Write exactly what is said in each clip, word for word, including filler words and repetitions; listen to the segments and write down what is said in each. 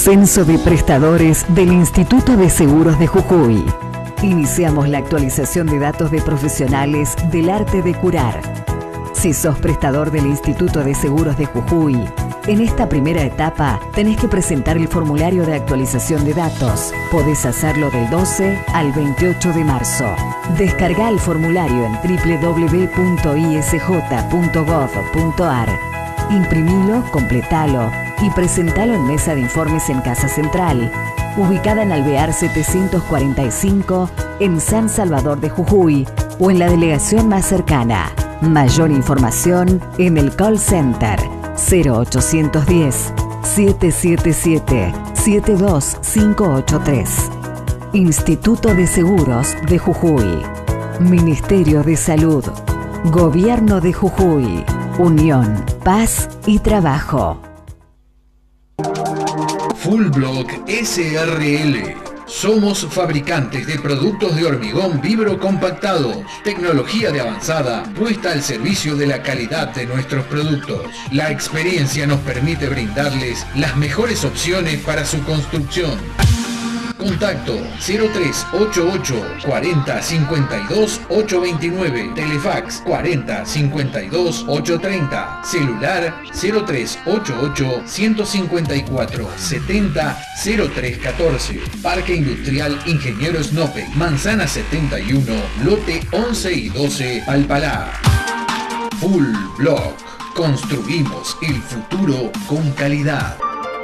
Censo de prestadores del Instituto de Seguros de Jujuy. Iniciamos la actualización de datos de profesionales del arte de curar. Si sos prestador del Instituto de Seguros de Jujuy, en esta primera etapa tenés que presentar el formulario de actualización de datos. Podés hacerlo del doce al veintiocho de marzo. Descargá el formulario en doble u doble u doble u punto i s j punto gov punto a r. Imprimilo, completalo y presentalo en Mesa de Informes en Casa Central, ubicada en Alvear setecientos cuarenta y cinco, en San Salvador de Jujuy, o en la delegación más cercana. Mayor información en el call center cero ochocientos diez, setecientos setenta y siete, setenta y dos quinientos ochenta y tres. Instituto de Seguros de Jujuy. Ministerio de Salud. Gobierno de Jujuy. Unión, paz y trabajo. Full Block S R L. Somos fabricantes de productos de hormigón vibro compactados, tecnología de avanzada puesta al servicio de la calidad de nuestros productos. La experiencia nos permite brindarles las mejores opciones para su construcción. Contacto cero tres ocho ocho, cuarenta, cincuenta y dos, ochocientos veintinueve, Telefax cuarenta, cincuenta y dos, ochocientos treinta, celular cero tres ocho ocho, ciento cincuenta y cuatro, setenta, cero tres catorce, Parque Industrial Ingeniero Snope, Manzana setenta y uno, lote once y doce, Alpalá. Full Block. Construimos el futuro con calidad.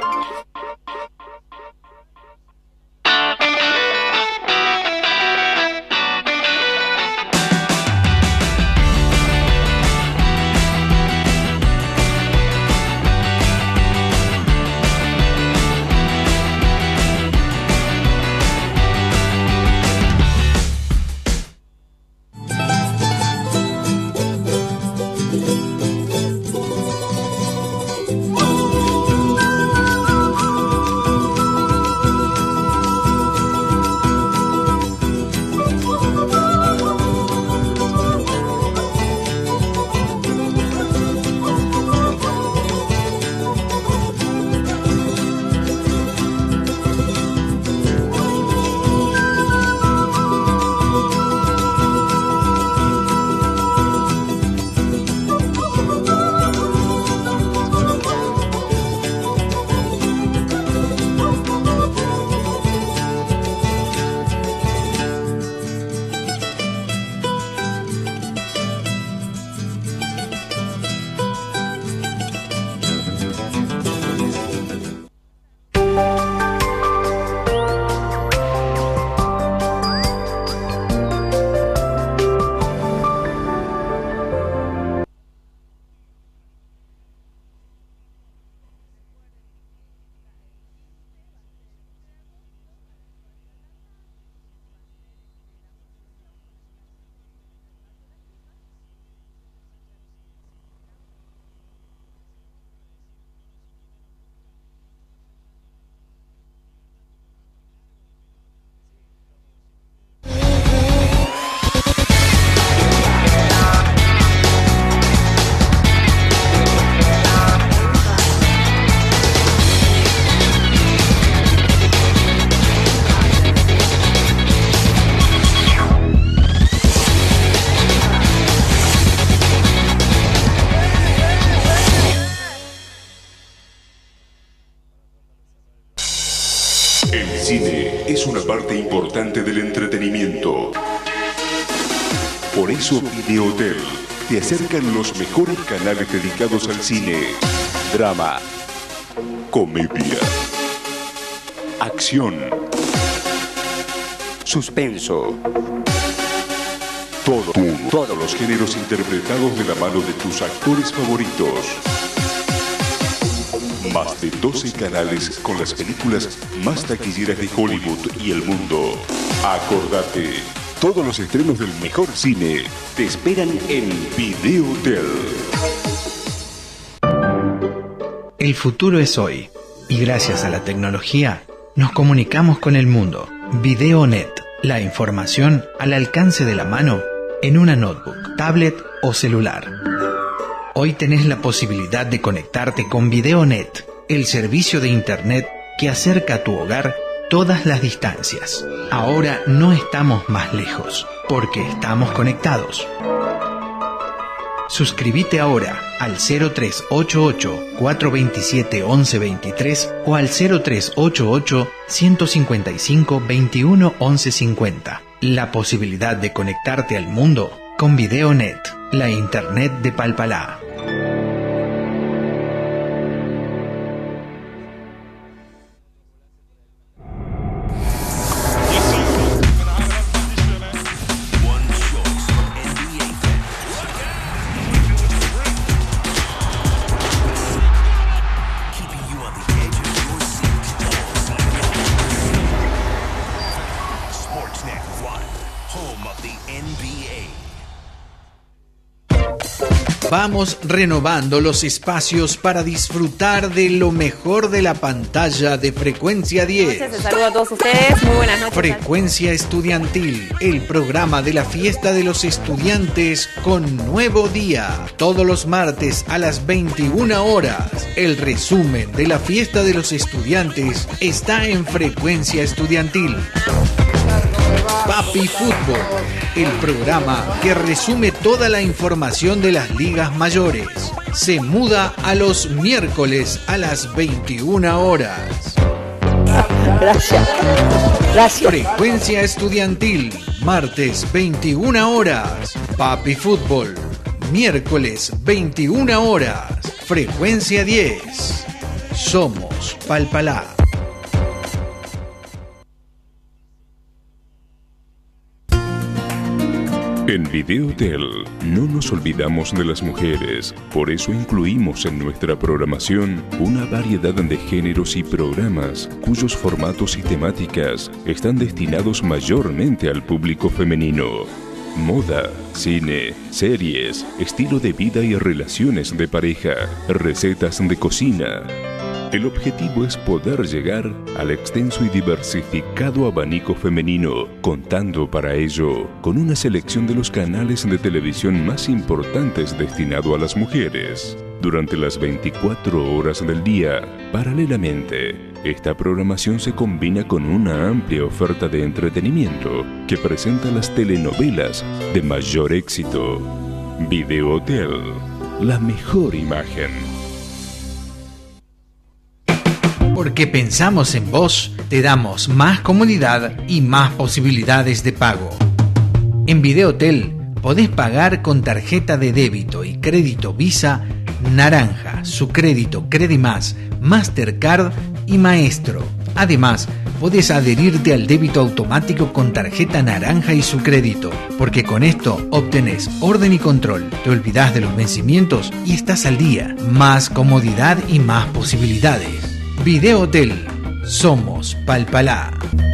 Es una parte importante del entretenimiento. Por eso Videotel te acercan los mejores canales dedicados al cine, drama, comedia, acción, suspenso. Todo, todos los géneros interpretados de la mano de tus actores favoritos. Más de doce canales con las películas más taquilleras de Hollywood y el mundo. Acordate, todos los estrenos del mejor cine te esperan en Videotel. El futuro es hoy, y gracias a la tecnología nos comunicamos con el mundo. Videonet, la información al alcance de la mano en una notebook, tablet o celular. Hoy tenés la posibilidad de conectarte con Videonet, el servicio de internet que acerca a tu hogar todas las distancias. Ahora no estamos más lejos, porque estamos conectados. Suscríbete ahora al cero tres ocho ocho, cuatro dos siete, once veintitrés o al cero tres ocho ocho, ciento cincuenta y cinco, veintiuno, once cincuenta. La posibilidad de conectarte al mundo con VideoNet, la internet de Palpalá. Vamos renovando los espacios para disfrutar de lo mejor de la pantalla de Frecuencia diez. Noches, saludo a todos ustedes, muy buenas noches. Frecuencia Estudiantil, el programa de la fiesta de los estudiantes con nuevo día. Todos los martes a las veintiuna horas. El resumen de la fiesta de los estudiantes está en Frecuencia Estudiantil. Papi Fútbol, el programa que resume toda la información de las ligas mayores. Se muda a los miércoles a las veintiuna horas. Gracias. Gracias. Frecuencia Estudiantil, martes veintiuna horas. Papi Fútbol, miércoles veintiuna horas. Frecuencia diez. Somos Palpalá. En Videotel no nos olvidamos de las mujeres, por eso incluimos en nuestra programación una variedad de géneros y programas cuyos formatos y temáticas están destinados mayormente al público femenino. Moda, cine, series, estilo de vida y relaciones de pareja, recetas de cocina. El objetivo es poder llegar al extenso y diversificado abanico femenino, contando para ello con una selección de los canales de televisión más importantes destinado a las mujeres. Durante las veinticuatro horas del día, paralelamente, esta programación se combina con una amplia oferta de entretenimiento que presenta las telenovelas de mayor éxito. Videotel, la mejor imagen. Porque pensamos en vos, te damos más comodidad y más posibilidades de pago. En Videotel podés pagar con tarjeta de débito y crédito Visa, Naranja, su crédito Credimás, Mastercard y Maestro. Además, podés adherirte al débito automático con tarjeta Naranja y su crédito, porque con esto obtenés orden y control, te olvidás de los vencimientos y estás al día. Más comodidad y más posibilidades. Videotel, somos Palpalá.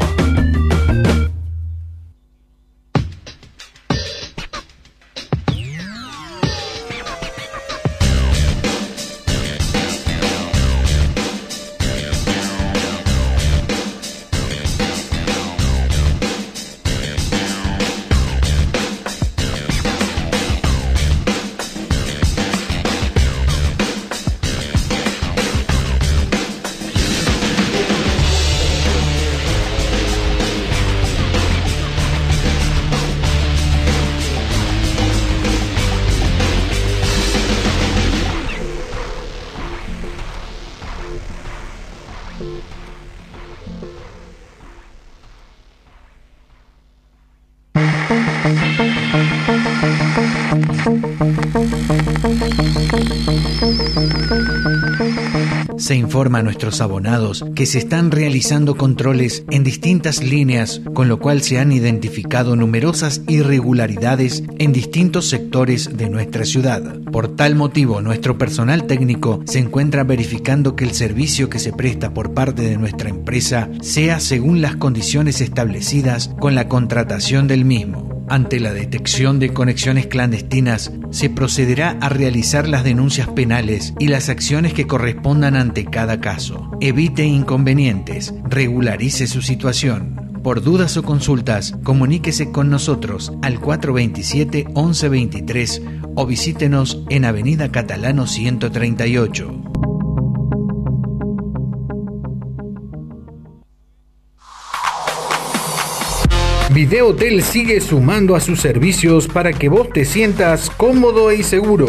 Se informa a nuestros abonados que se están realizando controles en distintas líneas, con lo cual se han identificado numerosas irregularidades en distintos sectores de nuestra ciudad. Por tal motivo, nuestro personal técnico se encuentra verificando que el servicio que se presta por parte de nuestra empresa sea según las condiciones establecidas con la contratación del mismo. Ante la detección de conexiones clandestinas, se procederá a realizar las denuncias penales y las acciones que correspondan ante cada caso. Evite inconvenientes, regularice su situación. Por dudas o consultas, comuníquese con nosotros al cuatro dos siete, once veintitrés o visítenos en Avenida Catalano ciento treinta y ocho. Videotel sigue sumando a sus servicios para que vos te sientas cómodo y seguro.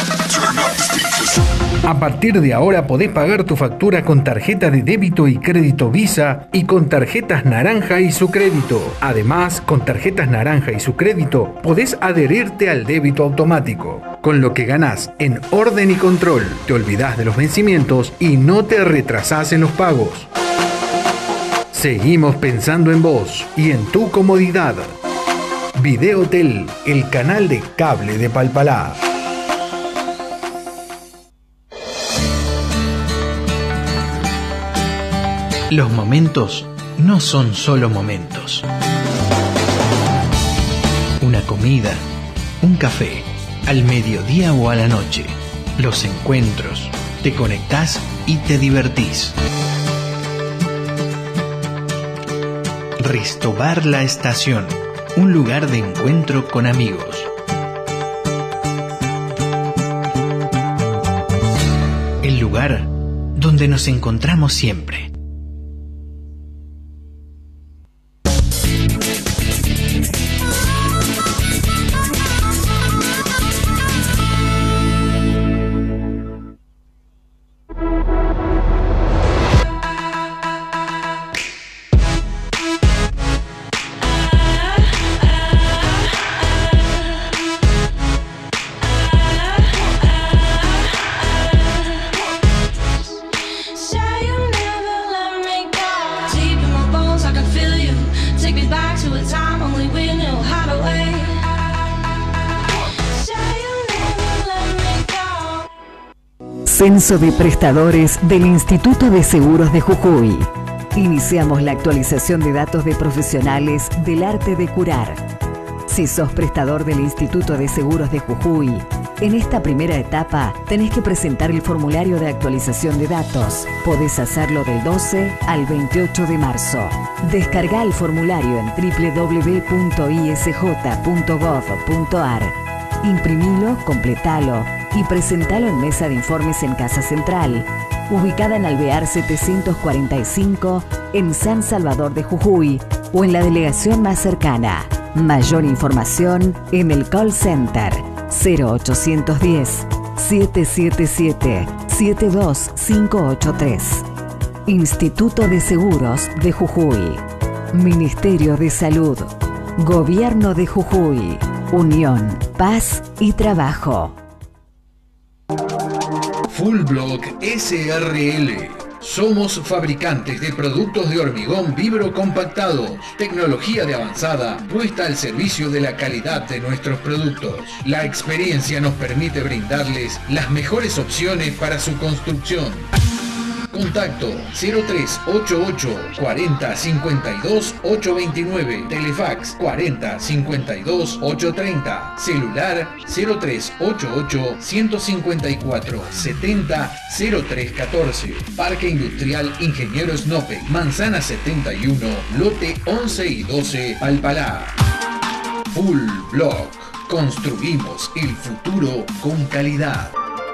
A partir de ahora podés pagar tu factura con tarjeta de débito y crédito Visa y con tarjetas Naranja y su crédito. Además, con tarjetas Naranja y su crédito podés adherirte al débito automático, con lo que ganás en orden y control. Te olvidás de los vencimientos y no te retrasás en los pagos. Seguimos pensando en vos y en tu comodidad. Videotel, el canal de cable de Palpalá. Los momentos no son solo momentos. Una comida, un café, al mediodía o a la noche. Los encuentros. Te conectás y te divertís. Restobar la Estación, un lugar de encuentro con amigos. El lugar donde nos encontramos siempre. Censo de prestadores del Instituto de Seguros de Jujuy. Iniciamos la actualización de datos de profesionales del arte de curar. Si sos prestador del Instituto de Seguros de Jujuy, en esta primera etapa tenés que presentar el formulario de actualización de datos. Podés hacerlo del doce al veintiocho de marzo. Descargá el formulario en doble u doble u doble u punto i s j punto gov punto a r. Imprimilo, completalo y presentalo en Mesa de Informes en Casa Central, ubicada en Alvear setecientos cuarenta y cinco, en San Salvador de Jujuy, o en la delegación más cercana. Mayor información en el call center cero ochocientos diez, setecientos setenta y siete, setenta y dos quinientos ochenta y tres. Instituto de Seguros de Jujuy. Ministerio de Salud. Gobierno de Jujuy. Unión, paz y trabajo. Full Block S R L. Somos fabricantes de productos de hormigón vibro compactados. Tecnología de avanzada puesta al servicio de la calidad de nuestros productos. La experiencia nos permite brindarles las mejores opciones para su construcción. Contacto cero tres ochenta y ocho, cuarenta, cincuenta y dos, ochocientos veintinueve. Telefax cuarenta, cincuenta y dos, ochocientos treinta. Celular cero tres ochenta y ocho, ciento cincuenta y cuatro, setenta, cero tres catorce. Parque Industrial Ingeniero Snope, Manzana setenta y uno, lote once y doce, Palpalá. Full Block. Construimos el futuro con calidad.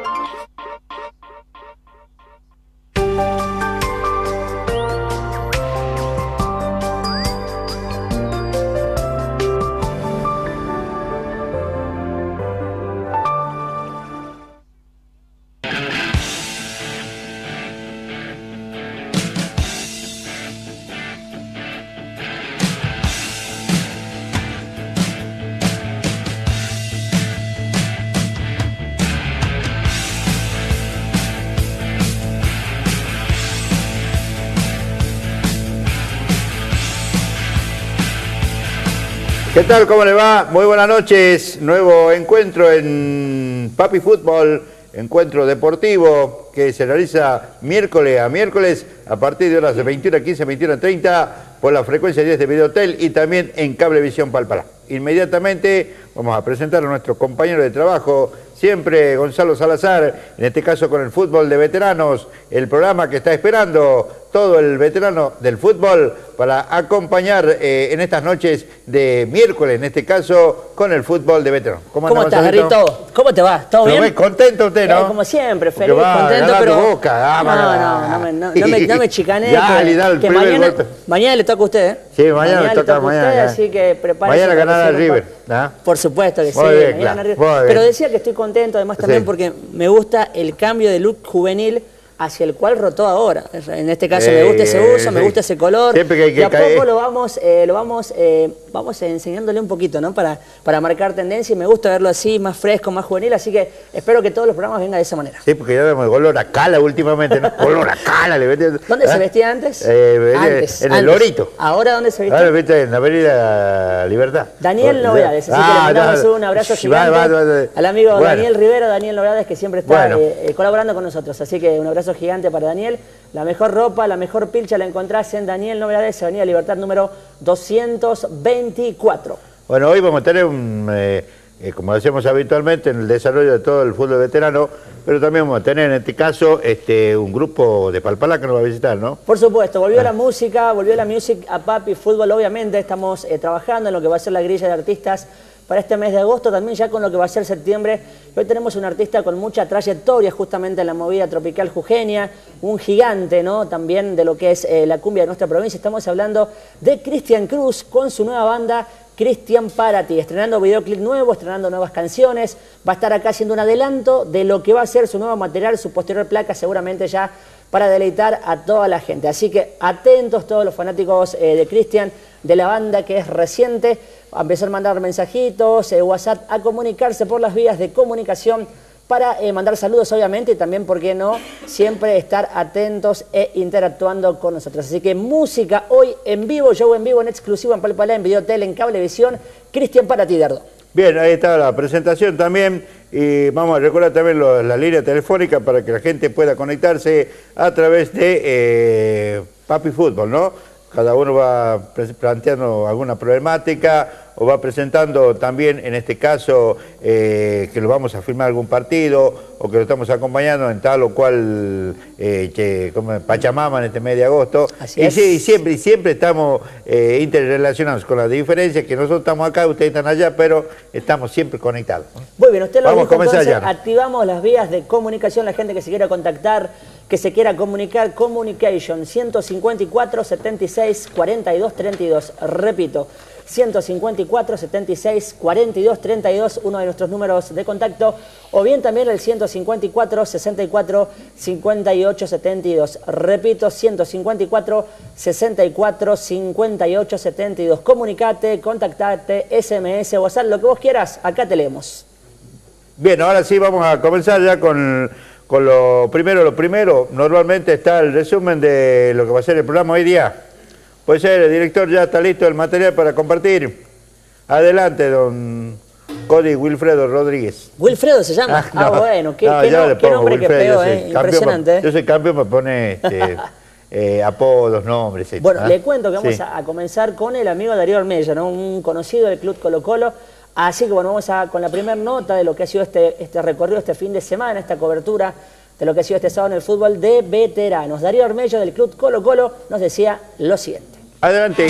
¿Qué tal? ¿Cómo le va? Muy buenas noches. Nuevo encuentro en Papi Fútbol, encuentro deportivo que se realiza miércoles a miércoles a partir de horas de veintiuna a quince, veintiuna a treinta por la frecuencia diez de Videotel y también en Cablevisión Palpalá. Inmediatamente vamos a presentar a nuestro compañero de trabajo, siempre Gonzalo Salazar, en este caso con el fútbol de veteranos, el programa que está esperando todo el veterano del fútbol para acompañar eh, en estas noches de miércoles, en este caso, con el fútbol de veteranos. ¿Cómo, ¿Cómo estás, Garrito? ¿Cómo te va? ¿Todo bien? Ve, contento usted, ¿no? Eh, como siempre, feliz, va, contento, pero... Boca, ah, no, no, no, me, no, no me, no me chicané. que, que mañana, mañana le toca a usted, ¿eh? Sí, mañana, mañana le toca, toca mañana. Usted, así que prepárese. Mañana ganará el River. ¿Ah? Por supuesto que muy sí. Bien, claro, River. muy Pero bien. decía que estoy contento, además también sí. porque me gusta el cambio de look juvenil hacia el cual rotó ahora. En este caso eh, me gusta ese uso, eh, me gusta ese color. Siempre que hay que y a caer. poco lo vamos, eh, lo vamos, eh, vamos enseñándole un poquito, ¿no? Para, para marcar tendencia y me gusta verlo así, más fresco, más juvenil, así que espero que todos los programas vengan de esa manera. Sí, porque ya vemos el olor a cala últimamente, ¿no? Olor a cala. Le vete, ¿Dónde ¿eh? se vestía antes? Eh, antes. En antes. el Lorito. ¿Ahora dónde se vestía? Ahora vete en la avenida Libertad. Daniel Novedades, así ah, que le mandamos no, un abrazo va, gigante va, va, va. al amigo bueno. Daniel Rivero, Daniel Novedades, que siempre está bueno. eh, colaborando con nosotros. Así que un abrazo gigante para Daniel. La mejor ropa, la mejor pilcha la encontrás en Daniel Novedades, Avenida Libertad número doscientos veinticuatro. Bueno, hoy vamos a tener un, eh, eh, como hacemos habitualmente en el desarrollo de todo el fútbol veterano, pero también vamos a tener en este caso este, un grupo de Palpalá que nos va a visitar, ¿no? Por supuesto, volvió ah. la música, volvió la music a Papi Fútbol, obviamente estamos eh, trabajando en lo que va a ser la grilla de artistas para este mes de agosto, también ya con lo que va a ser septiembre. Hoy tenemos un artista con mucha trayectoria justamente en la movida tropical jujeña, un gigante, ¿no? También de lo que es eh, la cumbia de nuestra provincia. Estamos hablando de Cristian Cruz con su nueva banda Cristian Parati, estrenando videoclip nuevo, estrenando nuevas canciones, va a estar acá haciendo un adelanto de lo que va a ser su nuevo material, su posterior placa seguramente ya para deleitar a toda la gente. Así que atentos todos los fanáticos eh, de Cristian, de la banda que es reciente, a empezar a mandar mensajitos, eh, WhatsApp, a comunicarse por las vías de comunicación para eh, mandar saludos obviamente y también, ¿por qué no?, siempre estar atentos e interactuando con nosotros. Así que música hoy en vivo, show en vivo, en exclusivo en Palpalá, en Videotel, en Cablevisión, Cristian Parati, Dardo. Bien, ahí está la presentación también y vamos a recordar también lo, la línea telefónica para que la gente pueda conectarse a través de eh, Papi Fútbol, ¿no? Cada uno va planteando alguna problemática o va presentando también, en este caso, eh, que lo vamos a firmar algún partido o que lo estamos acompañando en tal o cual eh, que, como Pachamama en este mes de agosto. Así y, es. sí, y siempre, y siempre estamos eh, interrelacionados con la diferencia que nosotros estamos acá, ustedes están allá, pero estamos siempre conectados. Muy bien, usted lo vamos dijo, a comenzar entonces ya. Activamos las vías de comunicación, la gente que se quiera contactar, que se quiera comunicar, Communication, ciento cincuenta y cuatro, setenta y seis, cuarenta y dos, treinta y dos. Repito, ciento cincuenta y cuatro, setenta y seis, cuarenta y dos, treinta y dos, uno de nuestros números de contacto, o bien también el ciento cincuenta y cuatro, sesenta y cuatro, cincuenta y ocho, setenta y dos. Repito, ciento cincuenta y cuatro, sesenta y cuatro, cincuenta y ocho, setenta y dos. Comunicate, contactate, S M S, WhatsApp, lo que vos quieras, acá te leemos. Bien, ahora sí vamos a comenzar ya con... Con lo primero, lo primero, normalmente está el resumen de lo que va a ser el programa hoy día. Puede ser, el director ya está listo el material para compartir. Adelante, don Cody Wilfredo Rodríguez. ¿Wilfredo se llama? Ah, no, ah bueno, qué, no, qué, no, no, qué nombre Wilfredo, que pegó, yo eh, campeón, impresionante. Yo soy campeón, me pone este, eh, apodos, nombres. Bueno, ¿ah? le cuento que vamos sí. a, a comenzar con el amigo Darío Ormella, ¿no? Un conocido del Club Colo Colo. Así que bueno, vamos a, con la primera nota de lo que ha sido este, este recorrido, este fin de semana, esta cobertura de lo que ha sido este sábado en el fútbol de veteranos. Darío Ormella del Club Colo Colo nos decía lo siguiente. Adelante.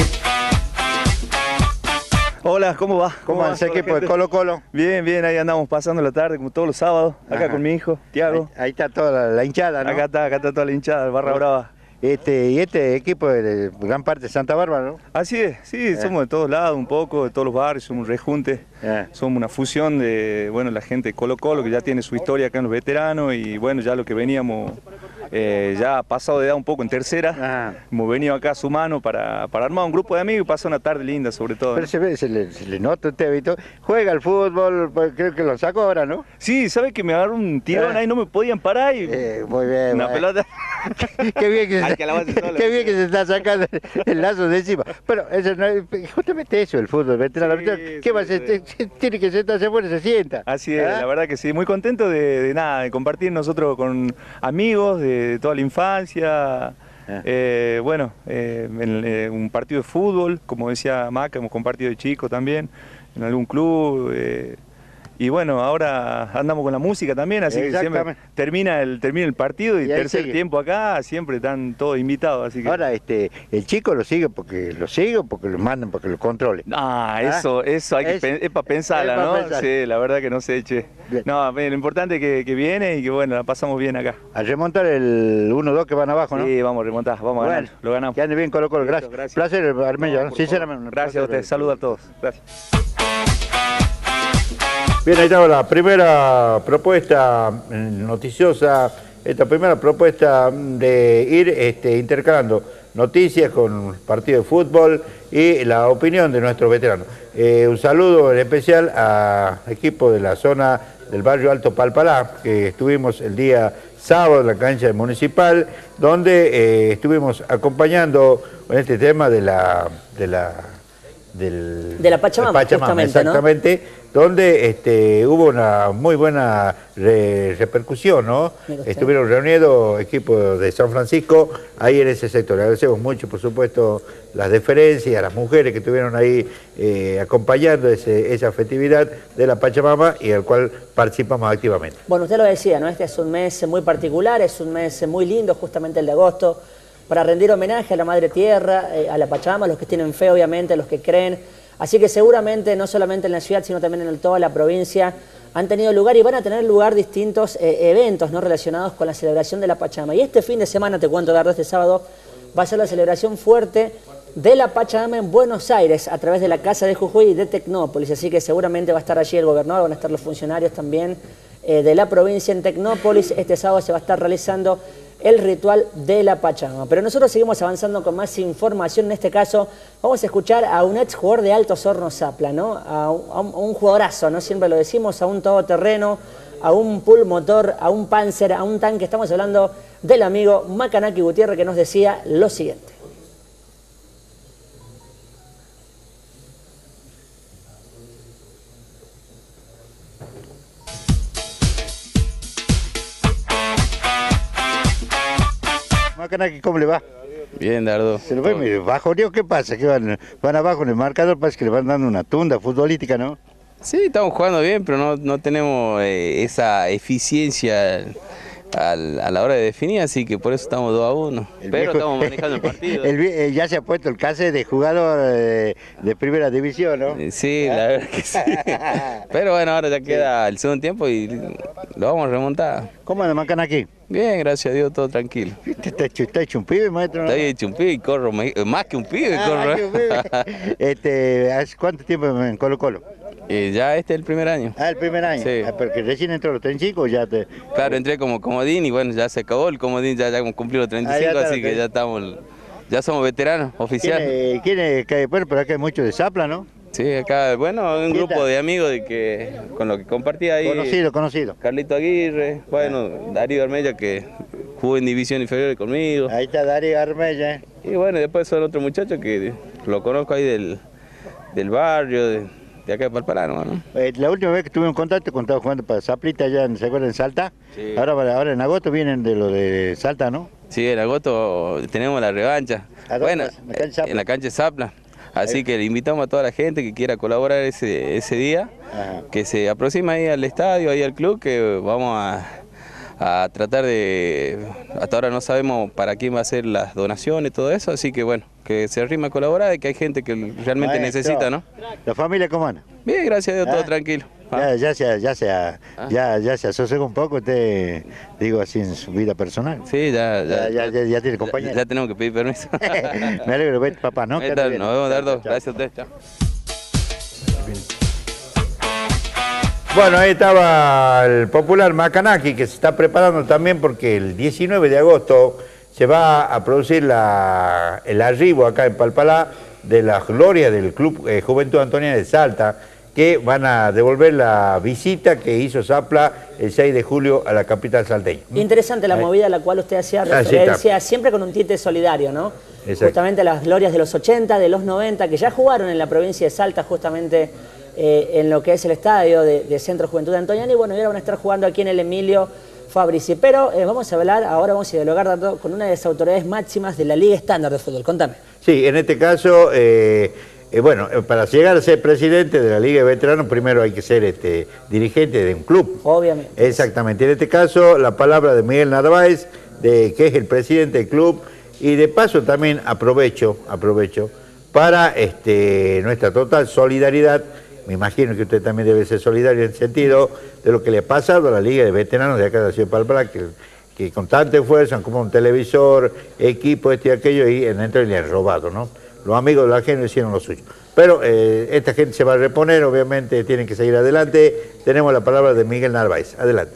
Hola, ¿cómo va? ¿Cómo va ese equipo de Colo Colo? Bien, bien, ahí andamos pasando la tarde como todos los sábados, acá Ajá. con mi hijo, Tiago. Ahí, ahí está toda la, la hinchada, ¿no? Acá está, acá está toda la hinchada, Barra Bueno. Brava. Este, y este equipo es de gran parte de Santa Bárbara, ¿no? Así es, sí, somos de todos lados un poco, de todos los barrios, somos un rejunte. Eh. Somos una fusión de, bueno, la gente de Colo Colo que ya tiene su historia acá en los veteranos y bueno, ya lo que veníamos, eh, ya ha pasado de edad un poco en tercera, Ajá. hemos venido acá a su mano para, para armar un grupo de amigos y pasar una tarde linda sobre todo. Pero ¿no? se, ve, se, le, se le nota a usted, Vito. Juega al fútbol, pues, creo que lo sacó ahora, ¿no? Sí, ¿sabe que me agarró un tirón Eh. ahí, no me podían parar y Eh, muy bien. una bueno. pelota? Qué bien que, Hay se, que lavarse solo. qué bien que se está sacando el lazo de encima. Pero eso no es, justamente eso, el fútbol veterano. Sí, ¿Qué sí, va a hacer? sí. Tiene que sentarse afuera y se sienta. Así es, ¿Ah? la verdad que sí, muy contento de, de nada, de compartir nosotros con amigos de, de toda la infancia, Ah. eh, bueno, eh, en, eh, un partido de fútbol, como decía Maca, hemos compartido de chico también, en algún club, eh, Y bueno, ahora andamos con la música también, así que siempre termina el, termina el partido y, y tercer sigue. tiempo acá, siempre están todos invitados. Así que... Ahora, este, el chico lo sigue porque lo sigue o porque lo mandan, porque lo controle. Ah, eso, ¿Ah? eso hay que es, es para pensarla, es pa ¿no? Pensar. Sí, la verdad que no sé, che. Bien. No, lo importante es que, que viene y que bueno, la pasamos bien acá. A remontar el uno dos que van abajo, ¿no? Sí, vamos a remontar, vamos bueno, a ganar, lo ganamos. Que ande bien, Colo Colo, gracias. gracias. Placer, Armella, no, sinceramente. Gracias a ustedes, saludos a todos. Gracias. Bien, ahí estaba la primera propuesta noticiosa, esta primera propuesta de ir este, intercalando noticias con partido de fútbol y la opinión de nuestros veteranos. Eh, un saludo en especial al equipo de la zona del barrio Alto Palpalá, que estuvimos el día sábado en la cancha municipal, donde eh, estuvimos acompañando en este tema de la... De la Del, de la Pachamama, Pachamama exactamente, ¿no? Donde este, hubo una muy buena re, repercusión, ¿no? Estuvieron reunidos equipos de San Francisco ahí en ese sector. Le agradecemos mucho, por supuesto, las deferencias a las mujeres que estuvieron ahí eh, acompañando ese, esa festividad de la Pachamama y al cual participamos activamente. Bueno, usted lo decía, ¿no? Este es un mes muy particular, es un mes muy lindo, justamente el de agosto, para rendir homenaje a la Madre Tierra, eh, a la Pachamama, a los que tienen fe, obviamente, a los que creen. Así que seguramente, no solamente en la ciudad, sino también en toda la provincia, han tenido lugar y van a tener lugar distintos eh, eventos no relacionados con la celebración de la Pachamama. Y este fin de semana, te cuento, Dardo, este sábado, va a ser la celebración fuerte de la Pachamama en Buenos Aires, a través de la Casa de Jujuy y de Tecnópolis. Así que seguramente va a estar allí el gobernador, van a estar los funcionarios también eh, de la provincia en Tecnópolis. Este sábado se va a estar realizando el ritual de la Pachamama. Pero nosotros seguimos avanzando con más información. En este caso vamos a escuchar a un ex jugador de Altos Hornos Zapla, ¿no? A un, a un jugadorazo, ¿no? Siempre lo decimos, a un todoterreno, a un pulmotor, a un Panzer, a un tanque. Estamos hablando del amigo Macanaki Gutiérrez, que nos decía lo siguiente. Macanaki, ¿cómo le va? Bien, Dardo. Se lo ve medio bajo, ¿qué pasa? ¿Que van, van abajo en el marcador? Parece que le van dando una tunda futbolística, ¿no? Sí, estamos jugando bien, pero no, no tenemos eh, esa eficiencia al, a la hora de definir, así que por eso estamos dos a uno. El pero viejo, estamos manejando el partido. El, el, ya se ha puesto el case de jugador eh, de primera división, ¿no? Sí, ¿Ah? La verdad que sí. Pero bueno, ahora ya queda el segundo tiempo y lo vamos a remontar. ¿Cómo anda Macanaki? Bien, gracias a Dios, todo tranquilo. ¿Está hecho, está hecho un pibe, maestro? ¿No? Está hecho un pibe y corro, más que un pibe, ah, corro. Más que un pibe. este, ¿hace cuánto tiempo en Colo Colo? Eh, ya este es el primer año. Ah, el primer año. Sí. Ah, porque recién entró los treinta y cinco ya te... Claro, entré como comodín y bueno, ya se acabó el comodín, ya, ya cumplí los treinta y cinco, ah, así que ya estamos, ya somos veteranos, oficiales. ¿Quién es, quién es, bueno, pero acá hay mucho de Zapla, ¿no? Sí, acá, bueno, un grupo de amigos de que, con lo que compartí ahí. Conocido, conocido. Carlito Aguirre, bueno, Darío Armella, que jugó en división inferior conmigo. Ahí está Darío Armella. Y bueno, después son otros muchachos que lo conozco ahí del, del barrio, de, de acá de Palpalá, ¿no? Eh, la última vez que tuve un contacto, cuando estaba jugando para Zaplita allá, ¿se acuerdan? En Salta. Sí. Ahora, ahora en agosto vienen de lo de Salta, ¿no? Sí, en agosto tenemos la revancha. Bueno, en la cancha de Zapla. Así ahí. Que le invitamos a toda la gente que quiera colaborar ese, ese día, ajá, que se aproxime ahí al estadio, ahí al club, que vamos a, a tratar de... Hasta ahora no sabemos para quién va a ser las donaciones, todo eso, así que bueno, que se arrima a colaborar y que hay gente que realmente Maestro, necesita, ¿no? ¿La familia cómo anda? Bien, gracias a Dios, ah, todo tranquilo. Ya, ya, se, ya, se, ah. ya, ya se asosega un poco usted, digo así, en su vida personal. Sí, ya, ya, ya, ya, ya, ya tiene compañía. Ya, ya tenemos que pedir permiso. Me alegro, vete papá, ¿no? Nos vemos, Dardo. Gracias a usted, chao. Bueno, ahí estaba el popular Macanaki, que se está preparando también porque el diecinueve de agosto se va a producir la, el arribo acá en Palpalá de la gloria del Club eh, Juventud Antoniana de Salta, que van a devolver la visita que hizo Zapla el seis de julio a la capital salteña. Interesante la movida a la cual usted hacía referencia, siempre con un tinte solidario, ¿no? Exacto. Justamente las glorias de los ochenta, de los noventa, que ya jugaron en la provincia de Salta, justamente eh, en lo que es el estadio de, de Centro Juventud Antoniana, y bueno, y ahora van a estar jugando aquí en el Emilio Fabrici. Pero eh, vamos a hablar, ahora vamos a dialogar con una de las autoridades máximas de la Liga Estándar de Fútbol. Contame. Sí, en este caso... Eh, Eh, bueno, eh, para llegar a ser presidente de la Liga de Veteranos, primero hay que ser este, dirigente de un club. Obviamente. Exactamente. En este caso, la palabra de Miguel Narváez, de, que es el presidente del club, y de paso también aprovecho, aprovecho para este, nuestra total solidaridad. Me imagino que usted también debe ser solidario en el sentido de lo que le ha pasado a la Liga de Veteranos de acá de la ciudad de Palpalá, que, que con tanta esfuerzo han comprado un televisor, equipo, este y aquello, y en dentro le han robado, ¿no? Los amigos de la gente hicieron lo suyo. Pero eh, esta gente se va a reponer, obviamente tienen que seguir adelante. Tenemos la palabra de Miguel Narváez. Adelante.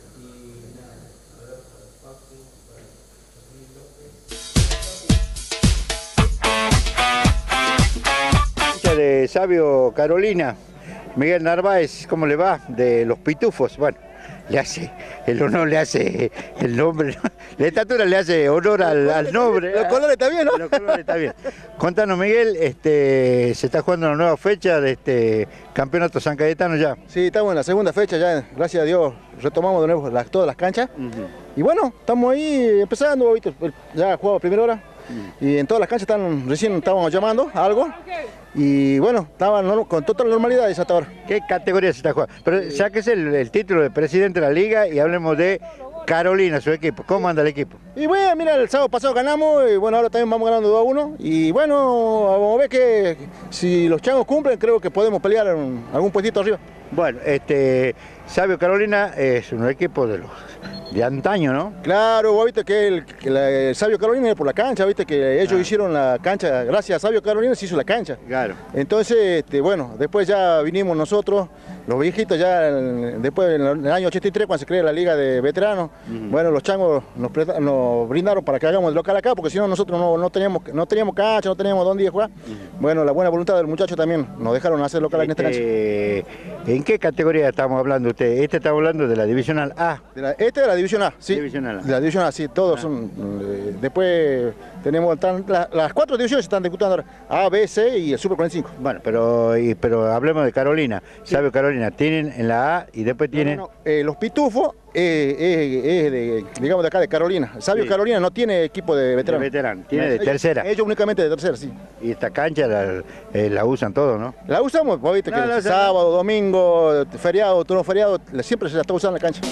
De Sabio Carolina, Miguel Narváez, ¿cómo le va? De los Pitufos. Bueno, le hace, el honor le hace el nombre, la estatura le hace honor al, al nombre. Los colores está bien, ¿no? Los colores está bien. Contanos, Miguel, este, se está jugando una nueva fecha de este campeonato San Cayetano ya. Sí, estamos en la segunda fecha ya, gracias a Dios, retomamos de nuevo las, todas las canchas. Uh-huh. Y bueno, estamos ahí empezando, ¿viste? Ya jugamos primera hora. Uh-huh. Y en todas las canchas están, recién estábamos llamando a algo. Y bueno, estaban con total normalidad esa hora. ¿Qué categoría se está jugando? Pero sáquese el, el título de presidente de la liga y hablemos de Carolina, su equipo. ¿Cómo anda el equipo? Y bueno, mira, el sábado pasado ganamos y bueno, ahora también vamos ganando dos a uno. Y bueno, vamos a ver que si los changos cumplen, creo que podemos pelear en algún puestito arriba. Bueno, este, Sabio Carolina es un equipo de los de antaño, ¿no? Claro, vos viste que el, que la, el Sabio Carolina es por la cancha, viste que ellos ah. hicieron la cancha, gracias a Sabio Carolina se hizo la cancha. Claro. Entonces, este, bueno, después ya vinimos nosotros, los viejitos ya, después en el año ochenta y tres, cuando se crea la Liga de Veteranos, uh-huh. bueno, los changos nos, nos brindaron para que hagamos el local acá, porque si no nosotros no, no, teníamos, no teníamos cancha, no teníamos dónde ir a jugar. Uh-huh. Bueno, la buena voluntad del muchacho también nos dejaron hacer local este, en esta cancha. ¿En qué categoría estamos hablando usted? Este está hablando de la Divisional A. De la, este de la División A, sí. Divisional A. De la División A, sí, todos ah. son. Eh, después tenemos tan, la, las cuatro divisiones se están disputando ahora, A, B, C y el Super cuarenta y cinco. Bueno, pero, y, pero hablemos de Carolina. Sí. Sabio Carolina, tienen en la A y después tienen... No, no, no. Eh, los Pitufos es eh, eh, eh, de, digamos, de acá de Carolina. Sabio sí. Carolina no tiene equipo de veterano. De veterano, tiene de ellos, tercera. Ellos únicamente de tercera, sí. Y esta cancha la, eh, la usan todos, ¿no? La usamos, vos viste no, que no, sábado, no. domingo, feriado, todo feriado, siempre se la está usando la cancha.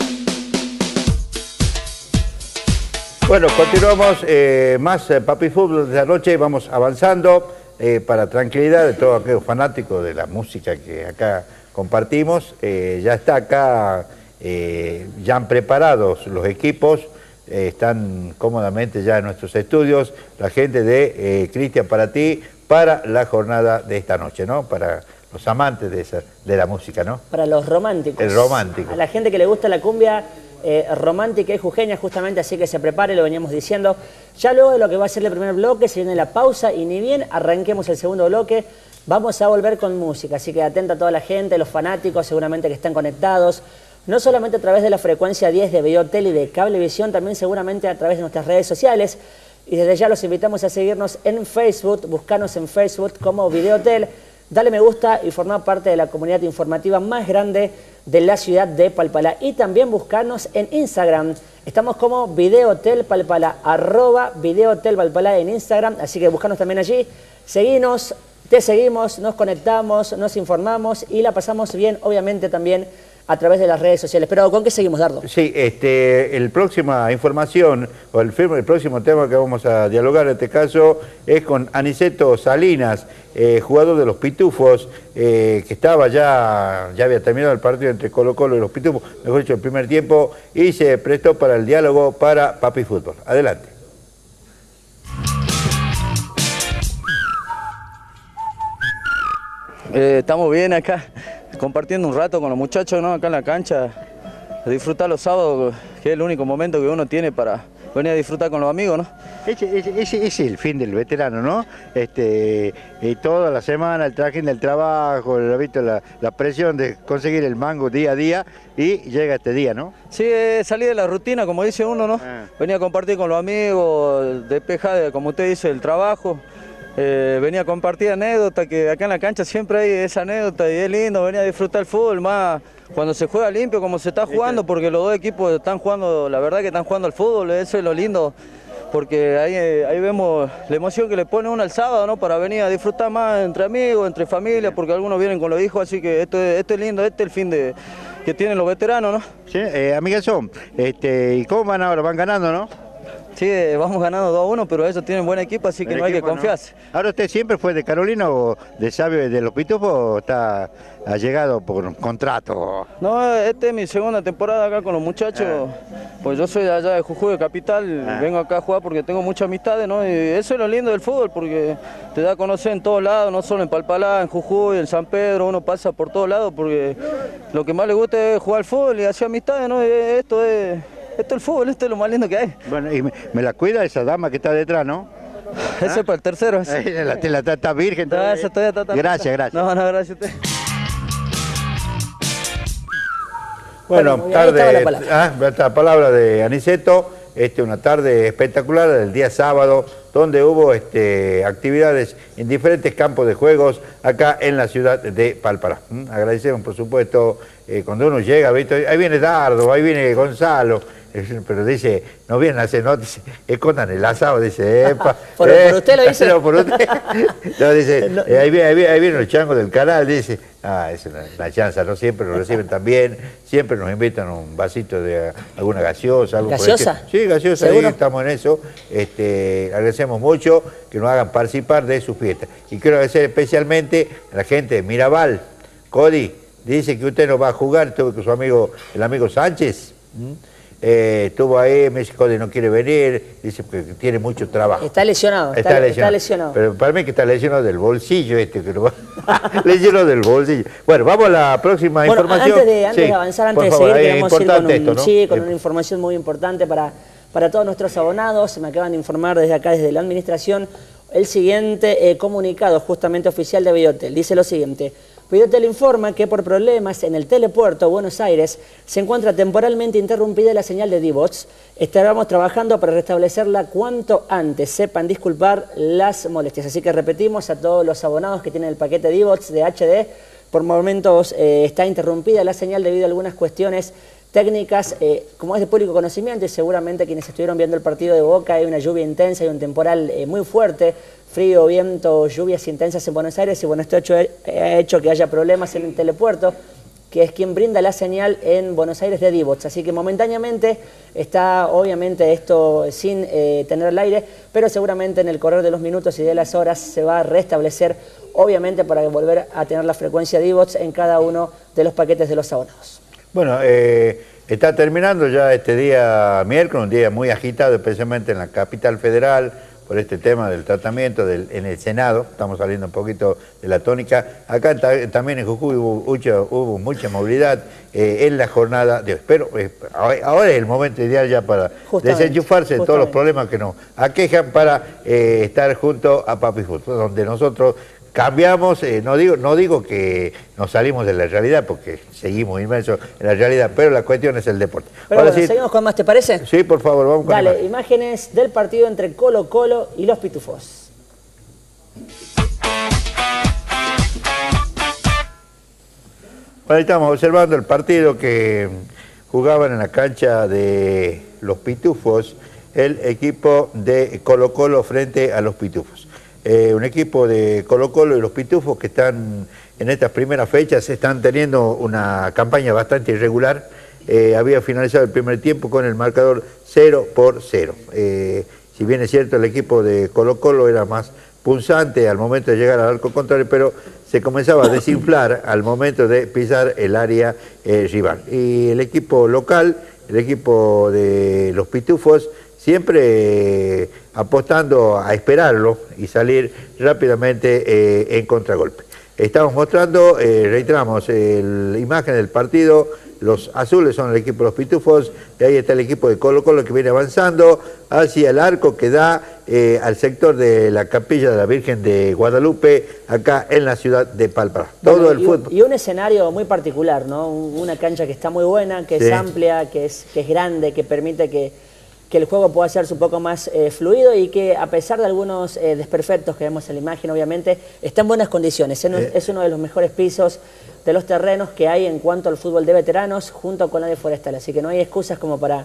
Bueno, continuamos eh, más eh, Papi Fútbol de la noche, vamos avanzando eh, para tranquilidad de todos aquellos fanáticos de la música que acá compartimos. Eh, ya está acá, eh, ya han preparados los equipos, eh, están cómodamente ya en nuestros estudios, la gente de eh, Cristian para ti, para la jornada de esta noche, ¿no? Para los amantes de, esa, de la música, ¿no? Para los románticos. El romántico. A la gente que le gusta la cumbia eh, romántica y jujeña, justamente, así que se prepare, lo veníamos diciendo. Ya luego de lo que va a ser el primer bloque, se viene la pausa y ni bien arranquemos el segundo bloque, vamos a volver con música. Así que atenta a toda la gente, los fanáticos seguramente que están conectados, no solamente a través de la frecuencia diez de Videotel y de Cablevisión, también seguramente a través de nuestras redes sociales. Y desde ya los invitamos a seguirnos en Facebook, buscarnos en Facebook como Videotel. Dale me gusta y formar parte de la comunidad informativa más grande de la ciudad de Palpalá. Y también buscarnos en Instagram. Estamos como Videotel Palpalá, arroba Videotel Palpalá en Instagram. Así que buscarnos también allí. Seguinos, te seguimos, nos conectamos, nos informamos y la pasamos bien, obviamente también a través de las redes sociales. Pero ¿con qué seguimos, Dardo? Sí, este, el próxima información, o el, el próximo tema que vamos a dialogar en este caso es con Aniceto Salinas, eh, jugador de los Pitufos, eh, que estaba ya, ya había terminado el partido entre Colo Colo y los Pitufos, mejor dicho, el primer tiempo, y se prestó para el diálogo para Papi Fútbol. Adelante. Eh, estamos bien acá, compartiendo un rato con los muchachos, ¿no? Acá en la cancha, a disfrutar los sábados, que es el único momento que uno tiene para venir a disfrutar con los amigos, ¿no? Ese, ese, ese es el fin del veterano, ¿no? Este, y toda la semana el trajín del trabajo, ¿visto? La, la presión de conseguir el mango día a día y llega este día, ¿no? Sí, eh, salir de la rutina, como dice uno, ¿no? Ah. Venir a compartir con los amigos, despejar, como usted dice, el trabajo. Eh, venía a compartir anécdotas, que acá en la cancha siempre hay esa anécdota y es lindo venir a disfrutar el fútbol, más cuando se juega limpio como se está jugando, porque los dos equipos están jugando, la verdad que están jugando al fútbol, eso es lo lindo, porque ahí, ahí vemos la emoción que le pone uno el sábado, ¿no? Para venir a disfrutar más entre amigos, entre familias, porque algunos vienen con los hijos, así que esto, esto es lindo, este es el fin de, que tienen los veteranos, ¿no? Sí, eh, amigazo, este, ¿y cómo van ahora? ¿Van ganando, no? Sí, vamos ganando dos a uno, pero ellos tienen buen equipo, así que El no hay equipo, que confiarse. ¿no? ¿Ahora usted siempre fue de Carolina o de Sabio de los Pitufos o está, ha llegado por un contrato? No, esta es mi segunda temporada acá con los muchachos, ah. Pues yo soy de allá de Jujuy de Capital, ah. Vengo acá a jugar porque tengo muchas amistades, ¿no? Y eso es lo lindo del fútbol, porque te da a conocer en todos lados, no solo en Palpalá, en Jujuy, en San Pedro, uno pasa por todos lados, porque lo que más le gusta es jugar al fútbol y hacer amistades, ¿no? Y esto es... Esto es el fútbol, esto es lo más lindo que hay. Bueno, y me, me la cuida esa dama que está detrás, ¿no? Ese ¿Ah? Es para el tercero. Ese. La, la, la, está virgen. No, esa todavía está, está gracias, gracias. No, no, gracias a usted. Bueno, bueno tarde, la palabra. Ah, esta palabra de Aniceto, este, una tarde espectacular del día sábado, donde hubo este, actividades en diferentes campos de juegos acá en la ciudad de Palpalá. ¿Mm? Agradecemos, por supuesto, eh, cuando uno llega, ¿viste? Ahí viene Dardo, ahí viene Gonzalo, pero dice, no vienen a hacer, no, dice, escondan el asado, dice, epa. por, eh, por usted lo dice. No, por usted. No, dice, no. Eh, ahí, viene, ahí, viene, ahí vienen los changos del canal, dice, ah, es una, una chanza, no siempre nos reciben tan bien, siempre nos invitan un vasito de alguna gaseosa. Algo ¿Gaseosa? Sí, gaseosa, ahí estamos en eso. Este, agradecemos mucho que nos hagan participar de su fiesta. Y quiero agradecer especialmente a la gente de Mirabal. Cody dice que usted no va a jugar, estuvo con su amigo, el amigo Sánchez. ¿Mm? Eh, estuvo ahí, me dice Cody no quiere venir, dice que tiene mucho trabajo. Está lesionado, está, está, lesionado. está lesionado. Pero para mí que está lesionado del bolsillo este, que no va. Lesionado del bolsillo. Bueno, vamos a la próxima bueno, información. Antes de, antes sí, de avanzar, antes de favor, seguir, queremos ir con, un, esto, ¿no? sí, con una información muy importante para, para todos nuestros abonados. Me acaban de informar desde acá, desde la administración, el siguiente eh, comunicado justamente oficial de Videotel. Dice lo siguiente. Videotel informa que por problemas en el telepuerto Buenos Aires se encuentra temporalmente interrumpida la señal de D-Bots. Estaremos trabajando para restablecerla cuanto antes. Sepan disculpar las molestias. Así que repetimos a todos los abonados que tienen el paquete D-Bots de H D. Por momentos eh, está interrumpida la señal debido a algunas cuestiones técnicas, eh, como es de público conocimiento, y seguramente quienes estuvieron viendo el partido de Boca, hay una lluvia intensa y un temporal eh, muy fuerte, frío, viento, lluvias intensas en Buenos Aires, y bueno, esto ha hecho, ha hecho que haya problemas en el telepuerto, que es quien brinda la señal en Buenos Aires de D-Bots. Así que momentáneamente está obviamente esto sin eh, tener el aire, pero seguramente en el correr de los minutos y de las horas se va a restablecer, obviamente para volver a tener la frecuencia D-Bots en cada uno de los paquetes de los abonados. Bueno, eh, está terminando ya este día miércoles, un día muy agitado, especialmente en la capital federal, por este tema del tratamiento del, en el Senado. Estamos saliendo un poquito de la tónica. Acá ta, también en Jujuy hubo mucha, hubo mucha movilidad eh, en la jornada de hoy. Pero eh, ahora es el momento ideal ya para justamente, desenchufarse de todos los problemas que nos aquejan para eh, estar junto a Papi Fútbol, donde nosotros cambiamos, eh, no, digo, no digo que nos salimos de la realidad, porque seguimos inmersos en la realidad, pero la cuestión es el deporte. Pero bueno, sí, seguimos con más, ¿te parece? Sí, por favor, vamos con Dale, imagen. imágenes del partido entre Colo Colo y los Pitufos. Bueno, ahí estamos observando el partido que jugaban en la cancha de los Pitufos, el equipo de Colo Colo frente a los Pitufos. Eh, un equipo de Colo Colo y los Pitufos que están en estas primeras fechas están teniendo una campaña bastante irregular. Eh, había finalizado el primer tiempo con el marcador cero por cero. Eh, si bien es cierto el equipo de Colo Colo era más punzante al momento de llegar al arco contrario, pero se comenzaba a desinflar al momento de pisar el área eh, rival. Y el equipo local, el equipo de los Pitufos, siempre eh, apostando a esperarlo y salir rápidamente eh, en contragolpe. Estamos mostrando, eh, reiteramos, eh, la imagen del partido. Los azules son el equipo de los Pitufos, y ahí está el equipo de Colo Colo que viene avanzando hacia el arco que da eh, al sector de la Capilla de la Virgen de Guadalupe, acá en la ciudad de Palpalá. Todo bueno, el y, fútbol. Y un escenario muy particular, ¿no? Una cancha que está muy buena, que sí. es amplia, que es, que es grande, que permite que, que el juego pueda hacerse un poco más eh, fluido, y que a pesar de algunos eh, desperfectos que vemos en la imagen, obviamente, está en buenas condiciones. Es, eh. es uno de los mejores pisos de los terrenos que hay en cuanto al fútbol de veteranos, junto con la de Forestal. Así que no hay excusas como para,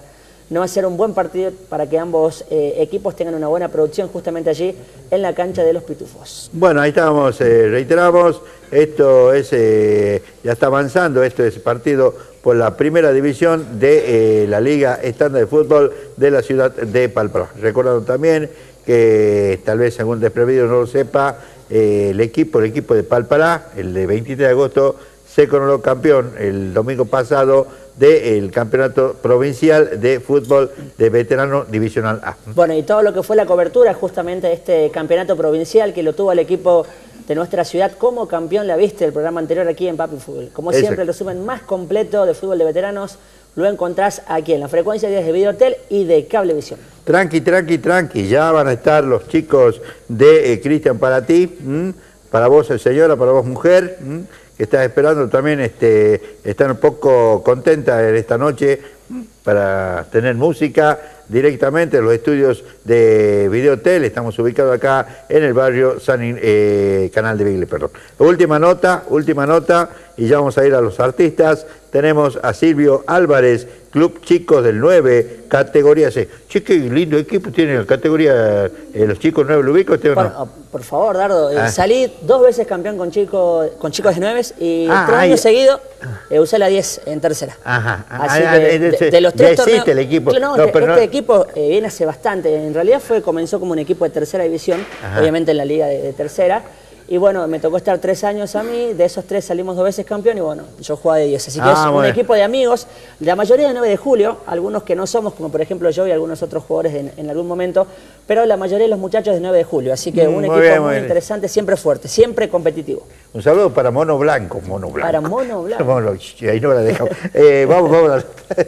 no va a ser un buen partido para que ambos eh, equipos tengan una buena producción justamente allí en la cancha de los Pitufos. Bueno, ahí estábamos, eh, reiteramos, esto es, eh, ya está avanzando, esto es partido por la primera división de eh, la Liga Estándar de Fútbol de la ciudad de Palpalá. Recordando también que tal vez algún desprevido no lo sepa, eh, el equipo, el equipo de Palpalá, el de veintitrés de agosto, se coronó campeón el domingo pasado del Campeonato Provincial de Fútbol de Veterano Divisional A. Bueno, y todo lo que fue la cobertura justamente de este campeonato provincial que lo tuvo el equipo de nuestra ciudad como campeón, la viste el programa anterior aquí en Papi Fútbol. Como Exacto. siempre, el resumen más completo de fútbol de veteranos lo encontrás aquí en la frecuencia diez de Videotel y de Cablevisión. Tranqui, tranqui, tranqui, ya van a estar los chicos de eh, Cristian para ti, ¿m? Para vos señora, para vos mujer, ¿m? Que estás esperando también, este, están un poco contentas en esta noche para tener música directamente en los estudios de Videotel. Estamos ubicados acá en el barrio San, eh, Canal de Biglia, perdón. Última nota, última nota, y ya vamos a ir a los artistas. Tenemos a Silvio Álvarez, Club Chicos del nueve, categoría C. Che, qué lindo equipo tiene la categoría, eh, los chicos nueve, ¿lo ubico? ¿Usted o no? Por, por favor, Dardo, eh, Ah. salí dos veces campeón con, chico, con chicos de nueve y Ah, tres ahí. años seguidos eh, usé la diez en tercera. Ajá. Así Ah, que ah, de, ese- de los ya tres torneos... existe el equipo. No, No, este, pero no- este equipo eh, viene hace bastante. En realidad fue comenzó como un equipo de tercera división, Ajá. obviamente en la liga de, de tercera. Y bueno, me tocó estar tres años a mí, de esos tres salimos dos veces campeón y bueno, yo jugaba de diez. Así que Ah, es un bueno. equipo de amigos, la mayoría de nueve de julio, algunos que no somos, como por ejemplo yo y algunos otros jugadores en, en algún momento, pero la mayoría de los muchachos de nueve de julio. Así que Mm, un muy equipo bien, muy muy bien. interesante, siempre fuerte, siempre competitivo. Un saludo para Mono Blanco, Mono Blanco. Para Mono Blanco. Mono, ch, ahí no la dejamos. Eh, vamos, vamos. A...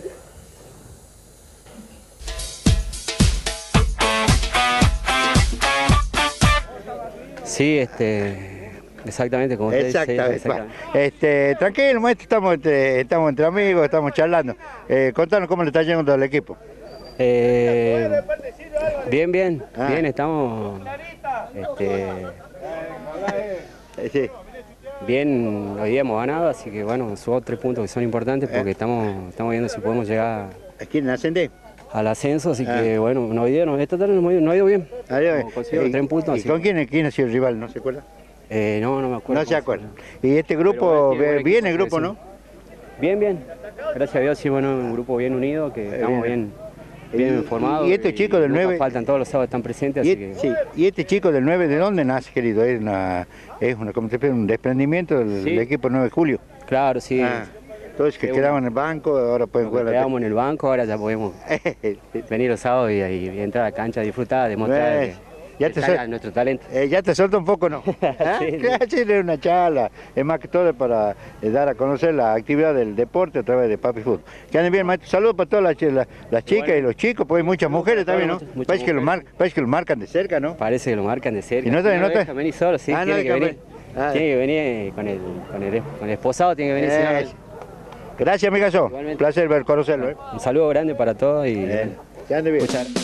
Sí, este, exactamente como usted dice. Exactamente. exactamente. Bueno, este, tranquilo, maestro, estamos entre, estamos entre amigos, estamos charlando. Eh, contanos cómo le está yendo al equipo. Eh, bien, bien, Ah. bien, estamos este, Eh, sí. bien, hoy día hemos ganado, así que bueno, son tres puntos que son importantes porque estamos, estamos viendo si podemos llegar ¿A quién ascendé? al ascenso, así Ah. que bueno, no, hoy día no, esta tarde no, no ha ido bien. Adiós. Hemos conseguido Eh, tres puntos. ¿Y así con que- quién, quién ha sido el rival? ¿No se acuerda? Eh, no, no me acuerdo. No se cómo acuerda. fue. Y este Pero grupo, bueno, tiene buen viene el equipo, grupo, sí. ¿no? Bien, bien. Gracias a Dios, sí, bueno, un grupo bien unido, que estamos bien. bien, bien Y- formados. y estos chicos del nunca nueve- faltan, todos los sábados están presentes, Y, así que... sí, y este chico del nueve, ¿de dónde nace, querido? Es, una, es una, como te explico, un desprendimiento del, Sí. del equipo nueve de julio. Claro, sí. Ah, entonces que Sí, quedaban en el banco, ahora pueden Nos jugar la quedamos en el banco, ahora ya podemos venir los sábados y, y- y entrar a la cancha, disfrutar, demostrar Ves, que- ya que te está sol- nuestro talento. Eh, ya te suelta un poco, ¿no? ¿Ah? Sí, sí. Claro, sí, es una charla. Es más que todo para eh, dar a conocer la actividad del deporte a través de Papi Fútbol. Que anden bien, maestro. Saludos para todas las, chi- las, las chicas y los chicos, porque hay muchas mujeres también, ¿no? muchas- muchas Parece que, lo mar, mujeres. parece que lo marcan de cerca, ¿no? Parece que lo marcan de cerca. ¿Y no te- no te- dejan venir solo, sí, Ah, no tiene que dejan venir. venir. Ah. Tiene que venir eh, con el, con el, con el esposado, tiene que venir. si no, Eh, Gracias, amigazo. Igualmente. Placer ver, conocerlo. ¿eh? un saludo grande para todos y Eh, que ande bien. muchas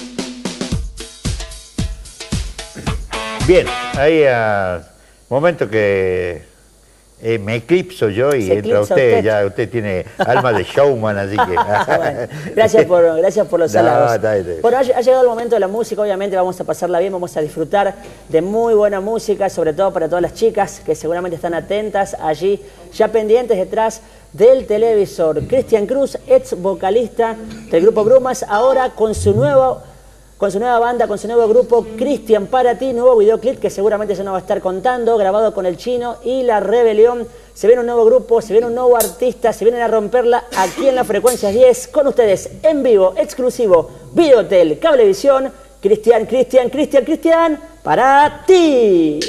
Bien, ahí a momento que eh, me eclipso yo y Se entra eclipsa usted, usted. ya usted tiene alma de showman, así que... Bueno, gracias, por, gracias por los No, halagos. está bien, está bien. Bueno, ha, ha llegado el momento de la música, obviamente vamos a pasarla bien, vamos a disfrutar de muy buena música, sobre todo para todas las chicas que seguramente están atentas allí, ya pendientes detrás del televisor. Cristian Cruz, ex vocalista del grupo Brumas, ahora con su nuevo... Con su nueva banda, con su nuevo grupo, Cristian para ti, nuevo videoclip que seguramente ya nos va a estar contando, grabado con El Chino y La Rebelión. Se viene un nuevo grupo, se viene un nuevo artista, se vienen a romperla aquí en la Frecuencia diez, con ustedes, en vivo, exclusivo, Videotel, Cablevisión, Cristian, Cristian, Cristian, Cristian, para ti.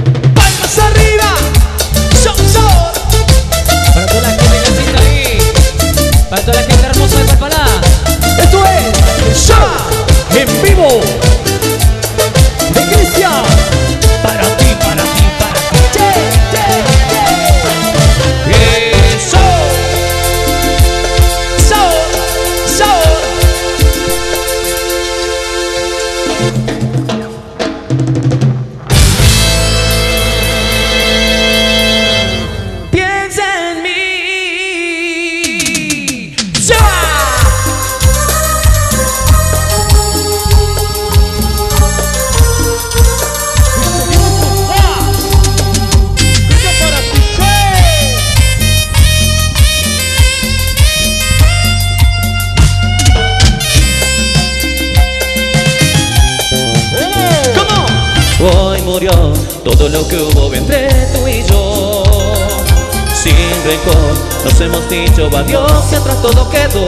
¡Palmas arriba! ¡Son, son! Para toda la gente que está ahí. murió todo lo que hubo entre tú y yo. Sin rencor nos hemos dicho adiós y atrás todo quedó.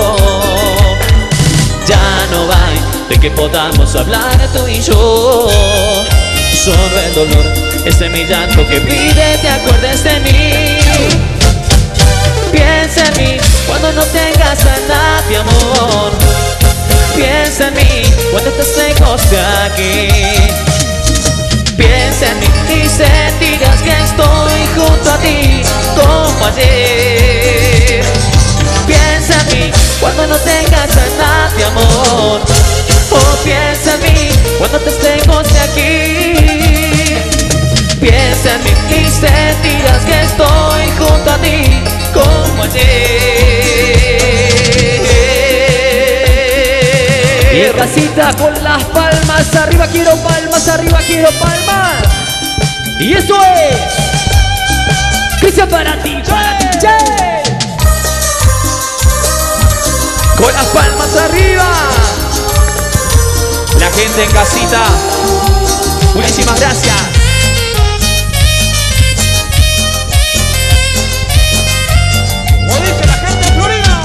Ya no hay de que podamos hablar tú y yo. Solo el dolor, ese mi llanto que pide te acuerdes de mí. Piensa en mí cuando no tengas a nadie, amor. Piensa en mí cuando estés lejos de aquí. Piensa en mí y sentirás que estoy junto a ti como ayer. Piensa en mí cuando no tengas a nadie, amor. Oh, piensa en mí cuando estés lejos de aquí. Piensa en mí y sentirás que estoy junto a ti como ayer. Y en casita con las palmas arriba, quiero palmas, arriba quiero palmas. Y eso es Cristian para ti, para ti, che. Con las palmas arriba. La gente en casita, muchísimas gracias. Como dice la gente de Florida.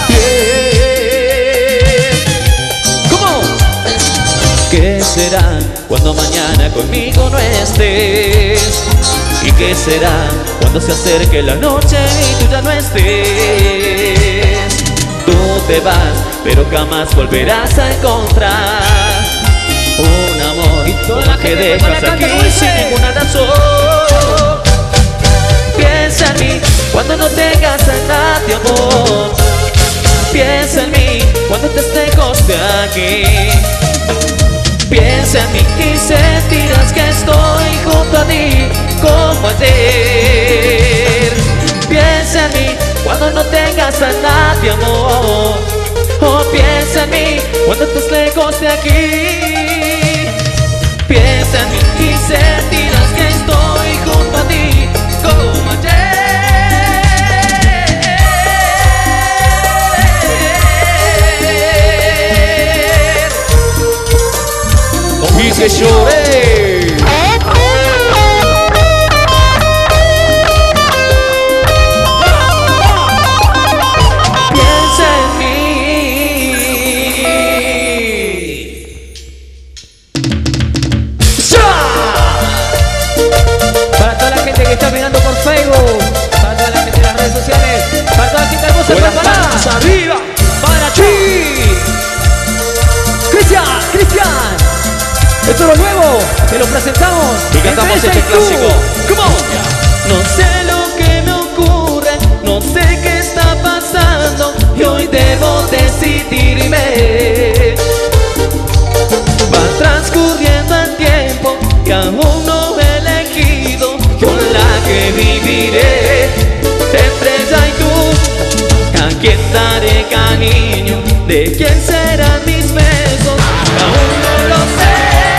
¿Cómo? ¿Qué será cuando mañana conmigo no estés? ¿Y qué será cuando se acerque la noche y tú ya no estés? Tú te vas, pero jamás volverás a encontrar un amor como que dejas aquí sin ninguna razón. Piensa en mí cuando no tengas a nadie, amor. Piensa en mí cuando estés lejos de aquí. Piensa en mí y sentirás que estoy junto a ti como ayer. Piensa en mí cuando no tengas a nadie, amor. Oh, piensa en mí cuando estés lejos de aquí. Piensa en mí y sentirás que estoy junto a ti como ayer. Y que lloré. Piensa en mí. ¡Ya! Para toda la gente que está mirando por Facebook, para toda la gente de las redes sociales, para toda la gente hermosa, Buenas preparada. manos arriba. Para ti, Cristian, Cristian. Esto es lo nuevo, te lo presentamos. Y cantamos Empresa este y tú. clásico. ¿Cómo? No sé lo que me ocurre, no sé qué está pasando y hoy debo decidirme. Va transcurriendo el tiempo y aún no he elegido con la que viviré. Entre ella y tú, ¿a quién daré cariño? ¿De quién serán mis besos? Aún no lo sé.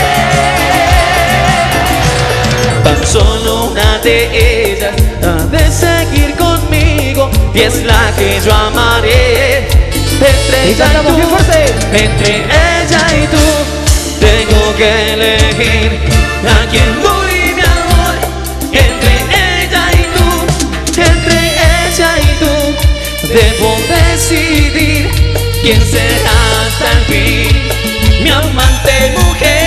Tan solo una de ellas ha de seguir conmigo y es la que yo amaré. Entre Y ella y cantamos bien tú, fuerte. entre ella y tú, tengo que elegir a quién doy mi amor. Entre ella y tú, entre ella y tú, debo decidir quién será hasta el fin mi amante mujer.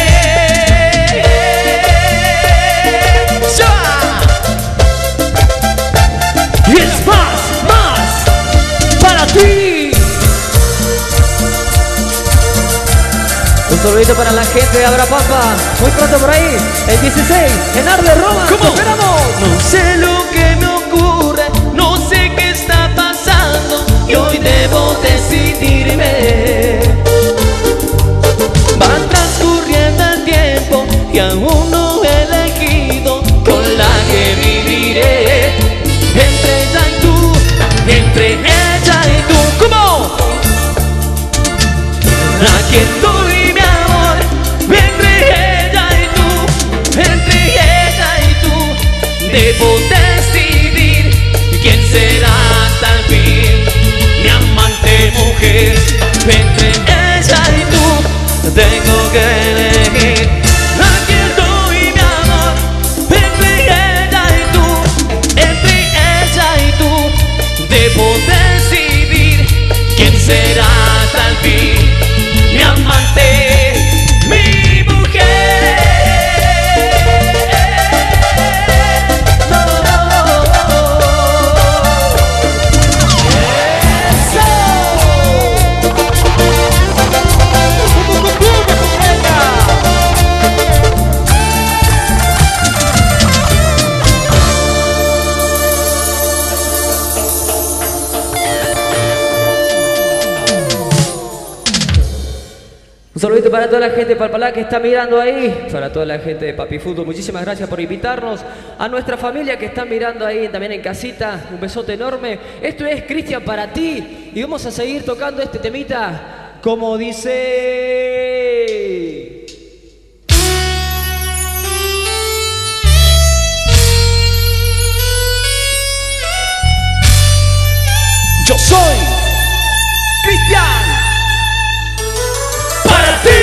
Y es más, más para ti. Un saludito para la gente de Abrapampa. Muy pronto por ahí, el dieciséis, en Arde, Roma. ¿Cómo? ¡Te esperamos! No sé lo que me ocurre, no sé qué está pasando y hoy debo decidirme. Va transcurriendo el tiempo y aún no he elegido con la que viviré. Entre ella y tú, entre ella y tú, ¿cómo? ¿A quién doy mi amor? Entre ella y tú, entre ella y tú, debo decidir quién será hasta el fin mi amante mujer. Entre ella y tú, tengo que elegir a quién doy mi amor. Un saludito para toda la gente de Palpalá que está mirando ahí, para toda la gente de Papi Fútbol. Muchísimas gracias por invitarnos. A nuestra familia que está mirando ahí también en casita, un besote enorme. Esto es Cristian para ti y vamos a seguir tocando este temita como dice... Yo soy Cristian para ti.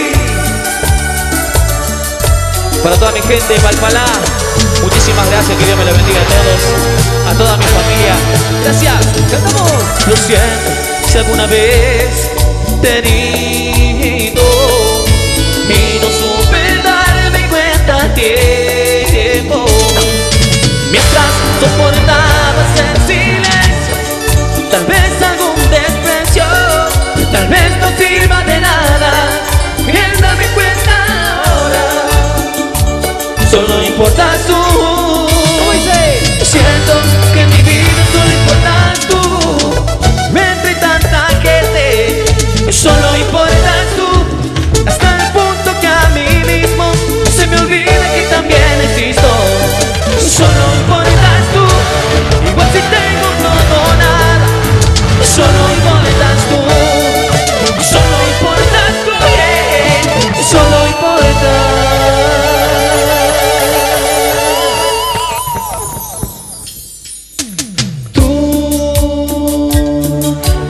Para toda mi gente de Palpalá, muchísimas gracias, que Dios me la bendiga a todos, a toda mi familia. Gracias, cantamos. Lo siento si alguna vez te he herido y no supe darme cuenta a tiempo. Mientras soportabas el silencio, tal vez algún desprecio, tal vez no sirva de nada, bien dame cuenta ahora, solo importas tú. ¿Cómo dice? Siento que en mi vida solo importas tú, entre tanta gente, solo importas tú, hasta el punto que a mí mismo se me olvida que también existo. Solo importas tú, igual si tengo todo o nada. Solo importas tú, solo importas tú, yeah. Solo importas tú. Oh,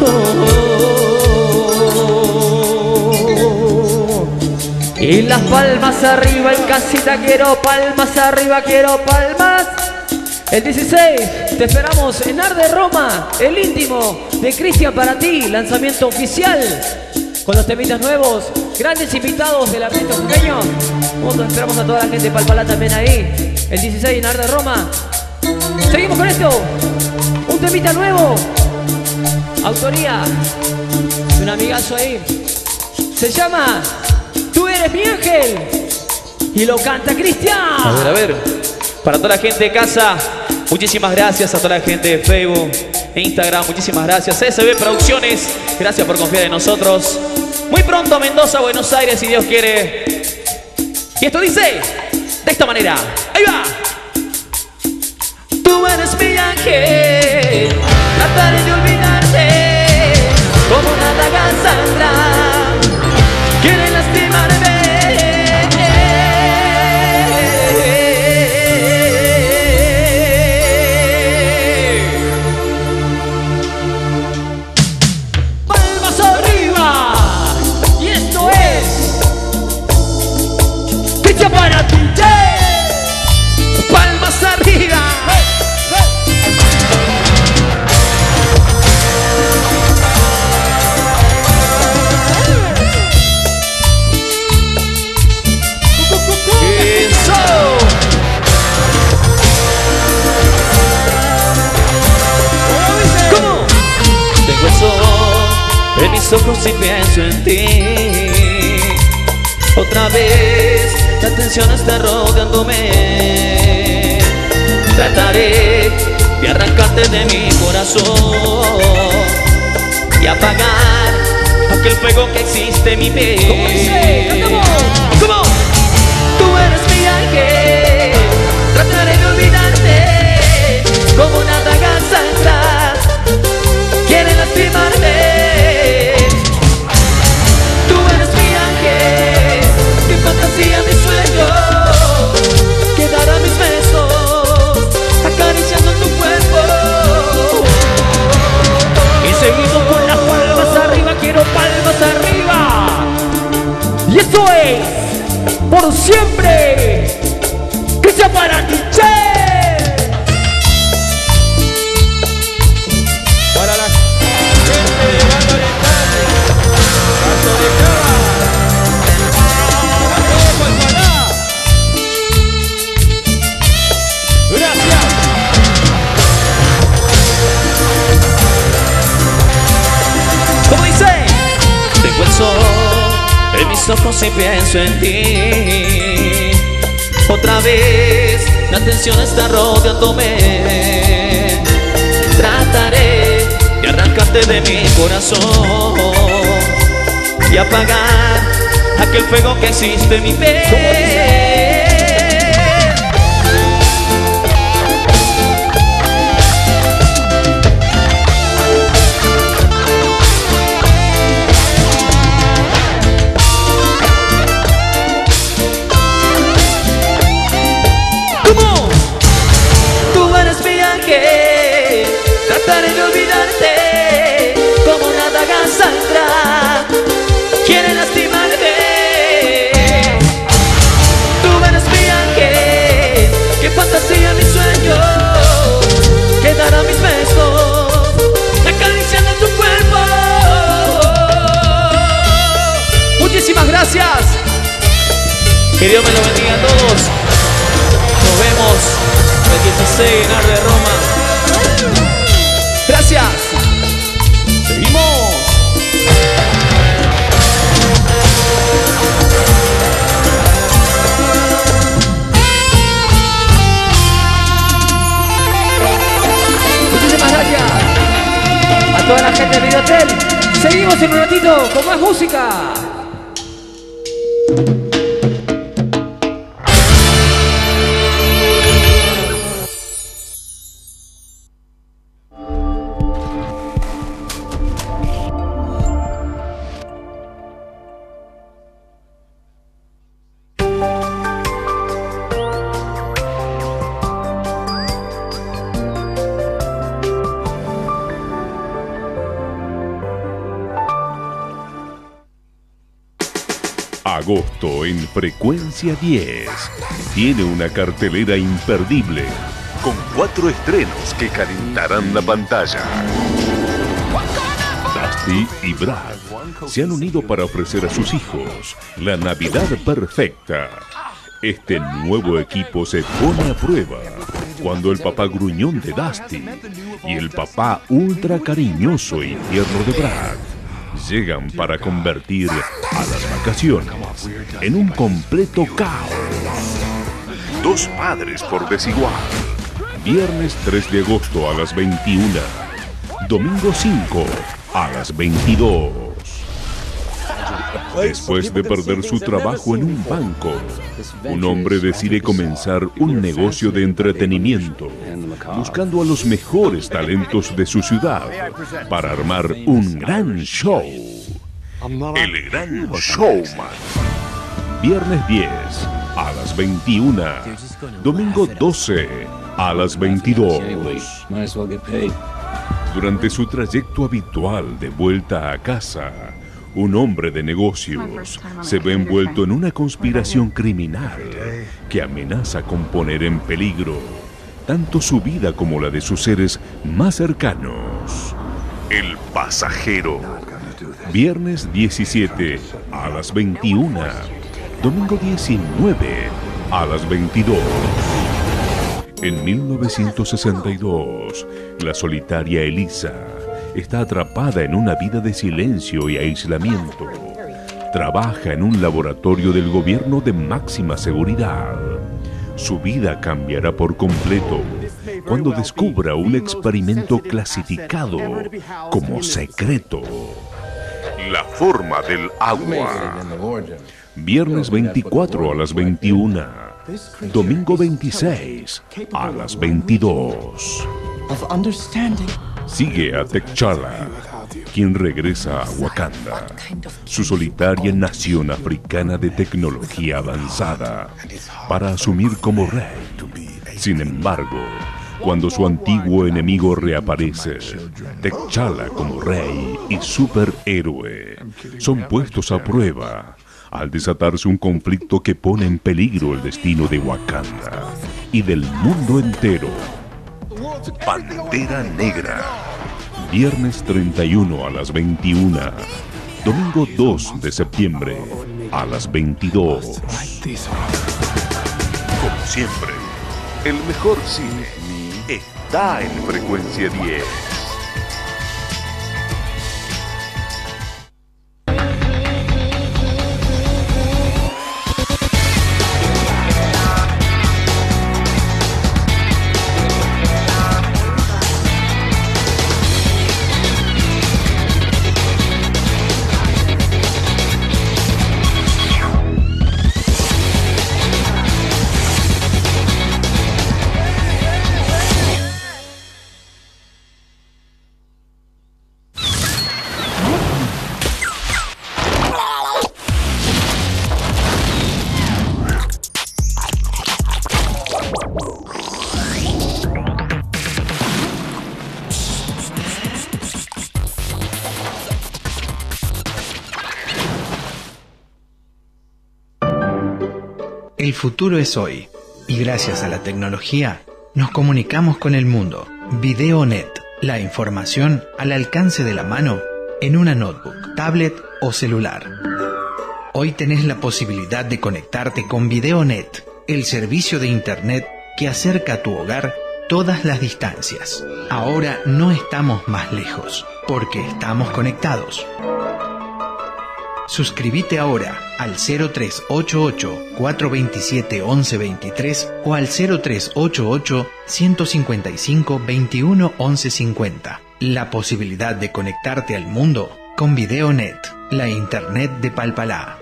oh, oh. Y las palmas arriba en casita, quiero palmas arriba, quiero palmas. El dieciséis te esperamos en Arde Roma, el íntimo de Cristian para ti, lanzamiento oficial con los temitas nuevos, grandes invitados del artista jujeño. Nosotros esperamos a toda la gente de Palpalá también ahí, el dieciséis en Arde Roma. Seguimos con esto, un temita nuevo, autoría de un amigazo ahí, se llama Tú eres mi ángel y lo canta Cristian. A ver, a ver, para toda la gente de casa, muchísimas gracias. A toda la gente de Facebook e Instagram, muchísimas gracias. S B Producciones, gracias por confiar en nosotros. Muy pronto a Mendoza, Buenos Aires, si Dios quiere. Y esto dice de esta manera. Ahí va. Tú eres mi ángel, trataré de olvidarte como una daga sangra. Quiere lastimarme. Para ti, yeah. Palmas arriba. Hey, hey. Eso. ¿Cómo? Tengo el sol en mis ojos y pienso en ti. Otra vez la tensión está rodeándome. Trataré de arrancarte de mi corazón y apagar aquel fuego que existe en mi piel. ¿Cómo dice? ¡Cantamos! ¿Cómo? Tú eres mi ángel, trataré de olvidarte como una daga santa. Quiere lastimarte. Fantasía, mi sueño, quedará mis besos acariciando tu cuerpo. Y seguimos con las palmas arriba, quiero palmas arriba. Y esto es por siempre Cristian para ti, che. Para la gente de Banda Oriental, Paso de Cava. ¿Cómo dice? Tengo el sol en mis ojos y pienso en ti. Otra vez la tensión está rodeándome. Trataré de arrancarte de mi corazón y apagar aquel fuego que existe en mi pecho. Trataré de olvidarte como una daga sangra. Quiere lastimarte. Tú eres mi ángel, que fantasía mi sueño. Quedará mis besos acariciando tu cuerpo. Muchísimas gracias. Que Dios me lo bendiga a todos. Nos vemos el dieciséis en Arde Roma. Gracias. Seguimos. Muchísimas gracias a toda la gente del Videotel. Seguimos en un ratito con más música. Agosto en Frecuencia diez tiene una cartelera imperdible con cuatro estrenos que calentarán la pantalla. Dusty y Brad se han unido para ofrecer a sus hijos la Navidad perfecta. Este nuevo equipo se pone a prueba cuando el papá gruñón de Dusty y el papá ultra cariñoso y tierno de Brad llegan para convertir a las vacaciones en un completo caos. Dos padres por desigual. Viernes tres de agosto a las veintiuna. Domingo cinco a las veintidós. Después de perder su trabajo en un banco, un hombre decide comenzar un negocio de entretenimiento, buscando a los mejores talentos de su ciudad para armar un gran show. El Gran Showman. Viernes diez a las veintiuna. Domingo doce a las veintidós. Durante su trayecto habitual de vuelta a casa, un hombre de negocios se ve envuelto en una conspiración criminal que amenaza con poner en peligro tanto su vida como la de sus seres más cercanos. El Pasajero. Viernes diecisiete a las veintiuna. Domingo diecinueve a las veintidós. En mil novecientos sesenta y dos, la solitaria Elisa está atrapada en una vida de silencio y aislamiento. Trabaja en un laboratorio del gobierno de máxima seguridad. Su vida cambiará por completo cuando descubra un experimento clasificado como secreto. La forma del agua. Viernes veinticuatro a las veintiuna. Domingo veintiséis a las veintidós. Sigue a T'Challa, quien regresa a Wakanda, su solitaria nación africana de tecnología avanzada, para asumir como rey. Sin embargo, cuando su antiguo enemigo reaparece, T'Challa como rey y superhéroe son puestos a prueba al desatarse un conflicto que pone en peligro el destino de Wakanda y del mundo entero. Pantera Negra. Viernes treinta y uno a las veintiuna. Domingo dos de septiembre a las veintidós. Como siempre, el mejor cine está en Frecuencia diez. El futuro es hoy, y gracias a la tecnología, nos comunicamos con el mundo. VideoNet, la información al alcance de la mano en una notebook, tablet o celular. Hoy tenés la posibilidad de conectarte con VideoNet, el servicio de Internet que acerca a tu hogar todas las distancias. Ahora no estamos más lejos, porque estamos conectados. Suscríbete ahora al cero tres ocho ocho, cuatro dos siete, once veintitrés o al cero tres ocho ocho, ciento cincuenta y cinco, veintiuno, once cincuenta. La posibilidad de conectarte al mundo con VideoNet, la Internet de Palpalá.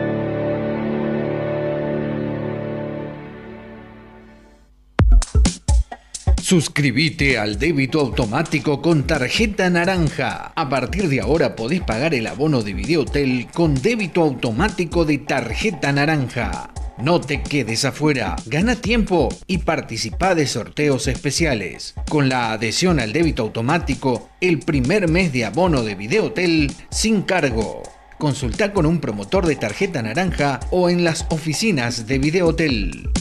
Suscríbete al débito automático con tarjeta naranja. A partir de ahora podés pagar el abono de Videotel con débito automático de tarjeta naranja. No te quedes afuera, gana tiempo y participa de sorteos especiales. Con la adhesión al débito automático, el primer mes de abono de Videotel sin cargo. Consulta con un promotor de tarjeta naranja o en las oficinas de Videotel.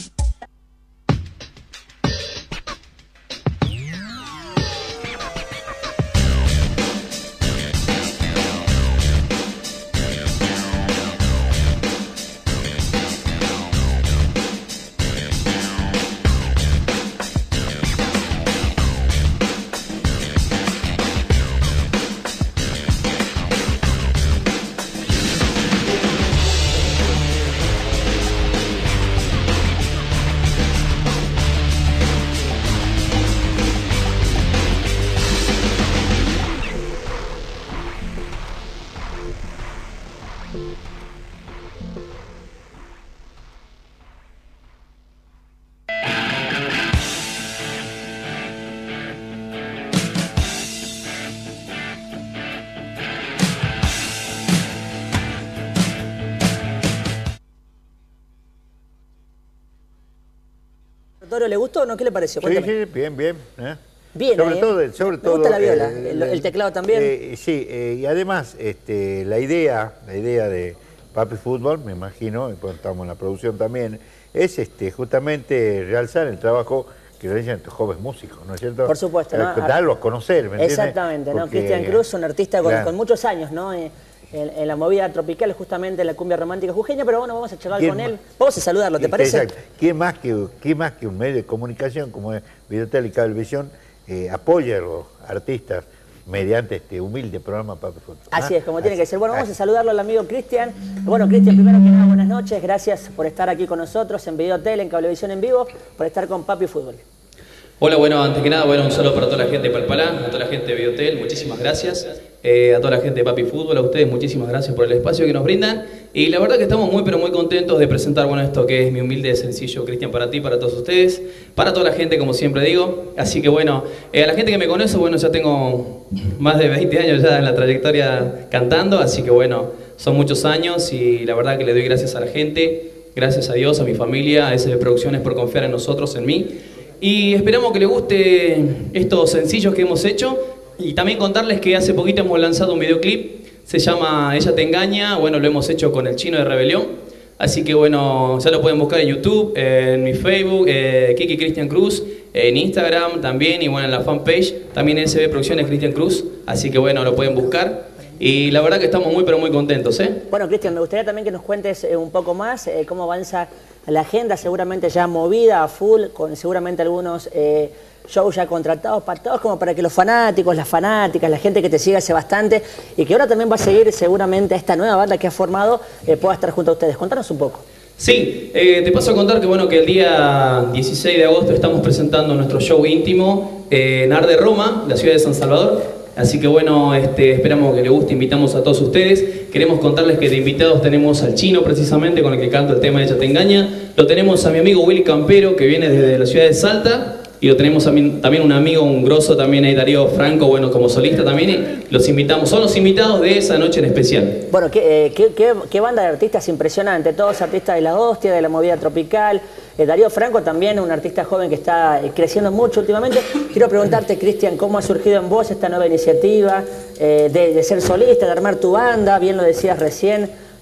¿Le gustó o no? ¿Qué le pareció? Sí, sí, bien, bien. ¿eh? Bien, sobre ¿eh? todo, sobre Me todo, gusta la viola, eh, el, el teclado también. Eh, sí, eh, y además este, la idea, la idea de Papi Fútbol, me imagino, y pues estamos en la producción también, es este, justamente realzar el trabajo que realizan estos jóvenes músicos, ¿no es cierto? Por supuesto, ¿no? Darlos a conocer, ¿me entiendes? Exactamente, ¿no? Porque, Cristian Cruz, un artista con, claro. con muchos años, ¿no? Eh, En, en la movida tropical, justamente en la cumbia romántica jujeña, pero bueno, vamos a charlar con él. Vamos a saludarlo, ¿te parece? Exacto. ¿Qué más que, qué más que un medio de comunicación como es Videotel y Cablevisión eh, apoya a los artistas mediante este humilde programa Papi Fútbol? Así ¿Ah? es, como tiene Así. que ser. Bueno, vamos Así. a saludarlo al amigo Cristian. Bueno, Cristian, primero que nada, buenas noches. Gracias por estar aquí con nosotros en Videotel, en Cablevisión en vivo, por estar con Papi Fútbol. Hola, bueno, antes que nada, bueno, un saludo para toda la gente de Palpalá, a toda la gente de Videotel, muchísimas gracias. Eh, a toda la gente de Papi Fútbol, a ustedes muchísimas gracias por el espacio que nos brindan. Y la verdad que estamos muy pero muy contentos de presentar, bueno, esto que es mi humilde sencillo, Cristian, para ti, para todos ustedes, para toda la gente, como siempre digo. Así que bueno, eh, a la gente que me conoce, bueno, ya tengo más de veinte años ya en la trayectoria cantando, así que bueno, son muchos años y la verdad que le doy gracias a la gente, gracias a Dios, a mi familia, a S B Producciones por confiar en nosotros, en mí. Y esperamos que les guste estos sencillos que hemos hecho y también contarles que hace poquito hemos lanzado un videoclip, se llama Ella te engaña, bueno, lo hemos hecho con el Chino de Rebelión, así que bueno, ya lo pueden buscar en YouTube, en mi Facebook, eh, Kiki Cristian Cruz, en Instagram también y bueno, en la fanpage, también S B Producciones Cristian Cruz, así que bueno, lo pueden buscar. Y la verdad que estamos muy pero muy contentos, ¿eh? Bueno, Cristian, me gustaría también que nos cuentes eh, un poco más eh, cómo avanza la agenda, seguramente ya movida a full, con seguramente algunos eh, shows ya contratados, pactados, como para que los fanáticos, las fanáticas, la gente que te sigue hace bastante y que ahora también va a seguir seguramente a esta nueva banda que ha formado, eh, pueda estar junto a ustedes. Contanos un poco. Sí, eh, te paso a contar que bueno que el día dieciséis de agosto estamos presentando nuestro show íntimo eh, en Arde Roma, la ciudad de San Salvador. Así que bueno, este, esperamos que les guste, invitamos a todos ustedes. Queremos contarles que de invitados tenemos al Chino precisamente, con el que canto el tema de Ella te engaña. Lo tenemos a mi amigo Willy Campero, que viene desde la ciudad de Salta. Y lo tenemos a mi, también un amigo, un grosso también ahí, Darío Franco, bueno, como solista también. Y los invitamos, son los invitados de esa noche en especial. Bueno, qué, eh, qué, qué, qué banda de artistas impresionante, todos artistas de la hostia, de la movida tropical. Eh, Darío Franco también, un artista joven que está eh, creciendo mucho últimamente. Quiero preguntarte, Cristian, ¿cómo ha surgido en vos esta nueva iniciativa eh, de, de ser solista, de armar tu banda? Bien lo decías recién,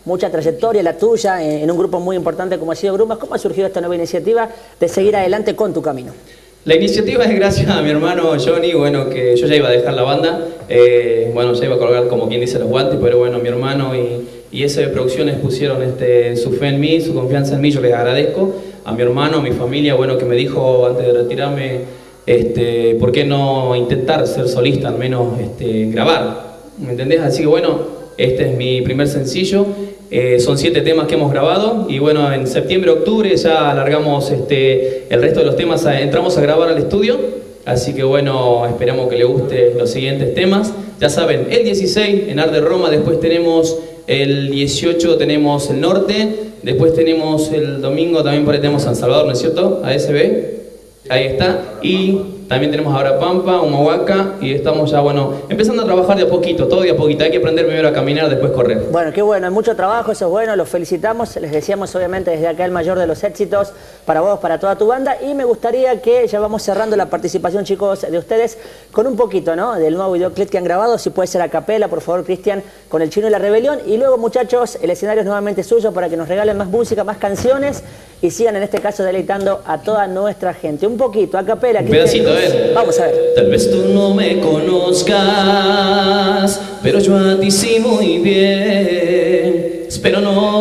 mucha trayectoria, la tuya, en, en un grupo muy importante como ha sido Grumas. ¿Cómo ha surgido esta nueva iniciativa de seguir adelante con tu camino? La iniciativa es gracias a mi hermano Johnny, bueno, que yo ya iba a dejar la banda, eh, bueno, ya iba a colgar como quien dice los guantes, pero bueno, mi hermano y, y S B Producciones pusieron este, su fe en mí, su confianza en mí, yo les agradezco. A mi hermano, a mi familia, bueno, que me dijo antes de retirarme, este, ¿por qué no intentar ser solista, al menos este, grabar? ¿Me entendés? Así que bueno, este es mi primer sencillo. Eh, son siete temas que hemos grabado y bueno, en septiembre, octubre ya alargamos este, el resto de los temas, a, entramos a grabar al estudio, así que bueno, esperamos que le gusten los siguientes temas. Ya saben, el dieciséis en Arde Roma, después tenemos el dieciocho tenemos el norte, después tenemos el domingo, también por ahí tenemos San Salvador, ¿no es cierto? A S B, ahí está, y también tenemos ahora Pampa, Humahuaca, y estamos ya, bueno, empezando a trabajar de a poquito, todo de a poquito. Hay que aprender primero a caminar, después correr. Bueno, qué bueno, hay mucho trabajo, eso es bueno, los felicitamos. Les deseamos obviamente desde acá el mayor de los éxitos para vos, para toda tu banda. Y me gustaría que ya vamos cerrando la participación, chicos, de ustedes con un poquito, ¿no?, del nuevo videoclip que han grabado. Si puede ser a capela, por favor, Cristian, con El Chino y la Rebelión. Y luego, muchachos, el escenario es nuevamente suyo para que nos regalen más música, más canciones y sigan en este caso deleitando a toda nuestra gente. Un poquito, a capela. Un pedacito, a ver. Vamos a ver. Tal vez tú no me conozcas, pero yo a ti sí muy bien. Espero no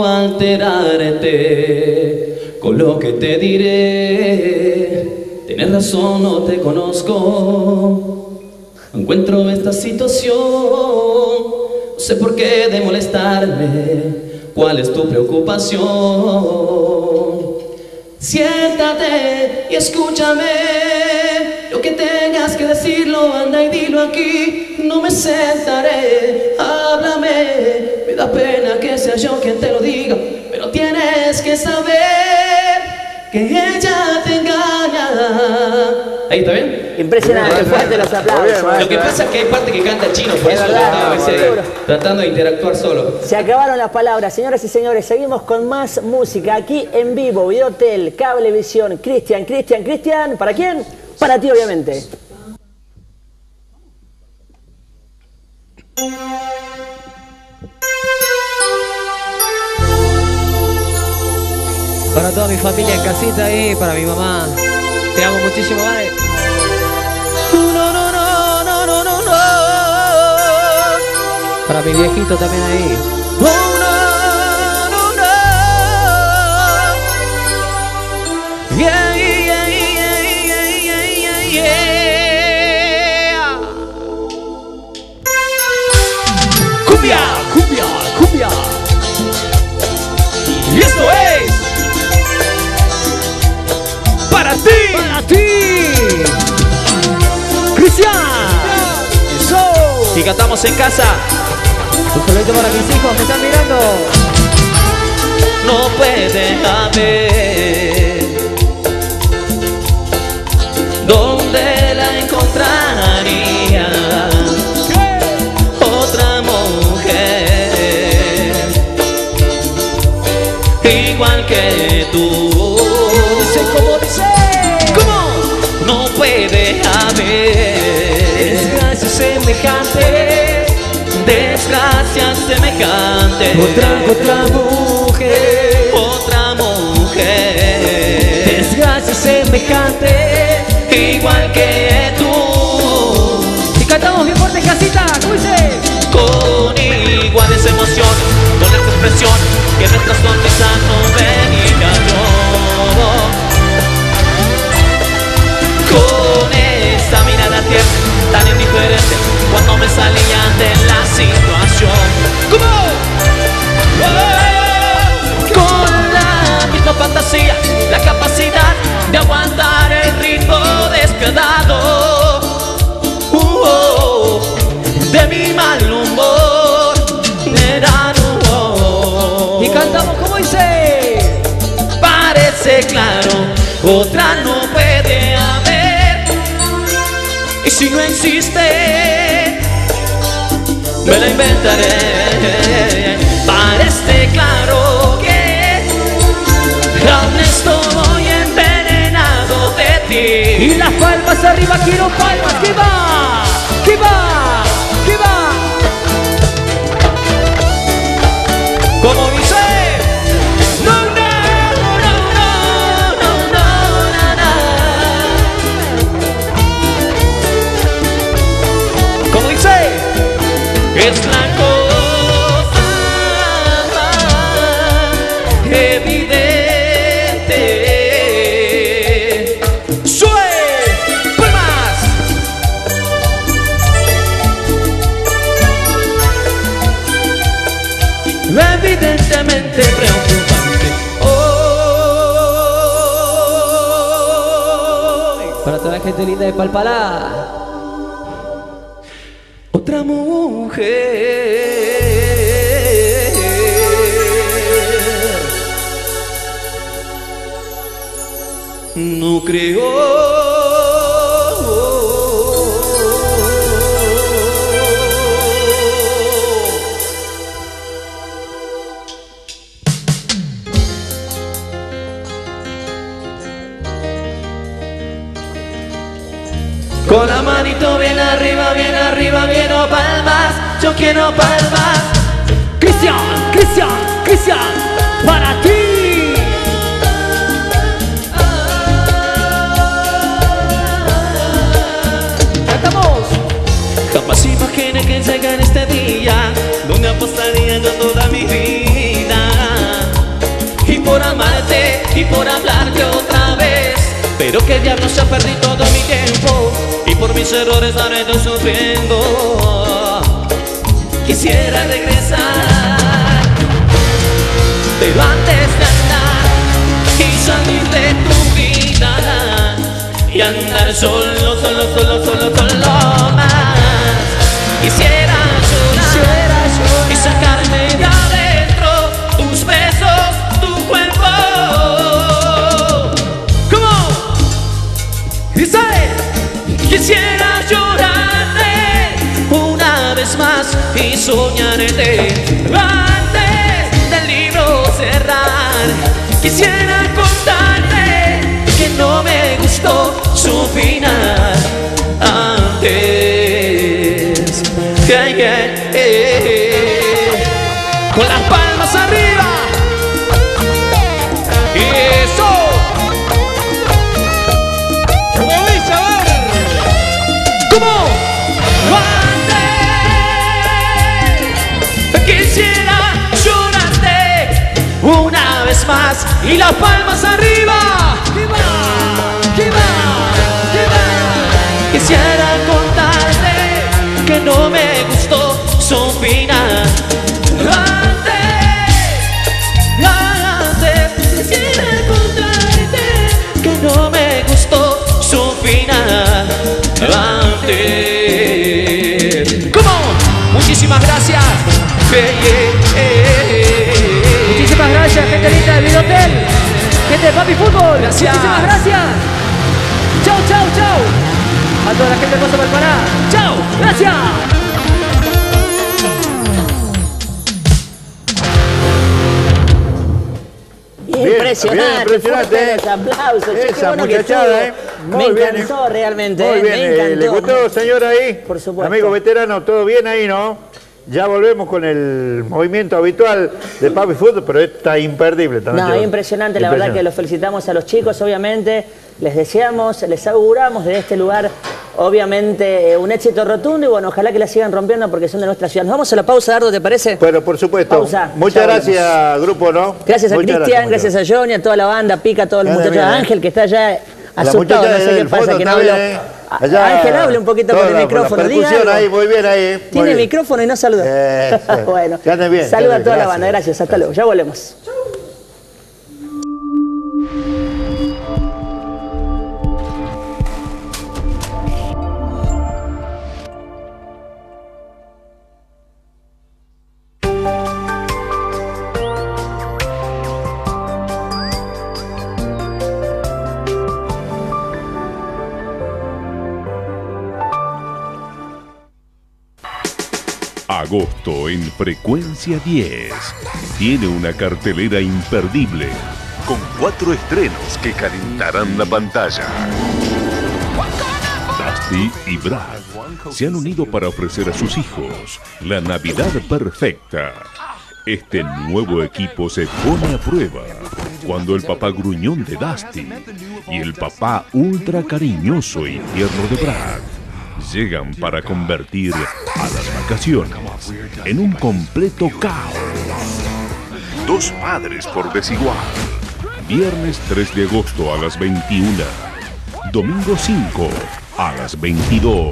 alterarte con lo que te diré. Tienes razón, no te conozco. Encuentro esta situación, no sé por qué de molestarme. ¿Cuál es tu preocupación? Siéntate y escúchame. Lo que tengas que decirlo, anda y dilo aquí. No me sentaré, háblame. Me da pena que sea yo quien te lo diga, pero tienes que saber que ella te engaña. Ahí está bien. Impresionante, fuerte los aplausos. Lo que pasa es que hay parte que canta chino, por eso estaba a veces tratando de interactuar solo. Se acabaron las palabras, señoras y señores. Seguimos con más música aquí en vivo, Videotel, Cablevisión. Cristian, Cristian, Cristian. ¿Para quién? Para ti, obviamente. Para toda mi familia en casita ahí, para mi mamá. Te amo muchísimo, madre. No, no, no, no, no, no, no. Para mi viejito también ahí. Oh, no, no, no. Yeah, yeah, yeah, yeah, yeah, yeah. Cumbia, cumbia, cumbia. Y esto es para ti, para ti, Cristian. Eso. Y cantamos en casa. Un saludito para mis hijos que están mirando. No puede haber donde la encontraría otra mujer igual que tú. Dice como dice. ¿Cómo? No puede haber desgracia semejante, desgracia semejante. Otra, otra mujer, otra mujer, desgracia semejante, igual que tú. Y cantamos bien fuerte en casita, ¿cómo dice? Con iguales emoción, con esta expresión que nuestra sonrisa no venía yo. Con esa mirada tierna, tan indiferente, cuando me salía de la situación. ¿Cómo? Oh, con la misma fantasía, la capacidad de aguantar el ritmo despiadado uh, oh, de mi mal humor. Verano, oh, y cantamos como dice. Parece claro, otra no puede haber. Y si no existe, me la inventaré. Parece claro que aún estoy envenenado de ti. Y las palmas arriba, quiero palmas. ¿Qué va? ¿Qué va? ¿Qué va? Como dice evidente. ¡Sue! ¡Palmas! Evidentemente preocupante. Oh, para toda la gente linda de Palpalá. Otra mujer no creo. Con la manito bien arriba, bien arriba, bien o palmas. Yo quiero palmas. Cristian, Cristian, Cristian, para ti. Cantamos. Jamás imaginé que llegara este día donde apostaría yo toda mi vida. Y por amarte y por hablarte otra vez. Pero que diablos, ya perdí todo mi tiempo y por mis errores ahora estoy sufriendo. Quisiera regresar, pero antes de andar y salir de tu vida y andar solo, solo, solo, solo, solo más. Quisiera llorar, Quisiera llorar. y sacarme de adentro tus besos, tu cuerpo. Dice, quisiera llorarte una vez más y soñarte antes del libro cerrar. Quisiera contarte que no me gustó su final antes. Yeah, yeah, yeah. Con las palmas arriba. Y eso. Quisiera llorarte una vez más y las palmas arriba. ¡Que va! ¡Que va! ¡Que va! Quisiera contarte que no me gustó su final antes, antes. Quisiera contarte que no me gustó su final antes. ¿Cómo? Muchísimas gracias. Yeah, yeah, yeah. Muchísimas gracias, gente linda del Videotel, gente de Papi Fútbol. Gracias. Muchísimas gracias. Chau, chau, chau. A toda la gente hermosa para parar. Chau, gracias. Bien, impresionante, bien, impresionante. Fuertes aplausos. Che, Esa qué bueno muchachada, que ¿eh? Me Muy bien, encantó ¿eh? realmente. Muy bien, me eh, encantó. ¿le gustó, señor, ahí? Por supuesto. Amigo veterano, ¿todo bien ahí, no? Ya volvemos con el movimiento habitual de Papi Fútbol, pero está imperdible. esta No, noche. es impresionante, la verdad que los felicitamos a los chicos, obviamente, les deseamos, les auguramos desde este lugar, obviamente, eh, un éxito rotundo y bueno, ojalá que la sigan rompiendo porque son de nuestra ciudad. Nos vamos a la pausa, Dardo, ¿te parece? Bueno, por supuesto. Pausa. Muchas Ya gracias, volvemos. grupo, ¿no? Gracias a Muchas Cristian, gracias, muchas a Johnny, a toda la banda, Pica, a todos los Anda muchachos, bien, a eh. Ángel que está allá La asustado, muchacha no sé qué del pasa, fondo que no también, habló. eh. A- Allá, Ángel, hable un poquito por toda el la- micrófono, la diga percusión algo. ahí, muy bien ahí. Muy Tiene bien. micrófono y no saluda. Eso. Bueno, Que anden bien, saluda que a toda anden, la banda, gracias, hasta luego, ya volvemos. Agosto en Frecuencia diez tiene una cartelera imperdible con cuatro estrenos que calentarán la pantalla. Dusty y Brad se han unido para ofrecer a sus hijos la Navidad perfecta. Este nuevo equipo se pone a prueba cuando el papá gruñón de Dusty y el papá ultra cariñoso y tierno de Brad llegan para convertir a las vacaciones en un completo caos. Dos padres por desigual. Viernes tres de agosto a las veintiuna. Domingo cinco a las veintidós.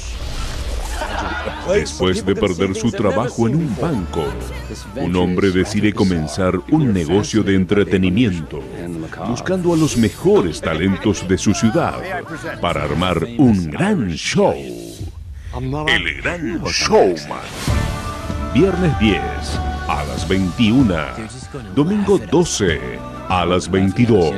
Después de perder su trabajo en un banco, un hombre decide comenzar un negocio de entretenimiento, buscando a los mejores talentos de su ciudad para armar un gran show. El Gran Showman. Viernes diez a las veintiuna. Domingo doce a las veintidós.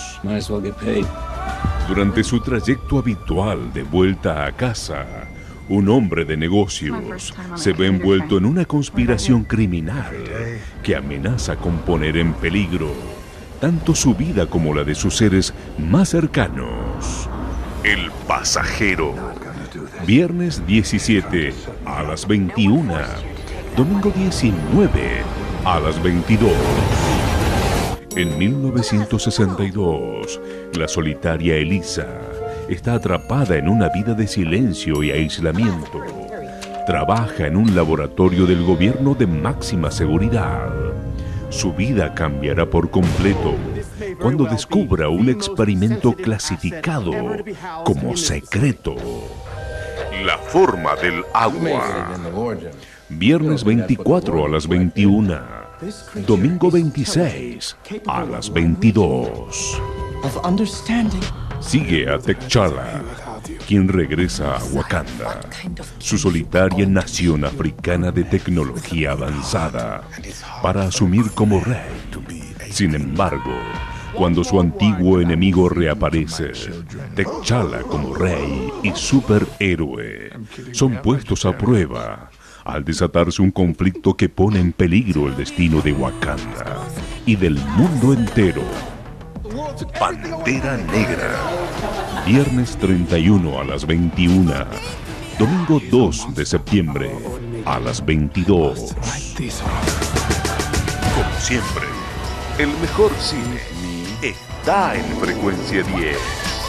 Durante su trayecto habitual de vuelta a casa, un hombre de negocios se ve envuelto en una conspiración criminal que amenaza con poner en peligro tanto su vida como la de sus seres más cercanos. El pasajero. Viernes diecisiete a las veintiuna. Domingo diecinueve a las veintidós. En mil novecientos sesenta y dos, la solitaria Elisa está atrapada en una vida de silencio y aislamiento. Trabaja en un laboratorio del gobierno de máxima seguridad. Su vida cambiará por completo cuando descubra un experimento clasificado como secreto. La forma del agua. Viernes veinticuatro a las veintiuna. Domingo veintiséis a las veintidós. Sigue a T'Challa, quien regresa a Wakanda, su solitaria nación africana de tecnología avanzada, para asumir como rey. Sin embargo, cuando su antiguo enemigo reaparece, T'Challa como rey y superhéroe son puestos a prueba al desatarse un conflicto que pone en peligro el destino de Wakanda y del mundo entero. Pantera Negra. Viernes treinta y uno a las veintiuna. Domingo dos de septiembre a las veintidós. Como siempre, el mejor cine está en Frecuencia diez.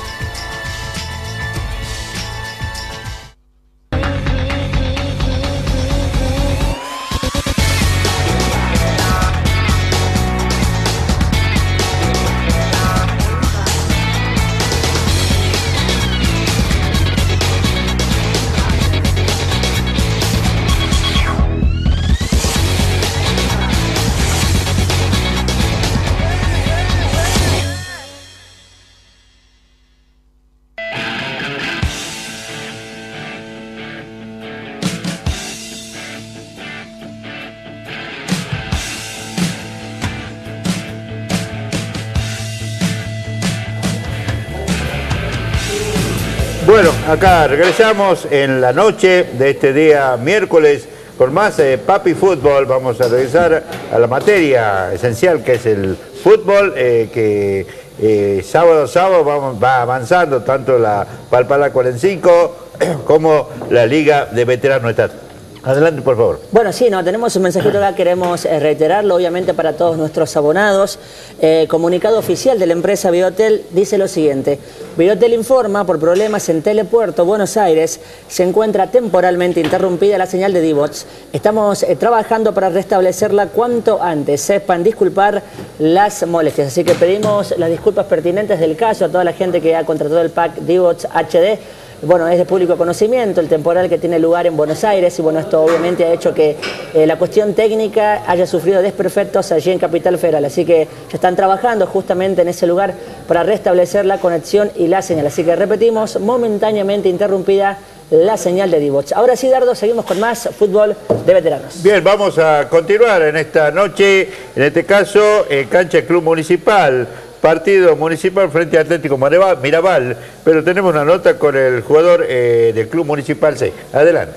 Bueno, acá regresamos en la noche de este día miércoles con más eh, Papi Fútbol. Vamos a regresar a la materia esencial que es el fútbol, eh, que eh, sábado a sábado vamos, va avanzando tanto la Palpalá cuarenta y cinco como la Liga de Veteranos. Adelante, por favor. Bueno, sí, no, tenemos un mensajito acá, queremos eh, reiterarlo, obviamente, para todos nuestros abonados. Eh, comunicado oficial de la empresa Videotel dice lo siguiente. Videotel informa, por problemas en Telepuerto, Buenos Aires, se encuentra temporalmente interrumpida la señal de D-Bots. Estamos eh, trabajando para restablecerla cuanto antes. Sepan disculpar las molestias. Así que pedimos las disculpas pertinentes del caso a toda la gente que ha contratado el pack D-Bots H D. Bueno, es de público conocimiento el temporal que tiene lugar en Buenos Aires y bueno, esto obviamente ha hecho que eh, la cuestión técnica haya sufrido desperfectos allí en Capital Federal, así que ya están trabajando justamente en ese lugar para restablecer la conexión y la señal, así que repetimos, momentáneamente interrumpida la señal de D-Bots. Ahora sí, Dardo, seguimos con más fútbol de veteranos. Bien, vamos a continuar en esta noche, en este caso, eh, cancha Club Municipal. Partido municipal frente a Atlético Mirabal, pero tenemos una nota con el jugador eh, del Club Municipal C. Adelante.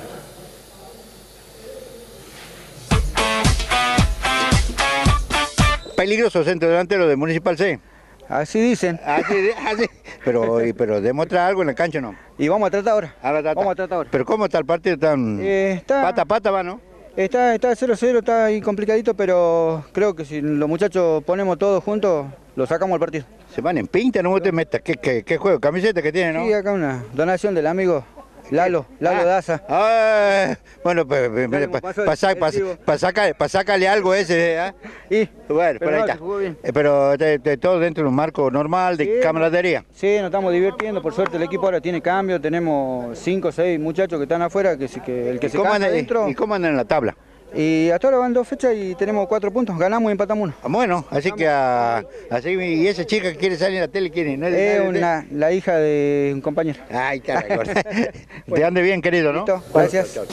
Peligroso centro delantero de Municipal C. Así dicen. Así, así. Pero, pero demuestra algo en la cancha, ¿no? Y vamos a tratar ahora. ahora trata. Vamos a tratar ahora. Pero ¿cómo está el partido? Tan eh, está... Pata a pata va, ¿no? Está está cero cero, está ahí complicadito, pero creo que si los muchachos ponemos todos juntos, lo sacamos al partido. Se van en pinta, no te metas. ¿Qué, qué, qué juego? ¿Camiseta que tiene, no? Sí, acá una donación del amigo. Lalo, Lalo ah, Daza. Ah, bueno, pues, pasa, pasa, pasa, pasácale algo ese, ¿eh? Y, bueno, pero ahí está. Eh, pero de, de todo dentro de un marco normal de sí, camaradería. Sí, nos estamos divirtiendo, por suerte el equipo ahora tiene cambio, tenemos cinco o seis muchachos que están afuera, que, que el que se cansa adentro. ¿Y cómo andan en la tabla? Y hasta ahora van dos fechas y tenemos cuatro puntos, ganamos y empatamos uno. Bueno, así que a, así, y esa chica que quiere salir en la tele, ¿quién es? ¿No es es una, la hija de un compañero. Ay, está, te ande bien, querido, ¿no? Listo, gracias. Bueno,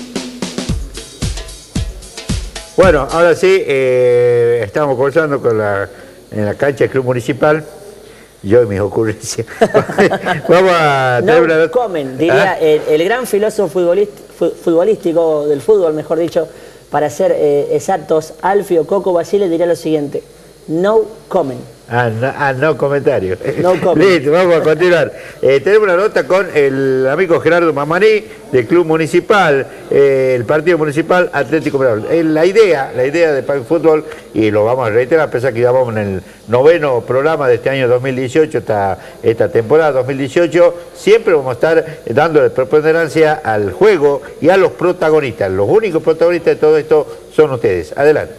bueno, ahora sí, eh, estamos conversando con la, en la cancha del Club Municipal. Yo y mis ocurrencias. Vamos a... No una... comen, diría ¿Ah? el, el gran filósofo futbolístico del fútbol, mejor dicho, para ser eh, exactos, Alfio Coco Basile diría lo siguiente: no comen. Ah, no, ah, no comentario. No Listo, vamos a continuar. Eh, tenemos una nota con el amigo Gerardo Mamaní del Club Municipal, eh, el partido municipal Atlético Miramar. Eh, la idea, la idea de Papi Fútbol, y lo vamos a reiterar, a pesar que ya vamos en el noveno programa de este año dos mil dieciocho, esta, esta temporada dos mil dieciocho, siempre vamos a estar dándole preponderancia al juego y a los protagonistas. Los únicos protagonistas de todo esto son ustedes. Adelante.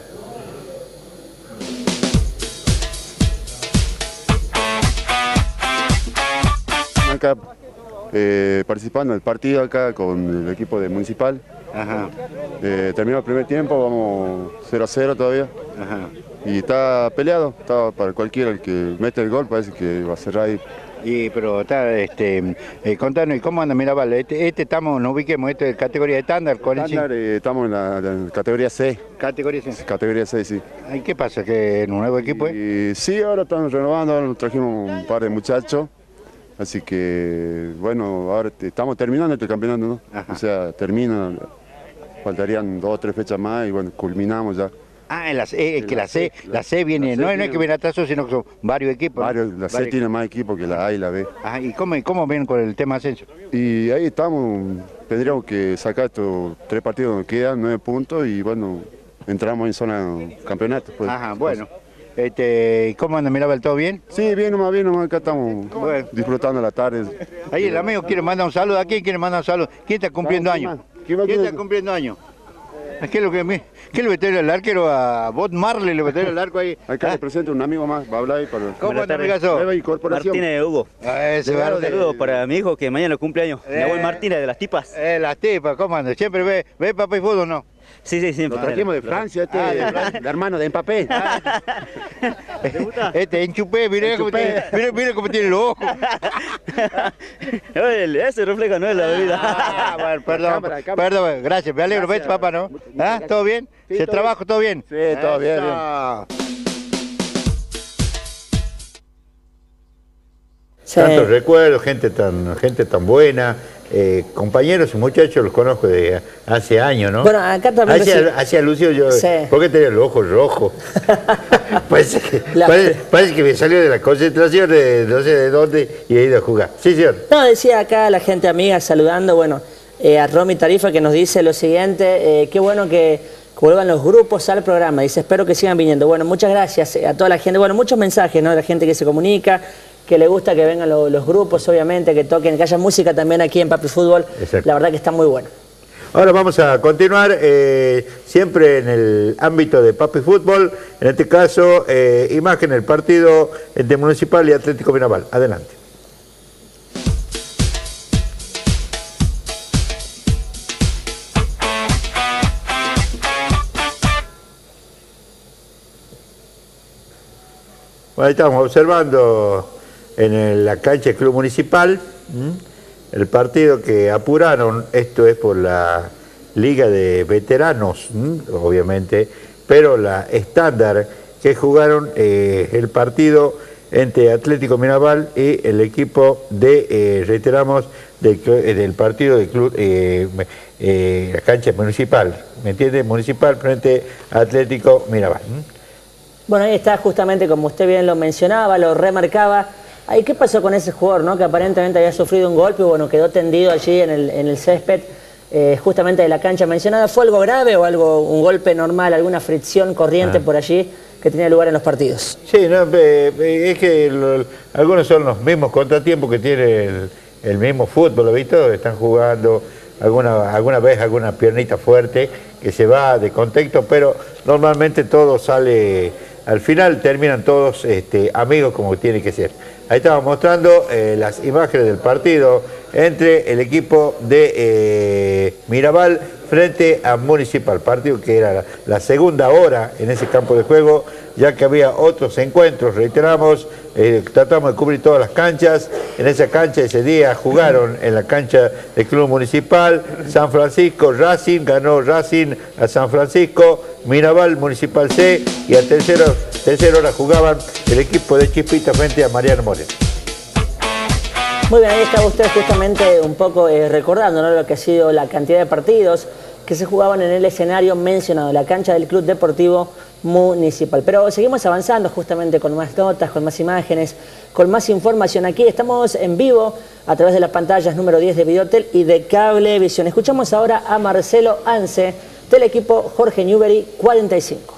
Acá eh, participando en el partido acá con el equipo de Municipal. Ajá. Eh, terminó el primer tiempo, vamos cero a cero todavía. Ajá. Y está peleado, está para cualquiera el que mete el gol, parece que va a cerrar ahí. Y pero está, este, eh, contanos, ¿y cómo anda Mirabal? Este, este estamos, no ubiquemos, este es categoría estándar, estándar eh, estamos en la, la categoría C. ¿Categoría C? Categoría C, sí. ¿Y qué pasa, que en un nuevo equipo? Y, eh? Sí, ahora estamos renovando, ahora nos trajimos un par de muchachos. Así que, bueno, ahora estamos terminando este campeonato, ¿no? Ajá. O sea, termina, faltarían dos o tres fechas más y bueno, culminamos ya. Ah, en la C, es que la C, la C viene, la C no, tiene, no es que viene atrás, sino que son varios equipos. Varios, la C varios tiene más equipos que la A y la B. Ajá, ¿y cómo, cómo ven con el tema ascenso? Y ahí estamos, tendríamos que sacar estos tres partidos donde quedan, nueve puntos y bueno, entramos en zona campeonato. Pues. Ajá, bueno. Este, ¿Cómo anda Mirabal? ¿Todo bien? Sí, bien nomás, bien nomás, acá estamos bueno. disfrutando la tarde. Ahí el amigo quiere mandar un saludo. ¿A quién quiere mandar un saludo? ¿Quién está cumpliendo años? ¿Quién está cumpliendo años? ¿Qué es lo que me, qué le metió el arquero a Bob Marley? Le metió el arco ahí. Acá ¿Ah? le presento un amigo más, va a hablar ahí para... ¿Cómo anda, amigazo? Martínez Hugo. Ah, ese un saludo para mi hijo que mañana cumpleaños. Eh, Mi abuelo Martínez de las tipas. Eh, las tipas, ¿cómo anda? ¿Siempre ve, ve Papi Fútbol o no? Sí, sí, siempre. Lo trajimos de Francia, este, ah, de, de hermano de Mbappé. ¿Te gusta? Este, enchupé, mire cómo tiene, mire, mire cómo tiene los ojos. Ese refleja no es la bebida. Ah, bueno, perdón, cámara, cámara. perdón, gracias, me alegro, ¿ves, papá, no? ¿Ah? ¿Todo bien? Sí, ¿Se trabajo, todo bien? Sí, todo bien, bien. Sí. Tantos recuerdos, gente tan, gente tan buena, eh, compañeros y muchachos los conozco de hace años, ¿no? Bueno, acá también... Hacia, sí. hacia Lucio yo, sí. ¿Por qué tenía los ojos rojos? parece, que, La... parece, parece que me salió de la concentración de no sé de dónde y he ido a jugar. Sí, señor. No, decía acá la gente amiga saludando, bueno, eh, a Romy Tarifa que nos dice lo siguiente, eh, qué bueno que... vuelvan los grupos al programa, dice, espero que sigan viniendo. Bueno, muchas gracias a toda la gente, bueno, muchos mensajes, ¿no? De la gente que se comunica, que le gusta que vengan lo, los grupos, obviamente, que toquen, que haya música también aquí en Papi Fútbol. Exacto. La verdad que está muy bueno. Ahora vamos a continuar, eh, siempre en el ámbito de Papi Fútbol, en este caso, eh, imagen del partido entre Municipal y Atlético Miramar. Adelante. Bueno, ahí estamos observando en el, la cancha del Club Municipal ¿m? el partido que apuraron, esto es por la Liga de Veteranos, ¿m? obviamente, pero la estándar que jugaron eh, el partido entre Atlético Miramar y el equipo de, eh, reiteramos, del, del partido del club, eh, eh, la cancha municipal, ¿me entiende? Municipal frente a Atlético Miramar. ¿m? Bueno, ahí está justamente como usted bien lo mencionaba, lo remarcaba. Ahí, ¿qué pasó con ese jugador, no? Que aparentemente había sufrido un golpe y bueno, quedó tendido allí en el, en el césped, eh, justamente de la cancha mencionada. ¿Fue algo grave o algo, un golpe normal, alguna fricción corriente ah. por allí que tenía lugar en los partidos? Sí, no, eh, es que lo, algunos son los mismos contratiempos que tiene el, el mismo fútbol, ¿lo visto? Están jugando alguna, alguna vez alguna piernita fuerte que se va de contexto, pero normalmente todo sale, al final terminan todos este, amigos como tiene que ser. Ahí estamos mostrando eh, las imágenes del partido entre el equipo de eh, Mirabal frente a Municipal, partido que era la, la segunda hora en ese campo de juego, ya que había otros encuentros, reiteramos, eh, tratamos de cubrir todas las canchas. En esa cancha ese día jugaron en la cancha del Club Municipal, San Francisco, Racing, ganó Racing a San Francisco, Mirabal, Municipal C, y a tercera, tercera hora jugaban el equipo de Chispita frente a Mariano Moreno. Muy bien, ahí estaba usted justamente un poco eh, recordando, ¿no?, lo que ha sido la cantidad de partidos que se jugaban en el escenario mencionado, la cancha del Club Deportivo Municipal. Pero seguimos avanzando justamente con más notas, con más imágenes, con más información. Aquí estamos en vivo a través de las pantallas número diez de Videotel y de Cablevisión. Escuchamos ahora a Marcelo Anse del equipo Jorge Newbery cuarenta y cinco.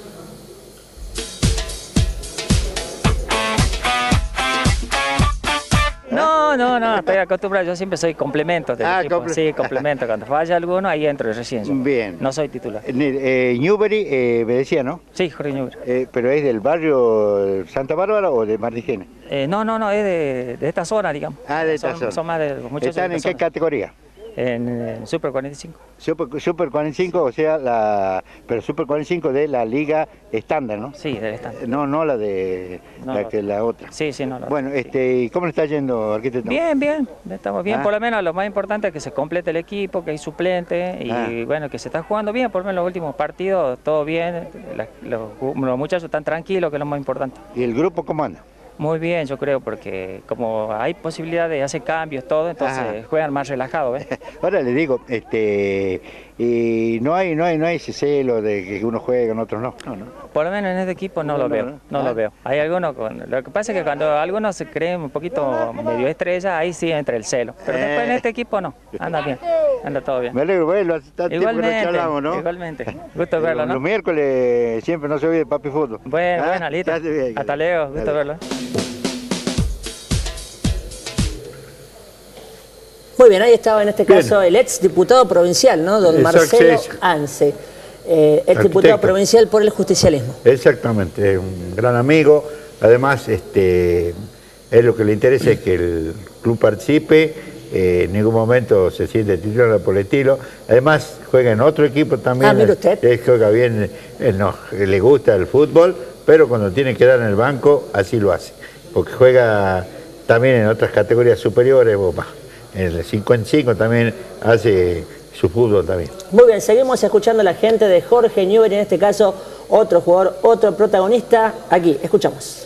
No, no, no, estoy acostumbrado, yo siempre soy complemento del Ah, equipo. comple- Sí, complemento, cuando falla alguno, ahí entro recién yo. Bien. No soy titular. Eh, Newbery, eh, me decía, ¿no? Sí, Jorge Newbery. Eh, ¿Pero es del barrio Santa Bárbara o de Martigena? Eh, no, no, no, es de, de esta zona, digamos. Ah, de esta son, zona. Son más de los muchachos. ¿Están de en esta qué zona. categoría? En, en Super cuarenta y cinco. Super, Super cuarenta y cinco, o sea, la, pero Super cuarenta y cinco de la liga estándar, ¿no? Sí, del estándar. No, no la de No, la, no. que la otra. Sí, sí, no. no. Bueno, este, ¿y cómo le está yendo, arquitecto? Bien, bien, estamos bien, Ah. por lo menos lo más importante es que se complete el equipo, que hay suplente y Ah. bueno, que se está jugando bien, por lo menos los últimos partidos, todo bien, la- los, los muchachos están tranquilos, que es lo más importante. ¿Y el grupo cómo anda? Muy bien, yo creo, porque como hay posibilidad de hacer cambios, todo, entonces Ajá. juegan más relajados, ¿ves? Ahora le digo, este, y no hay, no hay, no hay ese celo de que uno juega, en otros no. No, no. Por lo menos en este equipo no, No, lo no, veo, no. no Ah. lo veo. Hay algunos con, lo que pasa es que cuando algunos se creen un poquito medio estrella, ahí sí entra el celo. Pero Eh. después en este equipo no, anda bien, anda todo bien. Me alegro, bueno, hace tanto tiempo que no Igualmente, charlamos, ¿no? igualmente. Gusto verlo, ¿no? Los miércoles siempre no se olvide Papi Fútbol. Bueno, ¿Ah? bueno, listo. Ya se ve. Hasta luego, gusto Dale. verlo. Muy bien, ahí estaba en este caso el ex diputado provincial, ¿no?, don Exacto, Marcelo sí. Anse, eh, ex Arquitecto. diputado provincial por el justicialismo. Exactamente, un gran amigo. Además, este, él lo que le interesa es que el club participe, eh, en ningún momento se siente titular por el estilo. Además, juega en otro equipo también. Ah, mire usted. Él juega bien, él no, le gusta el fútbol, pero cuando tiene que dar en el banco, así lo hace. Porque juega también en otras categorías superiores, o más. En el cincuenta y cinco también hace su fútbol también. Muy bien, seguimos escuchando a la gente de Jorge Newbery, en este caso otro jugador, otro protagonista. Aquí, escuchamos.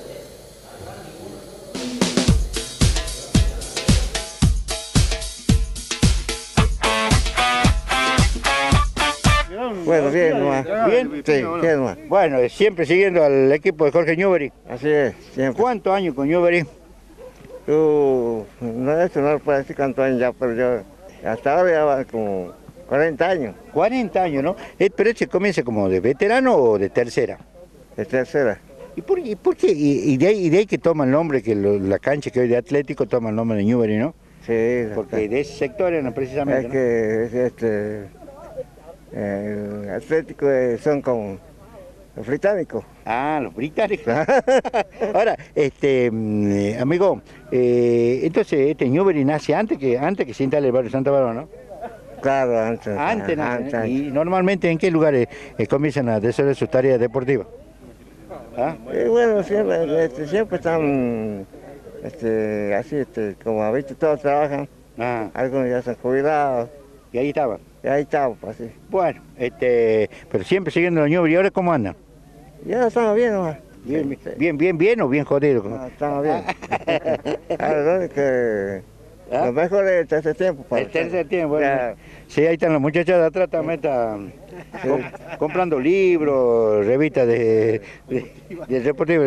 Bueno, bien nomás. ¿Bien? Sí, bien nomás. Bueno, siempre siguiendo al equipo de Jorge Newbery. Así es, siempre. ¿Cuántos años con Newbery? Yo, no, eso no lo puedo decir cuántos años ya, pero yo hasta ahora ya va como cuarenta años. cuarenta años, ¿no? Eh, ¿Pero este comienza como de veterano o de tercera? De tercera. ¿Y por, y por qué? Y, y de ahí, y de ahí que toma el nombre, que lo- la cancha que hoy de Atlético toma el nombre de Newbery, ¿no? Sí. Porque de ese sector era precisamente, Es ¿no? que es este, el Atlético eh, son como los británicos. Ah, los británicos. Ahora, este, mm, eh, amigo, eh, entonces este Newbery nace antes que antes que se instale el barrio Santa Bárbara, ¿no? Claro, antes. Antes, nace, antes, ¿eh? antes. ¿Y normalmente en qué lugares eh, comienzan a desarrollar sus tareas deportivas? ¿Ah? Y bueno, siempre, este, siempre están este, así, este, como has visto, todos trabajan. Ah. Algunos ya se han jubilado. Y ahí estaban. Y ahí estamos, así. Bueno, este, pero siempre siguiendo los Newbery. ¿Y ahora cómo andan? Ya estamos bien nomás. Bien, bien, bien, bien o bien jodido. No, estamos bien. Ahora lo único que lo mejor es el tercer tiempo. para El tercer tiempo, Ya. bueno. Sí, ahí están los muchachos de atrás también están com- comprando libros, revistas de, de, de deportivo.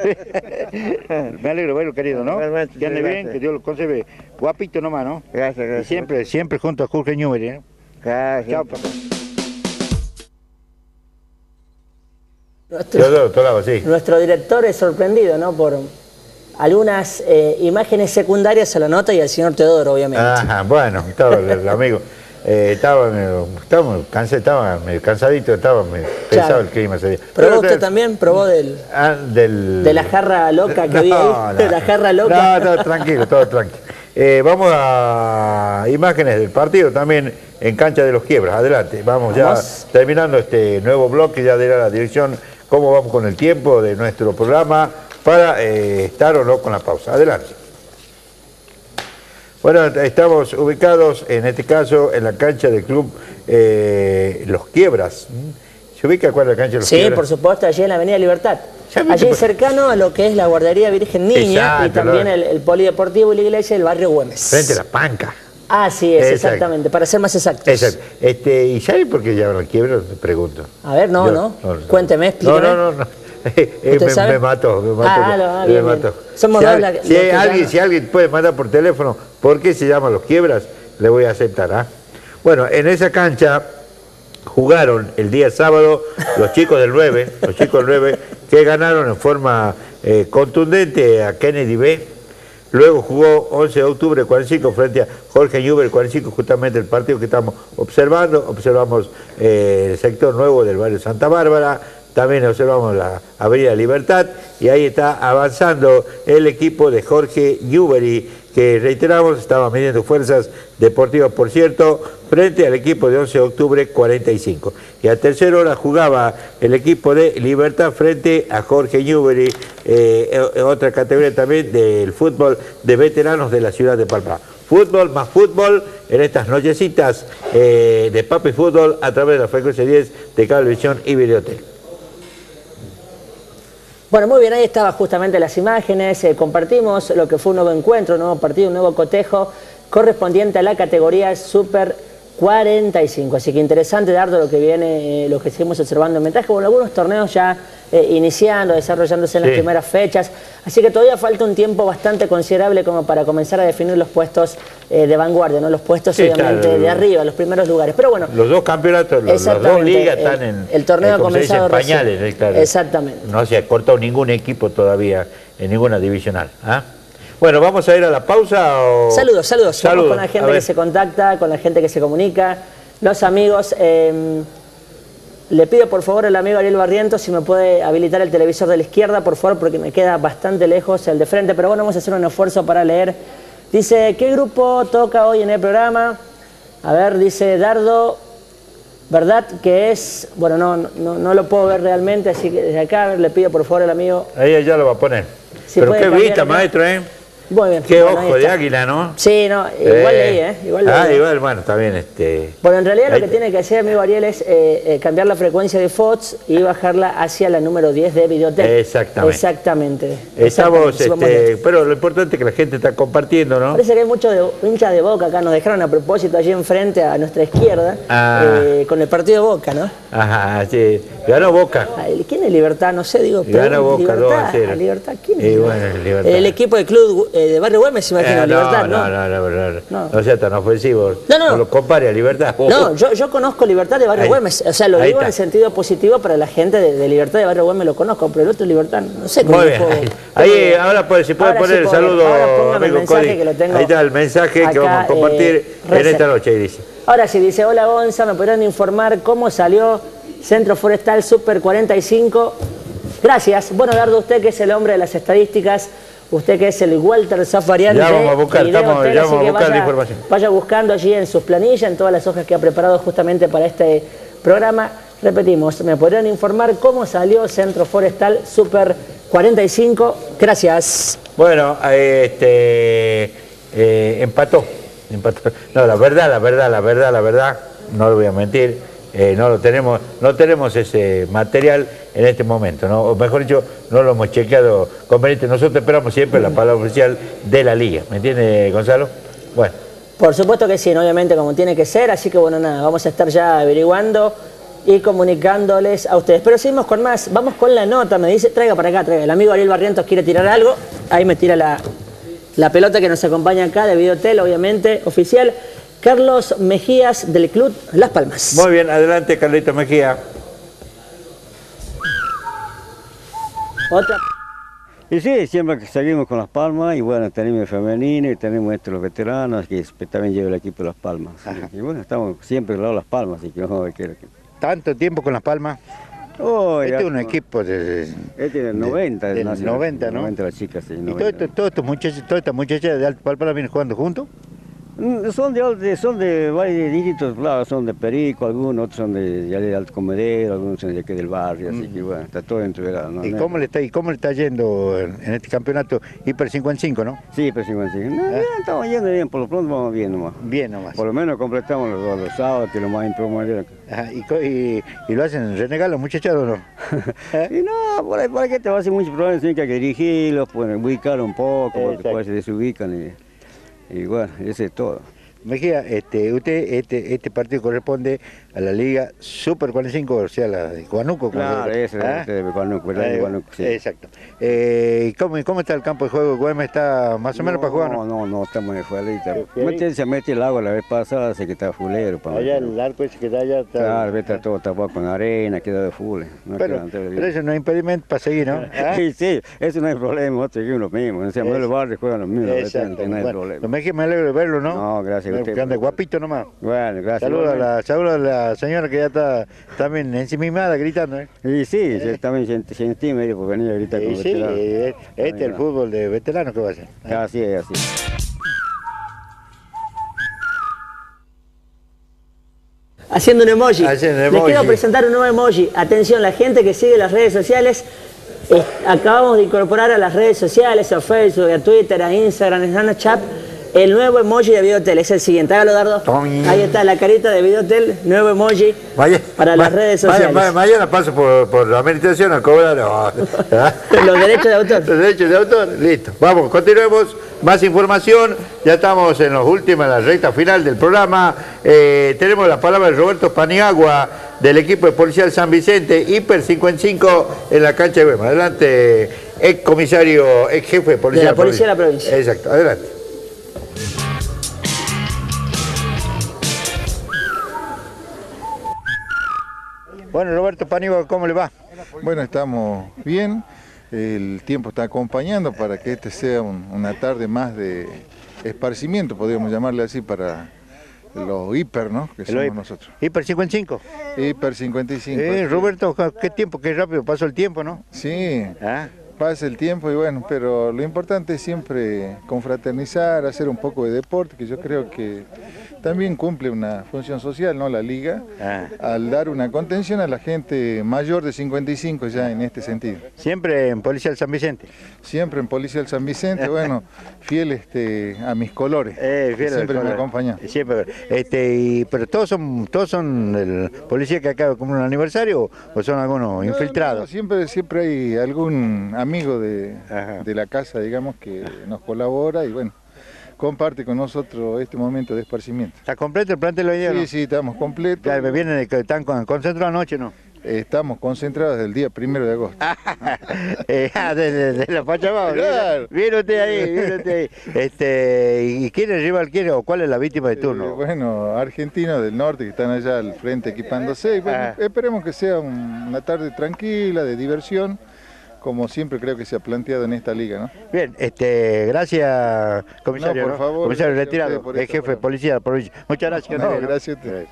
Me alegro verlo, querido, ¿no? Igualmente, Que ande sí, bien, gracias. que Dios lo conserve. Guapito nomás, ¿no? Gracias, Y gracias. siempre, siempre junto a Jorge Newbery, ¿no? Gracias. Chao, papá. Nuestro, Teodoro Tolaba, sí. nuestro director es sorprendido, ¿no?, por, algunas eh, imágenes secundarias a la nota y al señor Teodoro, obviamente. Ajá, bueno, estaba el, el amigo. Eh, estaba, medio, estaba, cansa, estaba medio cansadito, estaba medio pesado claro. el clima ese día. ¿Probó usted también? ¿Probó del, ah, del... de la jarra loca que no, vi ahí? No, ¿De la jarra loca? No, todo tranquilo, todo tranquilo. Eh, vamos a imágenes del partido también en cancha de los Quiebras. Adelante, vamos, vamos. ya terminando este nuevo bloque, ya dirá la dirección cómo vamos con el tiempo de nuestro programa para eh, estar o no con la pausa. Adelante. Bueno, estamos ubicados, en este caso, en la cancha del club eh, Los Quiebras. ¿Se ubica cuál es la cancha de Los sí, Quiebras? Sí, por supuesto, allí en la Avenida Libertad. Allí cercano a lo que es la Guardería Virgen Niña. Exacto, y también el, el Polideportivo y la iglesia del barrio Güemes. Frente a la Panca. Así es, Exacto. exactamente, para ser más exactos. Exacto. Este, ¿Y sabe por qué llaman Los Quiebras? Te pregunto. A ver, no, Yo, no. no, no. Cuénteme, explíqueme. No, no, no. no. Eh, me, me mató, me mató. Ah, no, ah, me bien, mató. Bien. Somos si, dos al, la, si, alguien, si alguien puede mandar por teléfono por qué se llama Los Quiebras, le voy a aceptar. ¿eh? Bueno, en esa cancha jugaron el día sábado los chicos del nueve, los chicos del nueve, que ganaron en forma eh, contundente a Kennedy B. Luego jugó once de octubre cuarenta y cinco frente a Jorge Newbery cuarenta y cinco, justamente el partido que estamos observando. Observamos eh, el sector nuevo del barrio Santa Bárbara. También observamos la Avenida Libertad y ahí está avanzando el equipo de Jorge Newbery, que reiteramos, estaba midiendo fuerzas deportivas, por cierto, frente al equipo de once de octubre cuarenta y cinco. Y a tercera hora jugaba el equipo de Libertad frente a Jorge Newbery, eh, otra categoría también del fútbol de veteranos de la ciudad de Palma. Fútbol más fútbol en estas nochecitas eh, de Papi Fútbol a través de la frecuencia diez de Cablevisión y Videotel. Bueno, muy bien, ahí estaban justamente las imágenes, eh, compartimos lo que fue un nuevo encuentro, un nuevo partido, un nuevo cotejo correspondiente a la categoría Super cuarenta y cinco. Así que interesante, Dardo, lo que viene, eh, lo que seguimos observando en ventaja. Bueno, algunos torneos ya eh, iniciando, desarrollándose en sí. las primeras fechas. Así que todavía falta un tiempo bastante considerable como para comenzar a definir los puestos eh, de vanguardia, ¿no? Los puestos sí, obviamente claro. de arriba, los primeros lugares. Pero bueno. Los dos campeonatos, los, los dos ligas el, están en, el torneo en, ha comenzado en pañales. Eh, claro. Exactamente. No se ha cortado ningún equipo todavía en ninguna divisional. ¿ah? Bueno, ¿vamos a ir a la pausa o...? Saludos, saludos. saludos. Vamos con la gente que se contacta, con la gente que se comunica, los amigos. Eh, le pido por favor al amigo Ariel Barrientos si me puede habilitar el televisor de la izquierda, por favor, porque me queda bastante lejos el de frente, pero bueno, vamos a hacer un esfuerzo para leer. Dice, ¿qué grupo toca hoy en el programa? A ver, dice Dardo, ¿verdad que es? Bueno, no, no, no lo puedo ver realmente, así que desde acá a ver, le pido por favor al amigo... Ahí ya lo va a poner. Si pero qué vista, maestro, ¿eh? Muy bien. Qué bueno, ojo de águila, ¿no? Sí, no, igual eh, leí, ¿eh? Igual leí. Ah, igual, bueno, está bien. Este... Bueno, en realidad lo que tiene que hacer, amigo Ariel, es eh, eh, cambiar la frecuencia de Fox y bajarla hacia la número diez de Videotel. Exactamente. Exactamente. Estamos, Exactamente. Este, pero lo importante es que la gente está compartiendo, ¿no? Parece que hay muchos de, hinchas de Boca acá, nos dejaron a propósito allí enfrente a nuestra izquierda, ah. eh, con el partido de Boca, ¿no? Ajá, sí. Ganó Boca. ¿Quién es Libertad? No sé, digo. Ganó Boca, dos a cero. Libertad, ¿quién es? Eh, bueno, Libertad. El equipo del club eh, de Barrio Güemes, imagino, eh, no, Libertad, ¿no? No, no, no, no, no, no. No sea tan ofensivo. No, no. No lo compare a Libertad. Oh. No, yo, yo conozco Libertad de Barrio ahí, Güemes, o sea, lo digo está. en el sentido positivo para la gente de, de Libertad de Barrio Güemes, lo conozco, pero el otro Libertad, no sé cómo. Muy bien. Puedo, ahí, ahí ahora puede, si puede poner sí el saludo, amigo Cody. Ahí está el mensaje acá, que vamos a compartir eh, en esta noche, ahí dice. Ahora sí, dice, hola Gonza, ¿me podrían informar cómo salió Centro Forestal Super cuarenta y cinco? Gracias. Bueno, Dardo, usted que es el hombre de las estadísticas, usted que es el Walter Zafarian. Ya vamos a buscar, estamos, hotel, ya vamos a buscar vaya, la información. Vaya buscando allí en sus planillas, en todas las hojas que ha preparado justamente para este programa. Repetimos, ¿me podrían informar cómo salió Centro Forestal Super cuarenta y cinco? Gracias. Bueno, este, eh, empató, empató. No, la verdad, la verdad, la verdad, la verdad, no le voy a mentir. Eh, no lo tenemos, no tenemos ese material en este momento, ¿no? O mejor dicho, no lo hemos chequeado conveniente. Nosotros esperamos siempre la palabra oficial de la liga, ¿me entiende, Gonzalo? Bueno. Por supuesto que sí, obviamente como tiene que ser, así que bueno, nada, vamos a estar ya averiguando y comunicándoles a ustedes. Pero seguimos con más, vamos con la nota, me dice, traiga para acá, traiga. El amigo Ariel Barrientos quiere tirar algo, ahí me tira la, la pelota que nos acompaña acá de Videotel, obviamente, oficial. Carlos Mejías del Club Las Palmas. Muy bien, adelante Carlito Mejía. Otra. Y sí, siempre que seguimos con Las Palmas, y bueno, tenemos el femenino y tenemos estos los veteranos, que también lleva el equipo de Las Palmas. Y, y bueno, estamos siempre al lado de Las Palmas, así que vamos a ver qué. ¿Tanto tiempo con Las Palmas? Oh, este ya, es un equipo de... Este es del noventa. Del nace, noventa, ¿no? noventa las chicas, sí. ¿Y todos todo estos muchachos, todas estas muchachas de Alto Palpala vienen jugando juntos? Son de, de, son de varios dígitos, claro, son de Perico, algunos, otros son de, ya de Alto Comedero, algunos son de aquí del barrio, así que bueno, está todo entreverado. ¿no? ¿Y cómo le está, y cómo le está yendo en, en este campeonato Hiper cincuenta y cinco, no? Sí, Hiper cincuenta y cinco. No, bien, estamos yendo bien, por lo pronto vamos bien nomás. Bien nomás. Por lo menos completamos los, los sábados, que es lo más importante. ¿Y, y, ¿Y lo hacen renegar los muchachados o no? ¿Eh? Y no, por ahí, por ahí que te va a hacer muchos problemas, tienen que dirigirlos, pues, ubicar un poco, porque Exacto. después se desubican y, y bueno, ese es todo. Mejía, este, usted, este, este partido corresponde a la Liga Super cuarenta y cinco, o sea, la de Huánuco. Claro, ese es de Huánuco, ¿verdad? De Huánuco, sí. Exacto. Eh, ¿cómo, ¿Cómo está el campo de juego? ¿Güemes está más o menos no, para jugar? No, no, no, estamos en fuerita. Mete, se mete el agua la vez pasada, se que está fulero. Para allá el arco ese que está allá está... Claro, está todo tapado con arena, queda de full. No pero, pero eso no es impedimento para seguir, ¿no? ¿Ah? Sí, sí, eso no hay problema, nosotros seguimos los mismos. En Samuel Barrio juegan los mismos, exacto. no hay Bueno, problema. Mejía, me alegro de verlo, ¿no? No, gracias a usted. Que ande guapito nomás. Bueno, gracias. Saludos a, la, saludo a la señora que ya está también ensimimada gritando, ¿eh? Y sí, sí también sentí medio por venir a gritar con sí, sí, este es el fútbol de veteranos que va a ser. ¿Eh? Así es, así es. Haciendo un emoji. Haciendo Les emoji. quiero presentar un nuevo emoji. Atención, la gente que sigue las redes sociales, eh, acabamos de incorporar a las redes sociales, a Facebook, a Twitter, a Instagram, a Snapchat, el nuevo emoji de Videotel. Es el siguiente. Hágalo, Dardo. Tommy. Ahí está la carita de Videotel, nuevo emoji vaya, para vaya, las redes sociales. Vaya, mañana paso por, por la administración a cobrar no. Los derechos de autor. Los derechos de autor, listo. Vamos, continuemos. Más información. Ya estamos en los últimos, en la recta final del programa. Eh, tenemos la palabra de Roberto Paniagua, del equipo de Policía de San Vicente, Hiper cincuenta y cinco, en la cancha de Güemes. Adelante, ex comisario, ex jefe de Policía de la Policía de la Provincia. Exacto, adelante. Bueno, Roberto Paniagua, ¿cómo le va? Bueno, estamos bien. El tiempo está acompañando para que este sea un, una tarde más de esparcimiento, podríamos llamarle así, para los hiper, ¿no? Que somos hiper. nosotros. ¿Hiper cincuenta y cinco? Hiper cincuenta y cinco. Eh, Roberto, qué tiempo, qué rápido pasó el tiempo, ¿no? Sí, ¿Ah? pasa el tiempo y bueno, pero lo importante es siempre confraternizar, hacer un poco de deporte, que yo creo que también cumple una función social, ¿no? La liga, ah. al dar una contención a la gente mayor de cincuenta y cinco ya en este sentido. ¿Siempre en Policía del San Vicente? Siempre en Policía del San Vicente, bueno, fiel este, a mis colores, eh, fiel siempre color. me acompañan. Siempre, este, y, pero todos son todos son el policía que acaba de cumplir un aniversario o son algunos no, infiltrados. No, siempre, siempre hay algún amigo de, de la casa, digamos, que nos colabora y bueno, comparte con nosotros este momento de esparcimiento. ¿Está completo el plantel hoy día? Sí, ¿no? sí, estamos completos. Claro, vienen, están concentrados anoche, ¿no? Estamos concentrados desde el día primero de agosto. eh, de, de, de la Pachamama. Claro. Viene usted ahí, viene usted ahí. Este, ¿Y quién es el rival, quién o cuál es la víctima de turno? Eh, bueno, argentinos del norte que están allá al frente equipándose. Y bueno, ah. esperemos que sea un, una tarde tranquila, de diversión, como siempre creo que se ha planteado en esta liga, ¿no? Bien, este, gracias, comisario. No, por favor. Comisario retirado, el jefe de policía de la provincia. Muchas gracias. No, no, gracias a usted.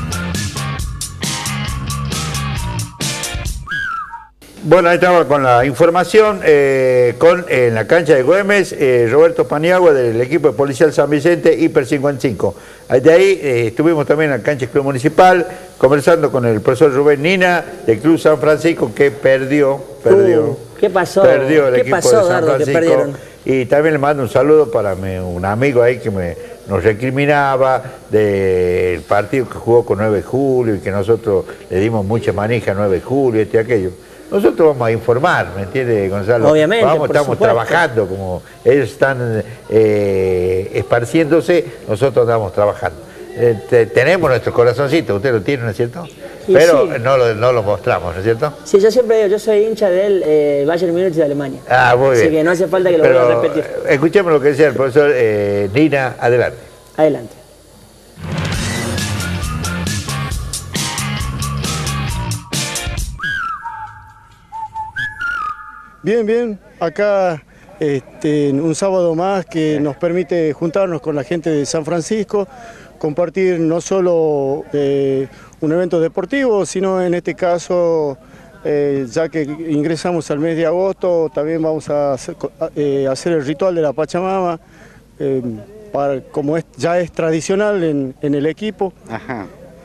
Bueno, ahí estamos con la información, eh, con eh, en la cancha de Güemes, eh, Roberto Paniagua del equipo de Policía del San Vicente, Hiper cincuenta y cinco. De ahí eh, estuvimos también en la cancha del Club Municipal, conversando con el profesor Rubén Nina, del Club San Francisco, que perdió, perdió. Uh, ¿Qué pasó? Perdió el ¿Qué equipo pasó, de San Dardo, Francisco. que perdieron? Y también le mando un saludo para mi, un amigo ahí que me, nos recriminaba del partido que jugó con nueve de julio y que nosotros le dimos mucha manija a nueve de julio, este y aquello. Nosotros vamos a informar, ¿me entiende, Gonzalo? Obviamente, vamos, por estamos supuesto. trabajando, como ellos están eh, esparciéndose, nosotros estamos trabajando. Eh, te, tenemos nuestro corazoncito, usted lo tiene, ¿no es cierto? Y Pero sí. no, lo, no lo mostramos, ¿no es cierto? Sí, yo siempre digo, yo soy hincha del eh, Bayern Múnich de Alemania. Ah, muy bien. Así que no hace falta que lo Pero, vuelva a repetir. Escuchemos lo que decía el profesor eh, Nina, adelante. Adelante. Bien, bien. acá este, un sábado más que nos permite juntarnos con la gente de San Francisco, compartir no solo eh, un evento deportivo, sino en este caso, eh, ya que ingresamos al mes de agosto, también vamos a hacer, eh, hacer el ritual de la Pachamama, eh, para, como es, ya es tradicional en, en el equipo. Ajá.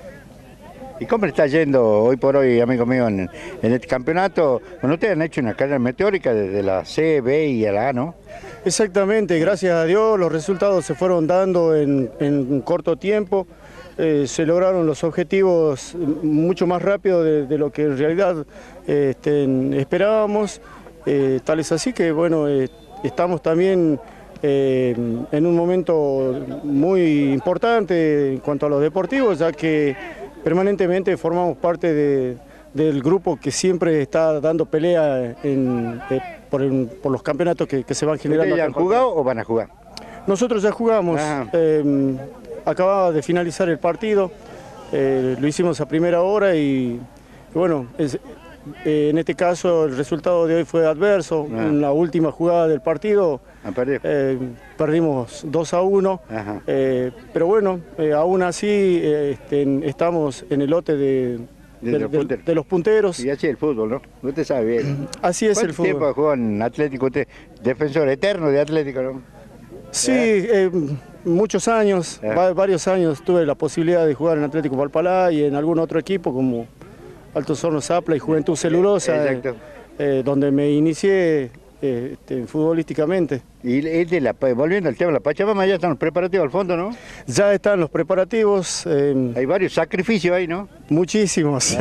¿Y cómo le está yendo hoy por hoy, amigo mío, en, en este campeonato? Bueno, ustedes han hecho una carrera meteórica desde la C, B y a la A, ¿no? Exactamente, gracias a Dios los resultados se fueron dando en, en un corto tiempo. Eh, se lograron los objetivos mucho más rápido de, de lo que en realidad eh, este, esperábamos. Eh, tal es así que, bueno, eh, estamos también eh, en un momento muy importante en cuanto a los deportivos, ya que permanentemente formamos parte de, del grupo que siempre está dando pelea en, eh, por, el, por los campeonatos que, que se van generando. ¿Ustedes ya han jugado o van a jugar? Nosotros ya jugamos. Eh, acababa de finalizar el partido, eh, lo hicimos a primera hora y, y bueno, es, eh, en este caso el resultado de hoy fue adverso. Ah. En la última jugada del partido eh, perdimos dos a uno, eh, pero bueno, eh, aún así eh, este, estamos en el lote de, de, de, de, de los punteros. Y así es el fútbol, ¿no? Usted sabe bien. Así es el fútbol. ¿Cuánto tiempo jugó en Atlético usted? Defensor eterno de Atlético, ¿no? Sí, eh, muchos años, ¿Eh? varios años tuve la posibilidad de jugar en Atlético Palpalá y en algún otro equipo como Altos Hornos Zapla y Juventud Celulosa, eh, eh, donde me inicié eh, este, futbolísticamente. Y es de la, volviendo al tema de la Pachamama, ya están los preparativos al fondo, ¿no? Ya están los preparativos. Eh, Hay varios sacrificios ahí, ¿no? Muchísimos.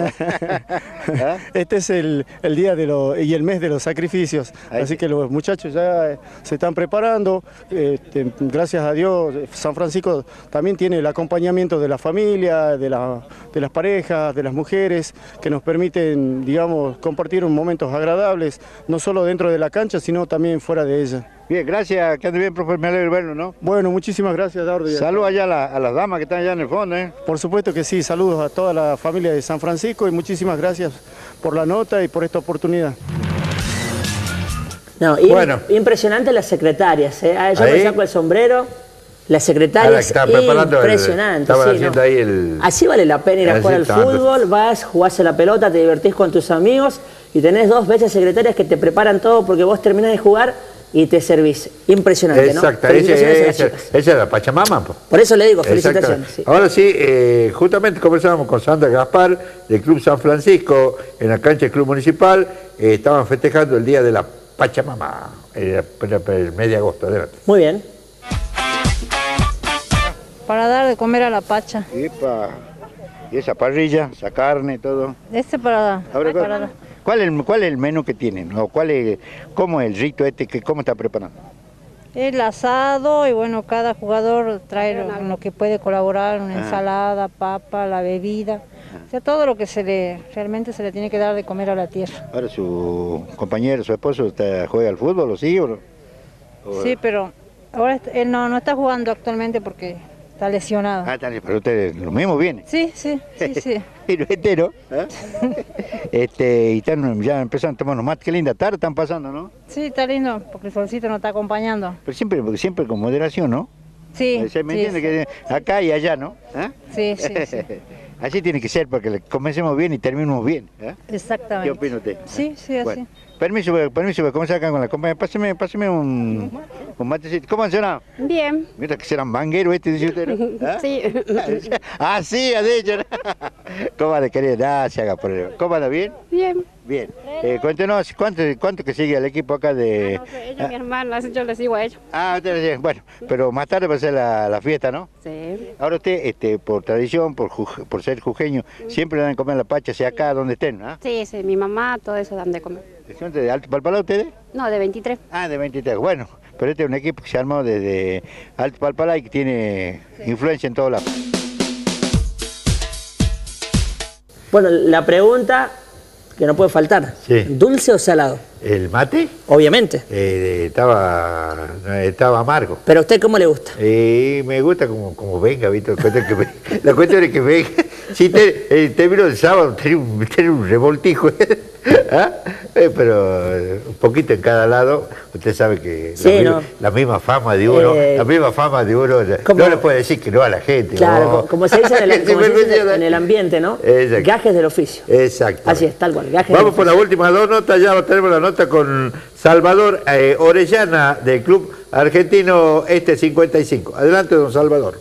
¿Ah? Este es el, el día de lo, y el mes de los sacrificios. Ahí. Así que los muchachos ya eh, se están preparando. Este, gracias a Dios, San Francisco también tiene el acompañamiento de la familia, de, la, de las parejas, de las mujeres, que nos permiten, digamos, compartir momentos agradables, no solo dentro de la cancha, sino también fuera de ella. Bien, gracias, que ande bien, profe, me alegro verlo, ¿no? Bueno, muchísimas gracias, Dardo. Saludos allá a, la, a las damas que están allá en el fondo, ¿eh? Por supuesto que sí, saludos a toda la familia de San Francisco y muchísimas gracias por la nota y por esta oportunidad. No, bueno. Impresionante las secretarias, ¿eh? Yo me saco el sombrero, las secretarias impresionantes. Estaban sí, haciendo ¿no? ahí el... Así vale la pena ir a jugar al fútbol, vas, jugás a la pelota, te divertís con tus amigos y tenés dos bellas secretarias que te preparan todo porque vos terminás de jugar y te servís. Impresionante, Exacto, ¿no? Felicitaciones esa, esa, esa es la Pachamama. Po. Por eso le digo, felicitaciones. Sí. Ahora sí, eh, justamente conversábamos con Sandra Gaspar del Club San Francisco en la cancha del Club Municipal. Eh, estaban festejando el día de la Pachamama, el, el, el mes de agosto. Adelante. Muy bien. Para dar de comer a la Pacha. Epa. Y esa parrilla, esa carne, todo. Este para... Ahora, para dar. ¿Cuál es, el, ¿Cuál es el menú que tienen? ¿O cuál es, ¿Cómo es el rito este? Que, ¿Cómo está preparando? El asado y bueno, cada jugador trae lo, lo que puede colaborar, una Ajá. ensalada, papa, la bebida. O sea, todo lo que se le realmente se le tiene que dar de comer a la tierra. Ahora su compañero, su esposo, está, ¿juega al fútbol o sí? O, o... Sí, pero ahora él no, no está jugando actualmente porque está lesionado. Ah, está, pero ustedes lo mismo viene. Sí, sí, sí, sí. Y lo entero. ¿Eh? este, y están ya empezando a tomar unos mates. Qué linda tarde están pasando, ¿no? Sí, está lindo, porque el solcito nos está acompañando. Pero siempre, porque siempre con moderación, ¿no? Sí. ¿Se me sí, entiende? sí. Que acá y allá, ¿no? ¿Eh? Sí, sí, sí. Así tiene que ser, porque comencemos bien y terminemos bien. ¿Eh? Exactamente. ¿Qué opina usted? Sí, sí, así. Bueno, permiso, permiso, voy a comenzar acá con la compañera. Páseme, páseme un, un matecito. ¿Cómo han sonado? Bien. Mira que serán mangueros este, dice usted, ¿no? ¿Eh? Sí. Ah, sí, ha dicho. ¿Cómo anda, querida? Gracias, haga por el... ¿Cómo anda, bien? Bien. Bien. Eh, cuéntenos, ¿cuánto, ¿cuánto que sigue el equipo acá de...? Ah, no sé, ella es mi hermana, yo le sigo a ellos. Ah, usted, bueno, pero más tarde va a ser la, la fiesta, ¿no? Sí. Ahora usted, este, por tradición, por, juj, por ser jujeño, siempre le dan de comer la pacha, sea acá donde estén, ¿no? Sí, sí, mi mamá, todo eso dan de comer. ¿Son de Alto Palpalá ustedes? No, de veintitrés. Ah, de veintitrés, bueno, pero este es un equipo que se armó desde Alto Palpalá y que tiene sí. influencia en todos lados. Bueno, la pregunta que no puede faltar, sí. ¿dulce o salado? ¿El mate? Obviamente. Eh, estaba, estaba amargo. ¿Pero a usted cómo le gusta? Eh, me gusta como, como venga, ¿viste? La cuestión, que, la cuestión es que venga. Si te, eh, te vino el sábado, tenía un, tenía un revoltijo. ¿Ah? Eh, pero eh, un poquito en cada lado. Usted sabe que sí, la, no. misma, la misma fama de uno, eh, la misma fama de uno, como, no le puede decir que no a la gente. Claro, ¿no? como se dice en el, como se dice en el ambiente, ¿no? Exacto. Gajes del oficio. Exacto. Así es, tal cual. Gajes Vamos por las últimas dos notas, ya tenemos la nota con Salvador eh, Orellana del Club Argentino Este cincuenta y cinco. Adelante, don Salvador.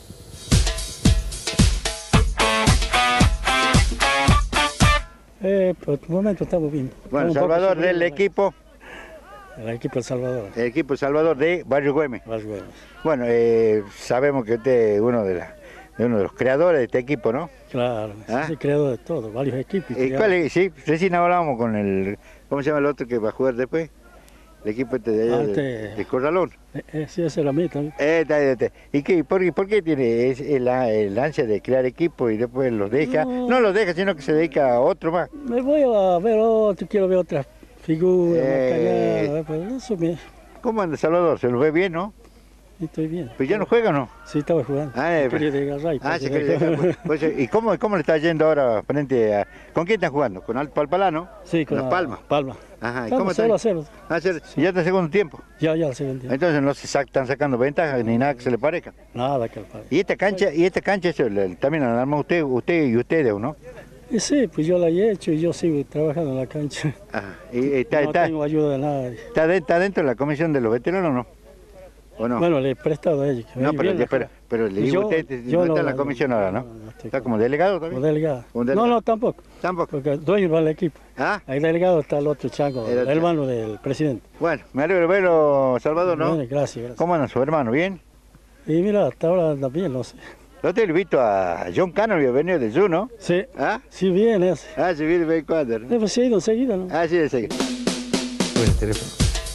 Eh, por el momento estamos bien. Bueno, estamos Salvador del equipo. El equipo El Salvador. El equipo El Salvador de Barrio Güemes. Barrio Güemes. Bueno, eh, sabemos que usted es uno de, la, de uno de los creadores de este equipo, ¿no? Claro, ¿Ah? sí, creador de todo, varios equipos. ¿Y cuál es? Sí, recién hablábamos con el, ¿cómo se llama el otro que va a jugar después? El equipo este de allá, Ah, de, este- de Corralón. Eh, eh, sí, ese es la mía también. Eh, está, está, está. ¿Y qué, por, por qué tiene es el, el ansia de crear equipo y después los deja? No, no los deja, sino que se dedica a otro más. Me voy a ver otro, quiero ver otras figuras, Eh, más callado, pero eso me... ¿Cómo anda Salvador? ¿Se lo ve bien, no? Estoy bien. ¿Pues ya no juega o no? Sí, estaba jugando. Ah, eh, Quería de agarrar y Ah, pues, se quiere dejar, pues, pues, ¿y cómo, cómo le está yendo ahora frente a... ¿Con quién están jugando? ¿Con Alto Palpalano? Sí, con Las la- Palmas. Palma. Ajá, ¿y Estamos cómo está? cero a cero. Ah, cero. ¿Y ya está en segundo tiempo? Ya, ya, el segundo tiempo. Entonces no se sa- están sacando ventajas ni nada que se le parezca. Nada que el padre. Y esta cancha, y esta cancha eso, le- también la armó usted, usted y ustedes, ¿no? Y sí, pues yo la he hecho y yo sigo trabajando en la cancha. Ajá. Y, está, no está, tengo ayuda de nadie. está, de- está dentro de la comisión de los veteranos, ¿no? ¿O no? Bueno, le he prestado a ellos. que No, me pero, viene ya- a pero, jugar. pero le Y digo yo- usted, yo no está en la no- comisión ahora, ¿no? no estoy Está como delegado también. Como delegado. Como delegado. No, no, tampoco. Tampoco. Porque el dueño va al equipo. ¿Ah? El delegado está el otro chango, El el, otro. hermano del presidente. Bueno, me alegro de verlo, Salvador, ¿no? Bueno, gracias, gracias. ¿Cómo anda su hermano? ¿Bien? Y mira, hasta ahora anda bien, no sé. Yo te he visto a John Cano, había venido de Zoo, ¿no? Sí. ¿Ah? Sí, bien ese. Ah, sí, viene de vez en cuando. Eh, pues sí, ha ido enseguida, ¿no? Ah, sí, enseguida. Buen teléfono.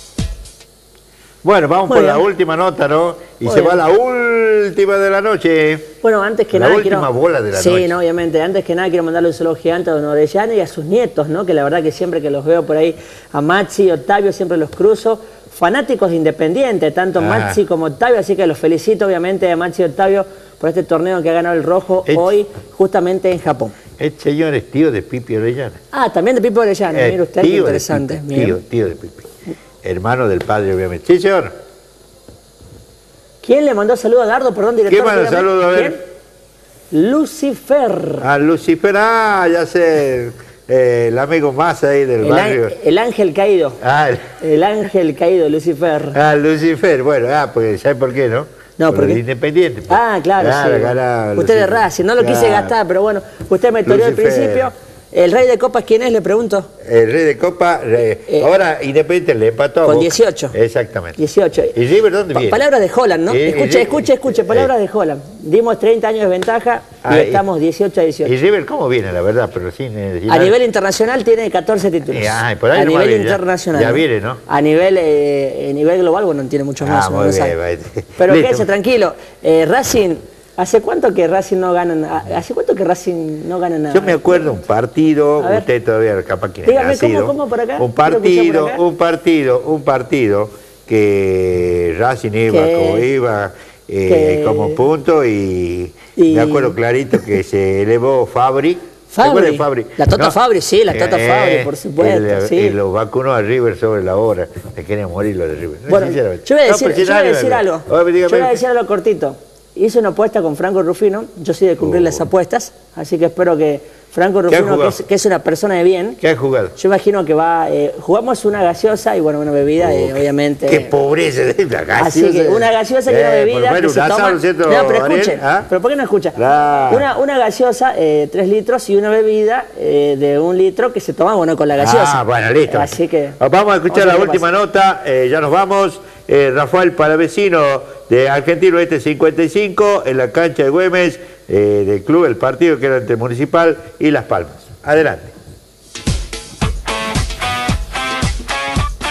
Bueno, vamos Muy por la bien. última nota, ¿no? Y Muy se bien. va la última de la noche. Bueno, antes que La nada última quiero... bola de la sí, noche. no, obviamente. Antes que nada quiero mandarle un saludo gigante a don Orellana y a sus nietos, ¿no? Que la verdad que siempre que los veo por ahí, a Maxi y Octavio, siempre los cruzo. Fanáticos de Independiente, tanto Ah. Maxi como Octavio, así que los felicito obviamente a Maxi y Octavio por este torneo que ha ganado el Rojo Es- hoy, justamente en Japón. Este señor es tío de Pipi Orellana. Ah, también de Pipo Orellana, Eh, mire usted, qué tío de interesante. Pipi, Bien. tío, tío de Pipi. Hermano del padre, obviamente. Sí, señor. ¿Quién le mandó saludo a Dardo? Perdón, director. ¿Quién manda dígame. saludo? A ver. ¿Quién? Lucifer. A Lucifer, ah, ya sé, eh, el amigo más ahí del El, barrio. ángel- el ángel caído. Ah, el- El ángel caído, Lucifer. ah, Lucifer, bueno, ah, pues ¿sabes por qué, no? No, por ¿por el qué? Independiente. pues. Ah, claro, sí. ganaba Usted Lucifer. de Racing, no lo quise Claro. gastar, pero bueno, usted me toreó al Lucifer. principio. ¿El rey de copas quién es? Le pregunto. El rey de Copa, eh, ahora Independiente le empató a Con Boca. dieciocho. Exactamente. dieciocho. ¿Y River dónde Pa- viene? palabras de Holland, ¿no? Eh, escuche, eh, escuche, escuche, palabras de Holland. Dimos treinta años de ventaja y Ah, y- estamos dieciocho a dieciocho. ¿Y River cómo viene, la verdad? Pero sin, eh, sin A nada. nivel internacional tiene catorce títulos. Eh, ay, por ahí a nomás nivel viene, ya- internacional. ya ¿no? viene, ¿no? A nivel, eh, a nivel global, bueno, tiene muchos más. Ah, uno muy no bien. sabe. va. Pero Listo. quédese tranquilo. Eh, Racing, ¿hace cuánto que Racing no gana? ¿Hace cuánto que Racing no gana nada? Yo me acuerdo un partido, A ver. usted todavía capaz que Dígame, ha ¿cómo, nacido. cómo por acá? Un Quiero escuchar partido, por acá. un partido, un partido que Racing iba, Que- como iba eh, que- como punto y, Y- me acuerdo clarito que se elevó Fabri. ¿Se Fabri. acuerda de Fabri? La Tota Fabri, sí, la Tota Fabri, por supuesto, Y, le- sí. y lo vacunó a River sobre la hora. Me querían morir los de River. No, Bueno, sinceramente. yo voy a No, decir, pero si yo voy a nadie- decir algo. A ver, Yo dígame. voy a decir algo cortito. Hice una apuesta con Franco Rufino, yo soy de cumplir las apuestas, así que espero que Franco ¿Qué ha Rufino, que jugado? es, que es una persona de bien, ¿Qué has jugado? yo imagino que va, eh, jugamos una gaseosa y bueno, una bebida, eh, obviamente. Qué pobreza de la gaseosa. Así que una gaseosa y una Eh, bebida por lo menos que se un asado, toma. ¿cierto, No, pero Ariel? escuchen, ¿Ah? pero ¿por qué no escucha? Claro. Una, una gaseosa, eh, tres litros y una bebida eh, de un litro que se toma, bueno, con la gaseosa. Ah, bueno, listo. Así que. Vamos a escuchar vamos a la ver qué última pasa. nota, eh, ya nos vamos. Eh, Rafael Palavecino de Argentino Este cincuenta y cinco en la cancha de Güemes eh, del club, el partido que era entre Municipal y Las Palmas. Adelante. Bien.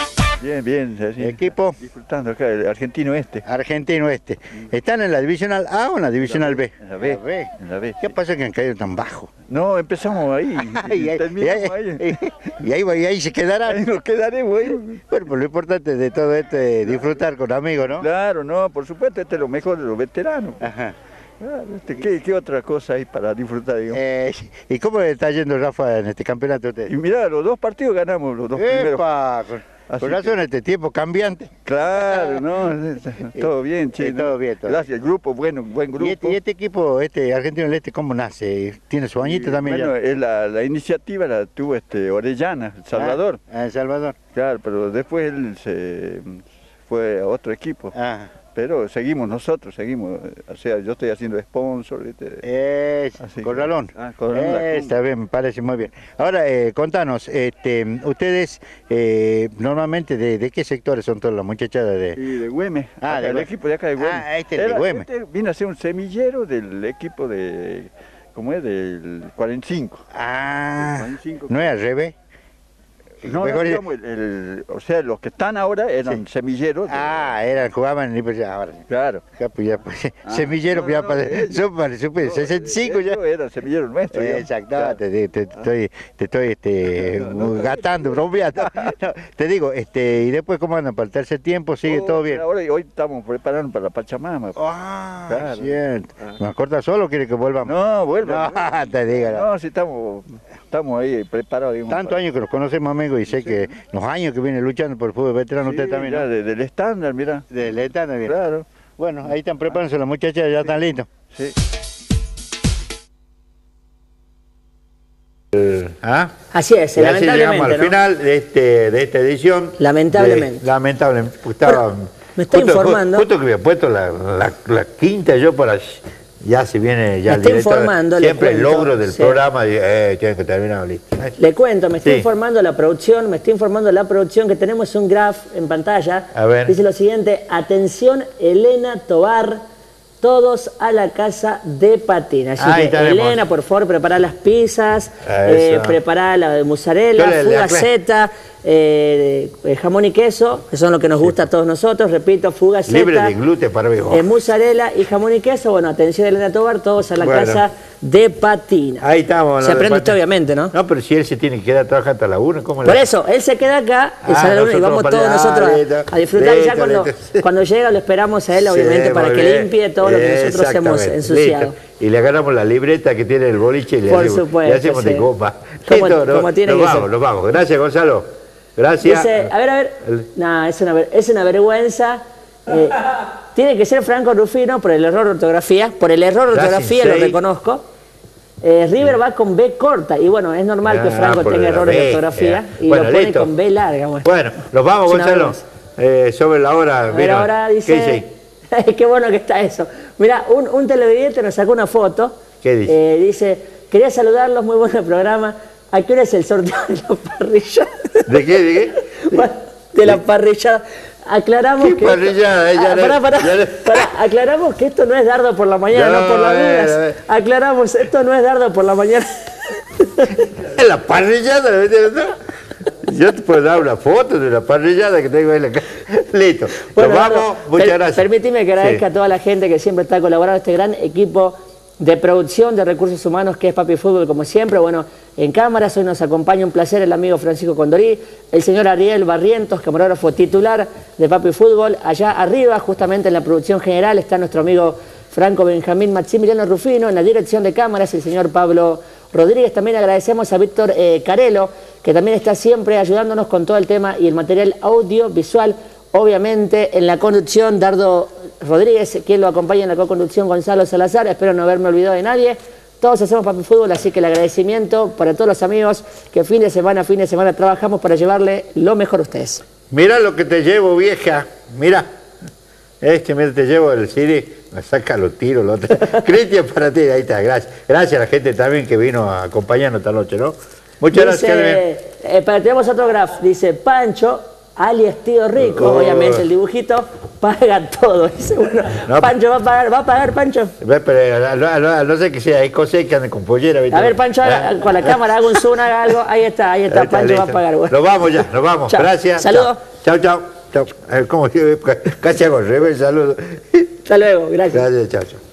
Bien, bien. Sí. ¿Equipo? Disfrutando acá, el Argentino Este. Argentino Este. ¿Están en la Divisional A o en la Divisional B? En la B. En la B. En la B ¿Qué sí. pasa que han caído tan bajo? No, empezamos ahí. y, y, ahí, terminamos y, ahí, ahí. Y, ahí, y ahí se quedarán. Ahí nos quedaremos. Ahí. Bueno, pues lo importante de todo esto es disfrutar con amigos, ¿no? Claro, no, por supuesto, este es lo mejor de los veteranos. Ajá. Claro, este, ¿qué, ¿Qué otra cosa hay para disfrutar, digamos? Eh, ¿Y cómo le está yendo, Rafa, en este campeonato a ustedes? Y mirá, los dos partidos ganamos, los dos primeros. Con, con razón, que... este tiempo cambiante. Claro, no, todo bien, che. Sí, todo bien, todo Gracias, el grupo, bueno, buen grupo. ¿Y este, y este equipo, este Argentino del Este, cómo nace? ¿Tiene su añito y, también? Bueno, ya? Es la, la iniciativa la tuvo este Orellana, El Salvador. Ah, El Salvador. Claro, pero después él se fue a otro equipo. Ah. Pero seguimos nosotros, seguimos, o sea, yo estoy haciendo sponsor. Este, es, Corralón. Ah, Corralón. Eh, está bien, me parece muy bien. Ahora, eh, contanos, este, ustedes eh, normalmente, de, de qué sectores son todas las muchachadas? De... Sí, de Güemes, ah, acá, de el equipo de acá de Güemes. Ah, este es de Güemes. Este vino a ser un semillero del equipo de, ¿cómo es? Del cuarenta y cinco. Ah, cuarenta y cinco. ¿No es al revés? No, no, digamos, el, el, o sea, los que están ahora eran sí. semilleros. De... Ah, eran, jugaban en el ahora. Claro. Ya, pues, ya, pues, ah, semilleros, no, ya no, para, ellos, son para, super, no, sesenta y cinco ya. Eran semilleros nuestros. Eh, exacto, claro. te, te, te, estoy, te estoy este, no, no, gatando, bromeando. No, te digo, este, y después, ¿cómo andan? Para el tercer tiempo, ¿sigue oh, todo bien? Ahora, hoy estamos preparando para la Pachamama. Ah, claro. Cierto. Ah. ¿Nos corta solo o quiere que volvamos? No, vuelva. No, te diga. No, si estamos, estamos ahí preparados. Digamos, Tantos para... años que nos conocemos, amigos, y sé sí. que los años que viene luchando por el fútbol veterano, sí, usted también, ya, ¿no? de, del estándar, mira. Del estándar, mira. Claro. Bueno, ahí están preparándose las muchachas, ya están listos. Sí. ¿Ah? Así es, y lamentablemente, así llegamos al ¿no? final de, este, de esta edición. Lamentablemente. De, lamentablemente. Estaba, bueno, me estoy justo, informando. Justo que había puesto la, la, la quinta yo para... Ya se viene ya me el estoy director, informando, siempre le el cuento, logro del sí. programa, eh, tiene que terminar listo. Le cuento, me estoy sí. informando la producción, me estoy informando la producción que tenemos un graph en pantalla. A ver. Dice lo siguiente: atención, Elena Tobar, todos a la casa de patina. Así Ahí que tenemos. Elena, por favor, prepara las pizzas, eh, prepara la de mozzarella, fugaceta, eh, jamón y queso, que son lo que nos gusta sí. a todos nosotros, repito, fugaceta. Libre de gluten para viejo. Eh, mozzarella y jamón y queso. Bueno, atención, Elena Tobar, todos a la bueno. casa de patina. Ahí estamos. Se aprende usted, obviamente, ¿no? No, pero si él se tiene que quedar a trabajar hasta la una, ¿cómo Por la... eso, él se queda acá y, ah, sale la una, y vamos todos allá, nosotros a, a disfrutar. Listo, ya cuando, cuando llega lo esperamos a él, obviamente, sí, para que bien. limpie todo lo que nosotros hemos ensuciado. Listo. Y le agarramos la libreta que tiene el boliche y le, Por hacemos, supuesto, le hacemos sí. de copa. Como, Listo, como no, tiene nos que vamos, ser. nos vamos. Gracias, Gonzalo. Gracias. Dice, a ver, a ver. No, es una, es una vergüenza. Eh, tiene que ser Franco Rufino por el error de ortografía. Por el error de ortografía lo reconozco. Eh, River va con B corta. Y bueno, es normal ah, que Franco tenga errores de ortografía. Y bueno, lo pone listo. con B larga. Bueno, bueno nos vamos, Gonzalo. Eh, sobre la hora. Mira, ahora dice. ¿Qué dice? Qué bueno que está eso. Mira, un, un televidente nos sacó una foto. ¿Qué dice? Eh, dice, quería saludarlos, muy buen programa. ¿A qué hora es el sorteo de la parrilla? ¿De qué? ¿De qué? Bueno, de la parrillada. Aclaramos ¿Qué que parrillada? Esto... Ah, pará, pará, pará. Aclaramos que esto no es dardo por la mañana, no, no por las dudas. Aclaramos, esto no es dardo por la mañana. ¿La parrillada? Yo te puedo dar una foto de la parrillada que tengo ahí en la casa. Listo. Bueno, nos vamos. Dardo, muchas per gracias. Permitime que agradezca sí. a toda la gente que siempre está colaborando, este gran equipo de producción de recursos humanos que es Papi Fútbol, como siempre. Bueno, en cámaras hoy nos acompaña un placer el amigo Francisco Condorí, el señor Ariel Barrientos, camarógrafo titular de Papi Fútbol. Allá arriba, justamente en la producción general, está nuestro amigo Franco Benjamín Maximiliano Rufino. En la dirección de cámaras, el señor Pablo Rodríguez. También agradecemos a Víctor eh, Carelo, que también está siempre ayudándonos con todo el tema y el material audiovisual. Obviamente, en la conducción, Dardo Rodríguez, quien lo acompaña en la co-conducción, Gonzalo Salazar. Espero no haberme olvidado de nadie. Todos hacemos Papi Fútbol, así que el agradecimiento para todos los amigos que fin de semana, fin de semana trabajamos para llevarle lo mejor a ustedes. Mira lo que te llevo, vieja. Mira. Este, mira, te llevo el C D. Me saca los tiros, los otros. Cristian, para ti, ahí está. Gracias. Gracias a la gente también que vino a acompañarnos esta noche, ¿no? Muchas dice, gracias, eh, para, tenemos otro graph. Dice Pancho, alias Tío Rico, Oh. obviamente el dibujito paga todo. Dice, bueno, No. Pancho va a pagar, va a pagar Pancho. Ve, pero a, a- a- a no ser que sea Ecosé que ande con pollera. ¿viste? A ver, Pancho, haga- ¿Eh? con la cámara haga un zoom, haga algo. Ahí está, ahí está, Ahí está, Pancho va a listo. pagar. Bueno. Nos vamos ya, nos vamos. Chao. Gracias. Saludos. Chao, chao. chao. Eh, ¿Cómo que? Casi hago al revés, saludos. Hasta luego, gracias. Gracias, chao, chao.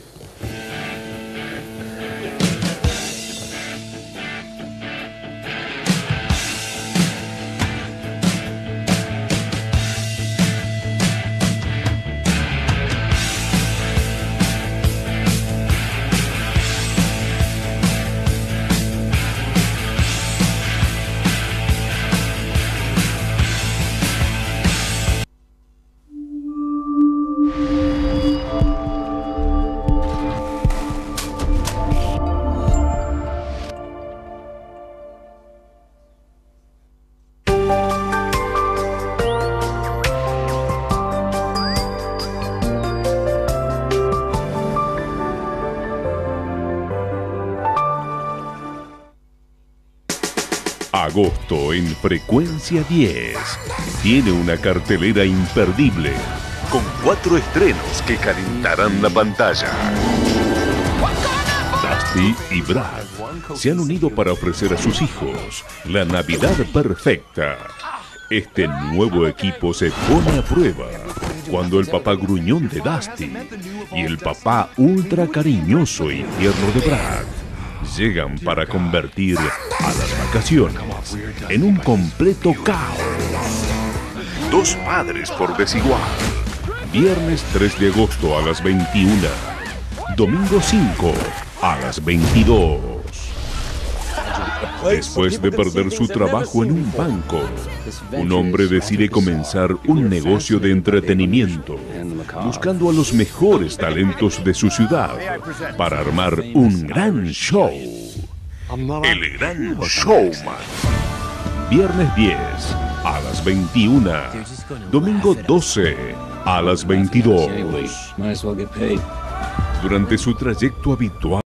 Agosto en Frecuencia diez tiene una cartelera imperdible con cuatro estrenos que calentarán la pantalla. Dusty y Brad se han unido para ofrecer a sus hijos la Navidad perfecta. Este nuevo equipo se pone a prueba cuando el papá gruñón de Dusty y el papá ultra cariñoso y tierno de Brad llegan para convertir a las vacaciones en un completo caos. Dos padres por desigual. Viernes tres de agosto a las veintiuna. Domingo cinco a las veintidós. Después de perder su trabajo en un banco, un hombre decide comenzar un negocio de entretenimiento, buscando a los mejores talentos de su ciudad para armar un gran show. El Gran Showman. Viernes diez a las veintiuna. Domingo doce a las veintidós. Durante su trayecto habitual